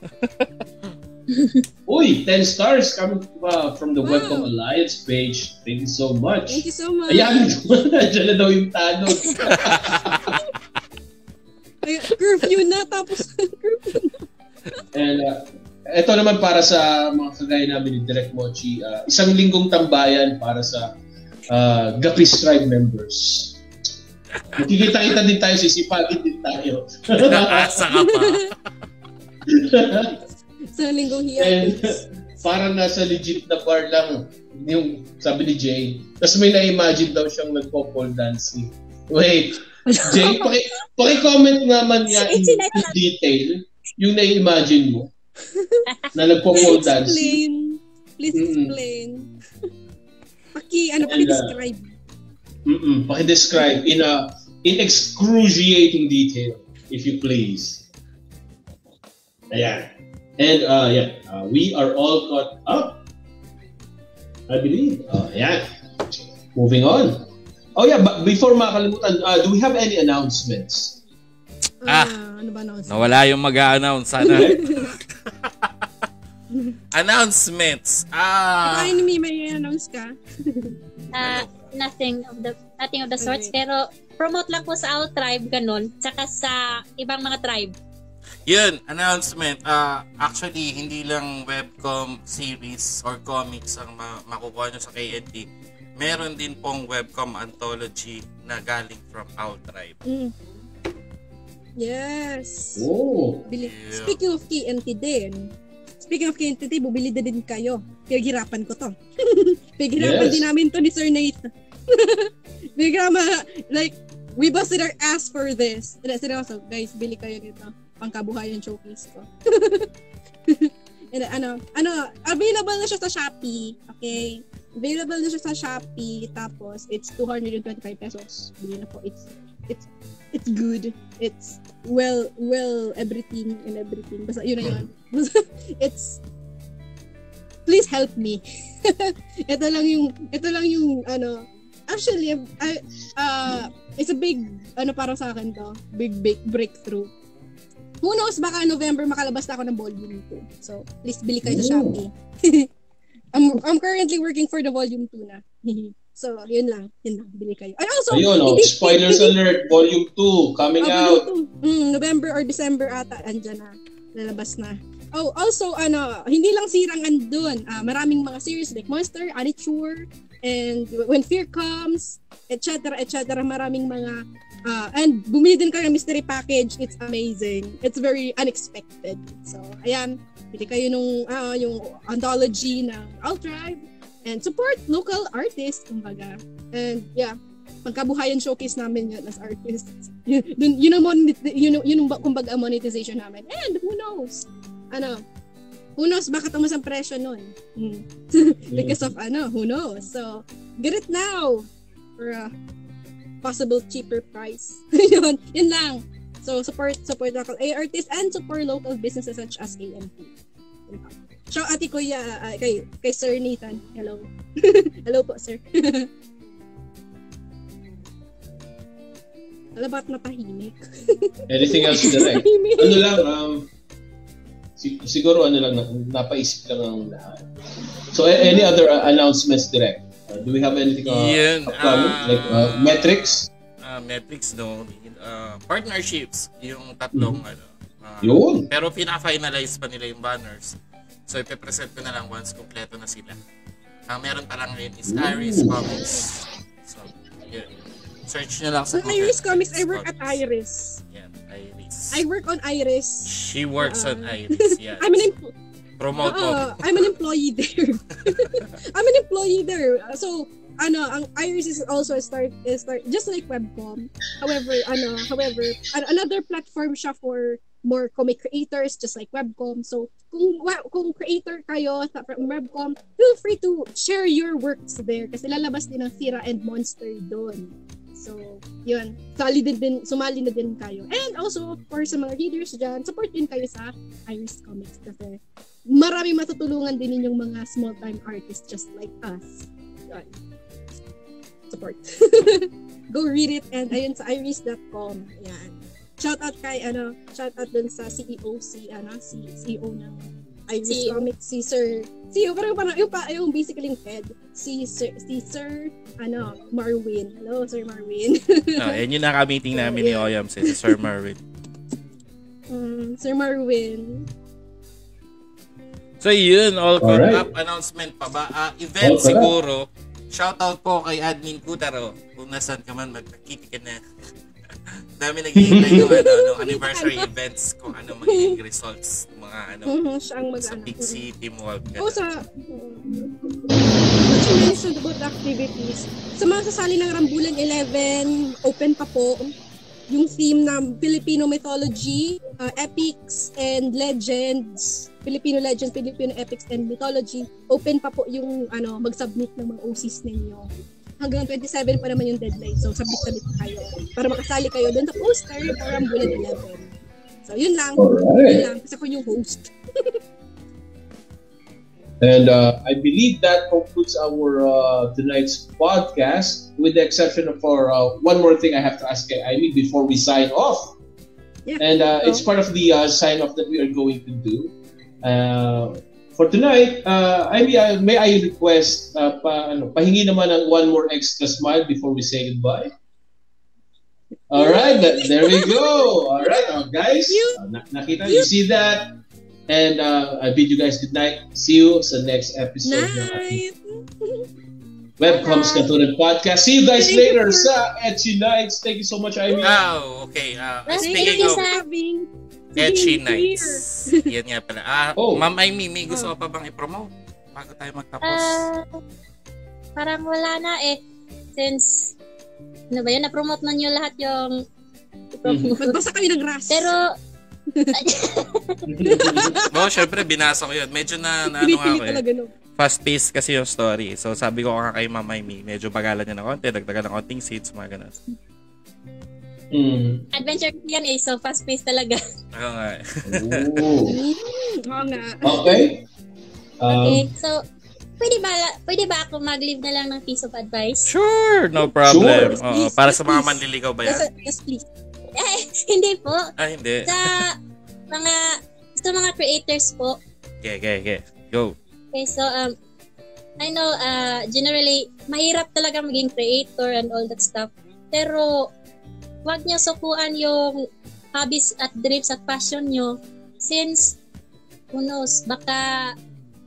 Uy, 10 stars coming from the WebKom Alliance page. Thank you so much. Thank you so much. Ayan, dyan na daw yung tanong. Curfew na, tapos curfew na. And ito naman para sa mga kagaya namin ni Direk Mochi, isang linggong tambayan para sa Gapis Tribe members. Makikita-kita din tayo, sisipagin din tayo. Nakaasa ka pa. Sa linggong And hiyatis. parang nasa legit na bar lang yung sabi ni Jay. Tapos may na-imagine daw siyang nagpo-pole dancing. Wait, Jay, paki-comment naman nga in detail yung na-imagine mo na nagpo-pole dancing. Please explain. Paki-describe. Paki-describe in excruciating detail, if you please. Ayan. And we are all caught up, I believe. Ayan. Moving on. Oh yeah, but before makalimutan, do we have any announcements? Ano ba announcement? Nawala yung mag-a-announce. Sana. Announcements. Imee, may announce ka? Nothing of the sorts, pero promote lang po sa our tribe, ganun, tsaka sa ibang mga tribe. Yun, announcement. Actually, hindi lang webcom series or comics ang makukuha nyo sa KNT. Meron din pong webcom anthology na galing from our tribe. Yes. Oh. Speaking of KNT din, bumili na din kayo. Pinaghirapan ko to. Pinaghirapan din namin to ni Sir Nate. We busted our ass for this. Seryoso, guys, bili kayo nito. Pangkabuhayan showcase ko. And available na siya sa Shopee. Okay? Available na siya sa Shopee. Tapos, it's 225 pesos. Bili na po. It's good. It's well everything and everything. Basta yun na yun. It's please help me. ito lang yung actually it's a big para sa akin to. Big breakthrough. Who knows, baka November makalabas na ako ng volume 2. So, please bili kayo sa Shopee. I'm currently working for the volume 2 na. So, yun lang, bili kayo. And also, spoilers alert, volume 2 coming out. November or December ata, andyan na. Lalabas na. Oh, also, hindi lang sirang andun. Maraming mga series like Monster, Aniture, and When Fear Comes, etc. Maraming mga and bumili din kayo ng mystery package. It's amazing. It's very unexpected. So, ayan, bili kayo nung yung anthology ng Alt-Tribe and support local artists, kumbaga. And yeah, pagkabuhayan showcase namin yun as artists. Yun ang kumbaga monetization namin. And who knows? Who knows, baka tumas ang presyo nun. Because of who knows. So, get it now for a possible cheaper price. yun lang. So, support local artists and support local businesses such as AMP. Shout out Kuya, kay Sir Nathan. Hello. Hello po, sir. Alam ba't natahimik? Anything else, Direk? Siguro napaisip lang ang lahat. So, any other announcements, Direk? Do we have anything upcoming? Like metrics? Metrics, no. Partnerships, yung tatlong yun. Pero pina-finalize pa nila yung banners. So, ipipresent ko na lang once kompleto na sila. Meron pa lang ngayon is Iris Comics. So, yun. Search nyo lang sa Iris Comics, I work at Iris. Yan, Iris. I work on Iris. She works on Iris, yeah. Promote mo. I'm an employee there. So, ang Iris is also start just like WebKom. However, another platform siya for more comic creators just like WebKom. So, kung creator kayo from WebKom, feel free to share your works there kasi lalabas din ng Cyra and Monster doon. So, yun. Sumali na din kayo. And also, for sa mga readers dyan, support din kayo sa Iris Comics kasi marami matutulungan din ninyong mga small-time artists just like us. Yun. Support. Go read it and ayun sa iris.com. Ayan. Shoutout dun sa CEO si CEO ng Iris Comics, si Sir parang yung basically head si Sir Marwin. Hello Sir Marwin. Yan yung naka-meeting namin ni Oyam si Sir Marwin. Sir Marwin. So yun, all caught up. Announcement pa ba? Event siguro. Shoutout po kay Admin Kutaro. Kung nasan ka man, magpakiti ka na. Dami nag-iintay yung anniversary events kung ano magiging results mga sa Big City Mall. Sa you mentioned about activities. Sa mga sasali ng Rambulan 11, open pa po yung theme ng Filipino mythology, epics and legends. Filipino legends, Filipino epics and mythology. Open pa po yung mag-submit ng mga OCs ninyo. Hanggang 27 pa naman yung deadline. So, submit kayo. Para makasali kayo doon sa poster for Rambulan 11. So, yun lang. Yun lang. Kasi ako yung host. And I believe that concludes our tonight's podcast, with the exception of one more thing I have to ask Imee before we sign off. Yeah. And it's part of the sign-off that we are going to do. For tonight, Imee, may I request pahingi naman ng one more extra smile before we say goodbye? All right, there we go. All right, guys, nakita, you see that? And I bid you guys good night. See you sa next episode Night. WebKom's Kantunan Podcast. See you guys later sa Etchy Nights. Thank you so much, Imee. Oh, okay. Speaking of Etchy Nights, yan nga pala. Ma'am Imee, may gusto ka pa bang i-promote bago tayo magtapos? Parang wala na since na-promote na nyo lahat yung Magbasa kami ng ras. Pero syempre binasa ko yun. Medyo na fast-paced kasi yung story. So sabi ko kay Ma'am Imee, medyo bagalan niya ng konti, dagdagan ng konting seats, mga ganun. Adventure yan so fast-paced talaga. Oo nga. Oo nga. Okay. Okay, so pwede ba ako mag-leave na lang ng piece of advice? Sure, no problem. Sure. Para sa mga manliligaw ba yan? Yes, please. Hindi po. Hindi. Sa mga creators po. Okay. Go. Okay, so I know generally mahirap talaga maging creator and all that stuff. Pero wag niyo sukuan yung hobbies at dreams at passion niyo, since who knows, baka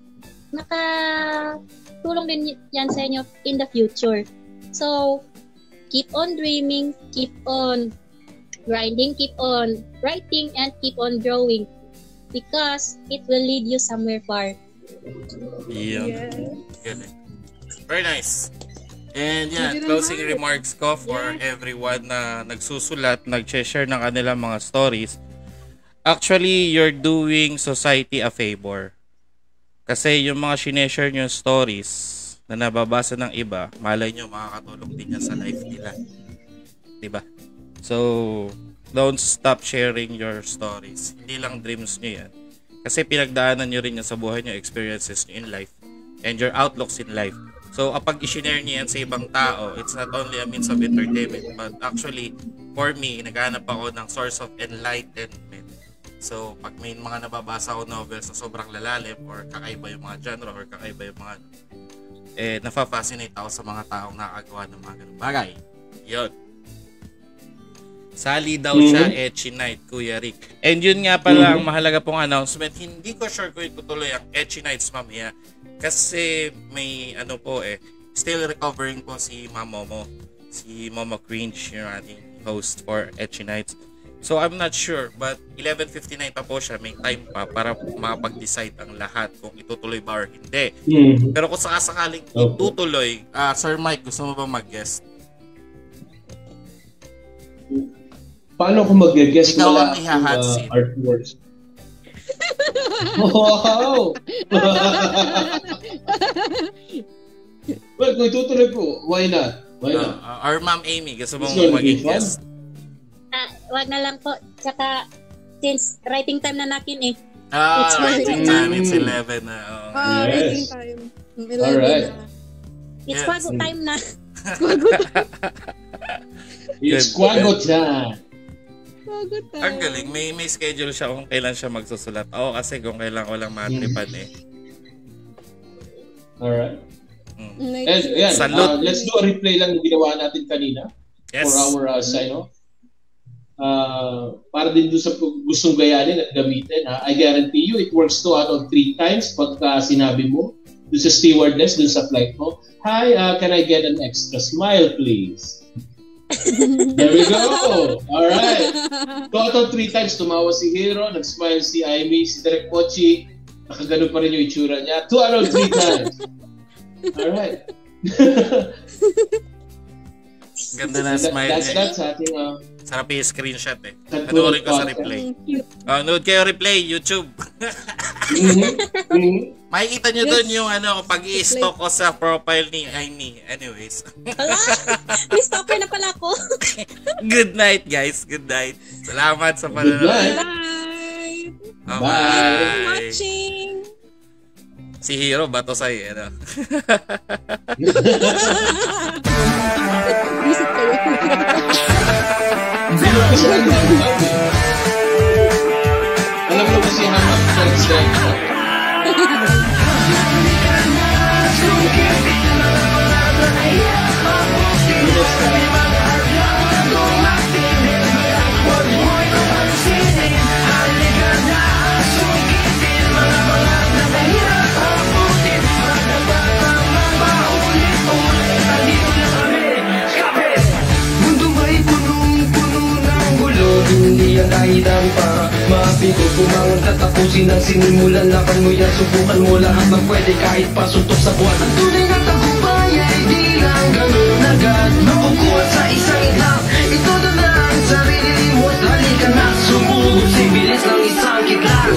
tulong din yan sa inyo in the future. So keep on dreaming, keep on grinding, keep on writing, and keep on drawing, because it will lead you somewhere far. Yeah. Good. Very nice. And closing remarks ko for everyone na nagsusulat, nag-share ng kanilang mga stories. Actually, you're doing society a favor. Kasi yung mga sineshare nyo stories na nababasa ng iba, malay nyo makakatulong din yan sa life nila. Diba? So, don't stop sharing your stories. Hindi lang dreams nyo yan. Kasi pinagdaanan nyo rin yan sa buhay nyo, experiences nyo in life, and your outlooks in life. So, kapag i-share nyo yan sa ibang tao, it's not only a means of entertainment, but actually, for me, naghahanap ako ng source of enlightenment. So, pag may mga nababasa ko novels na sobrang lalalim, or kakaiba yung mga genre, or kakaiba yung mga nafa-fascinate ako sa mga taong nakagawa ng mga ganung bagay. Yun. Sali daw siya Etchy Night, Kuya Rick. And yun nga pala ang mahalaga pong announcement. Hindi ko sure kung itutuloy ang Etchy Nights mamaya. Kasi may still recovering po si Ma'am Momo. Si Momo Cringe, yung ating host for Etchy Nights. So I'm not sure, but 11:59 pa po siya. May time pa para makapag-decide ang lahat kung itutuloy ba or hindi. Pero kung sakasakaling itutuloy, Sir Mike, gusto mo ba mag-guest? Paano kung mag-guest wala ang artworks? Wow! Well, kung itutuloy po, why not? Or Ma'am Imee, gusto mong maging guest? Wag na lang po. Tsaka, since writing time na natin Rating time. It's 11 na. Rating time. 11 Alright. na. It's Quago time na. It's Quago time. Quago time. Ang galing. May schedule siya kung kailan siya magsusulat. Ako kasi kung kailan ko lang matripan eh. Alright. Like, And yan, Salute. let's do a replay lang yung ginawa natin kanina. Yes. For our sign off. Para din doon sa gustong gayanin at gamitin. I guarantee you, it works 2 out of 3 times pagka sinabi mo doon sa stewardess, doon sa flight mo, "Hi, can I get an extra smile, please?" There we go. Alright. 2 out of 3 times tumawa si Hero, nag-smile si Imee, si Direk Pochi, nakagano pa rin yung itsura niya. 2 out of 3 times. Alright. Ganda na smile niya. That's ating Sarap yung screenshot eh. Kantunan Panoorin ko sa Podcast. replay. Nood kayo replay, YouTube. Makikita nyo dun yung pag i-stalk ko sa profile ni Imee. Anyways. Wala! May stalker na pala ako. Good night, guys. Good night. Salamat sa Good panonood. night. bye! Bye. Watching! Si Hero, bato sa'yo. Visit kayo. Alam mo kasi hanap sa Hindi yan dahilan para mabigo. Pumangon ka, tapusin ang sinimulan. Laban mo yan, subukan mo lahat ng pwede kahit pasuntok sa buwan. Ang tunay na tagumpay ay di lang ganun agad makukuha sa isang itlap. Ito na lang ang sarili mo at halika na sumugod sa bilis ng isang kidlat.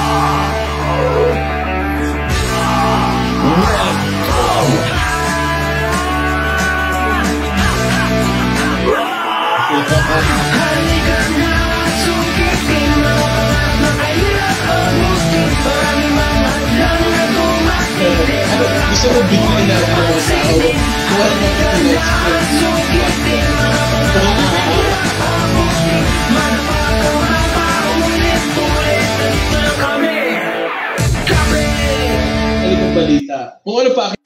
Halika na sukitin mo at mahirap ang mutin. Maraming mga hadlang na dumating. Gusto mo bigyan na mga tao kung ano na Sukitin mo at mahirap ang mutin. Manapakaw na paulit-ulit. Nandito na kami. balita. Kung ano pa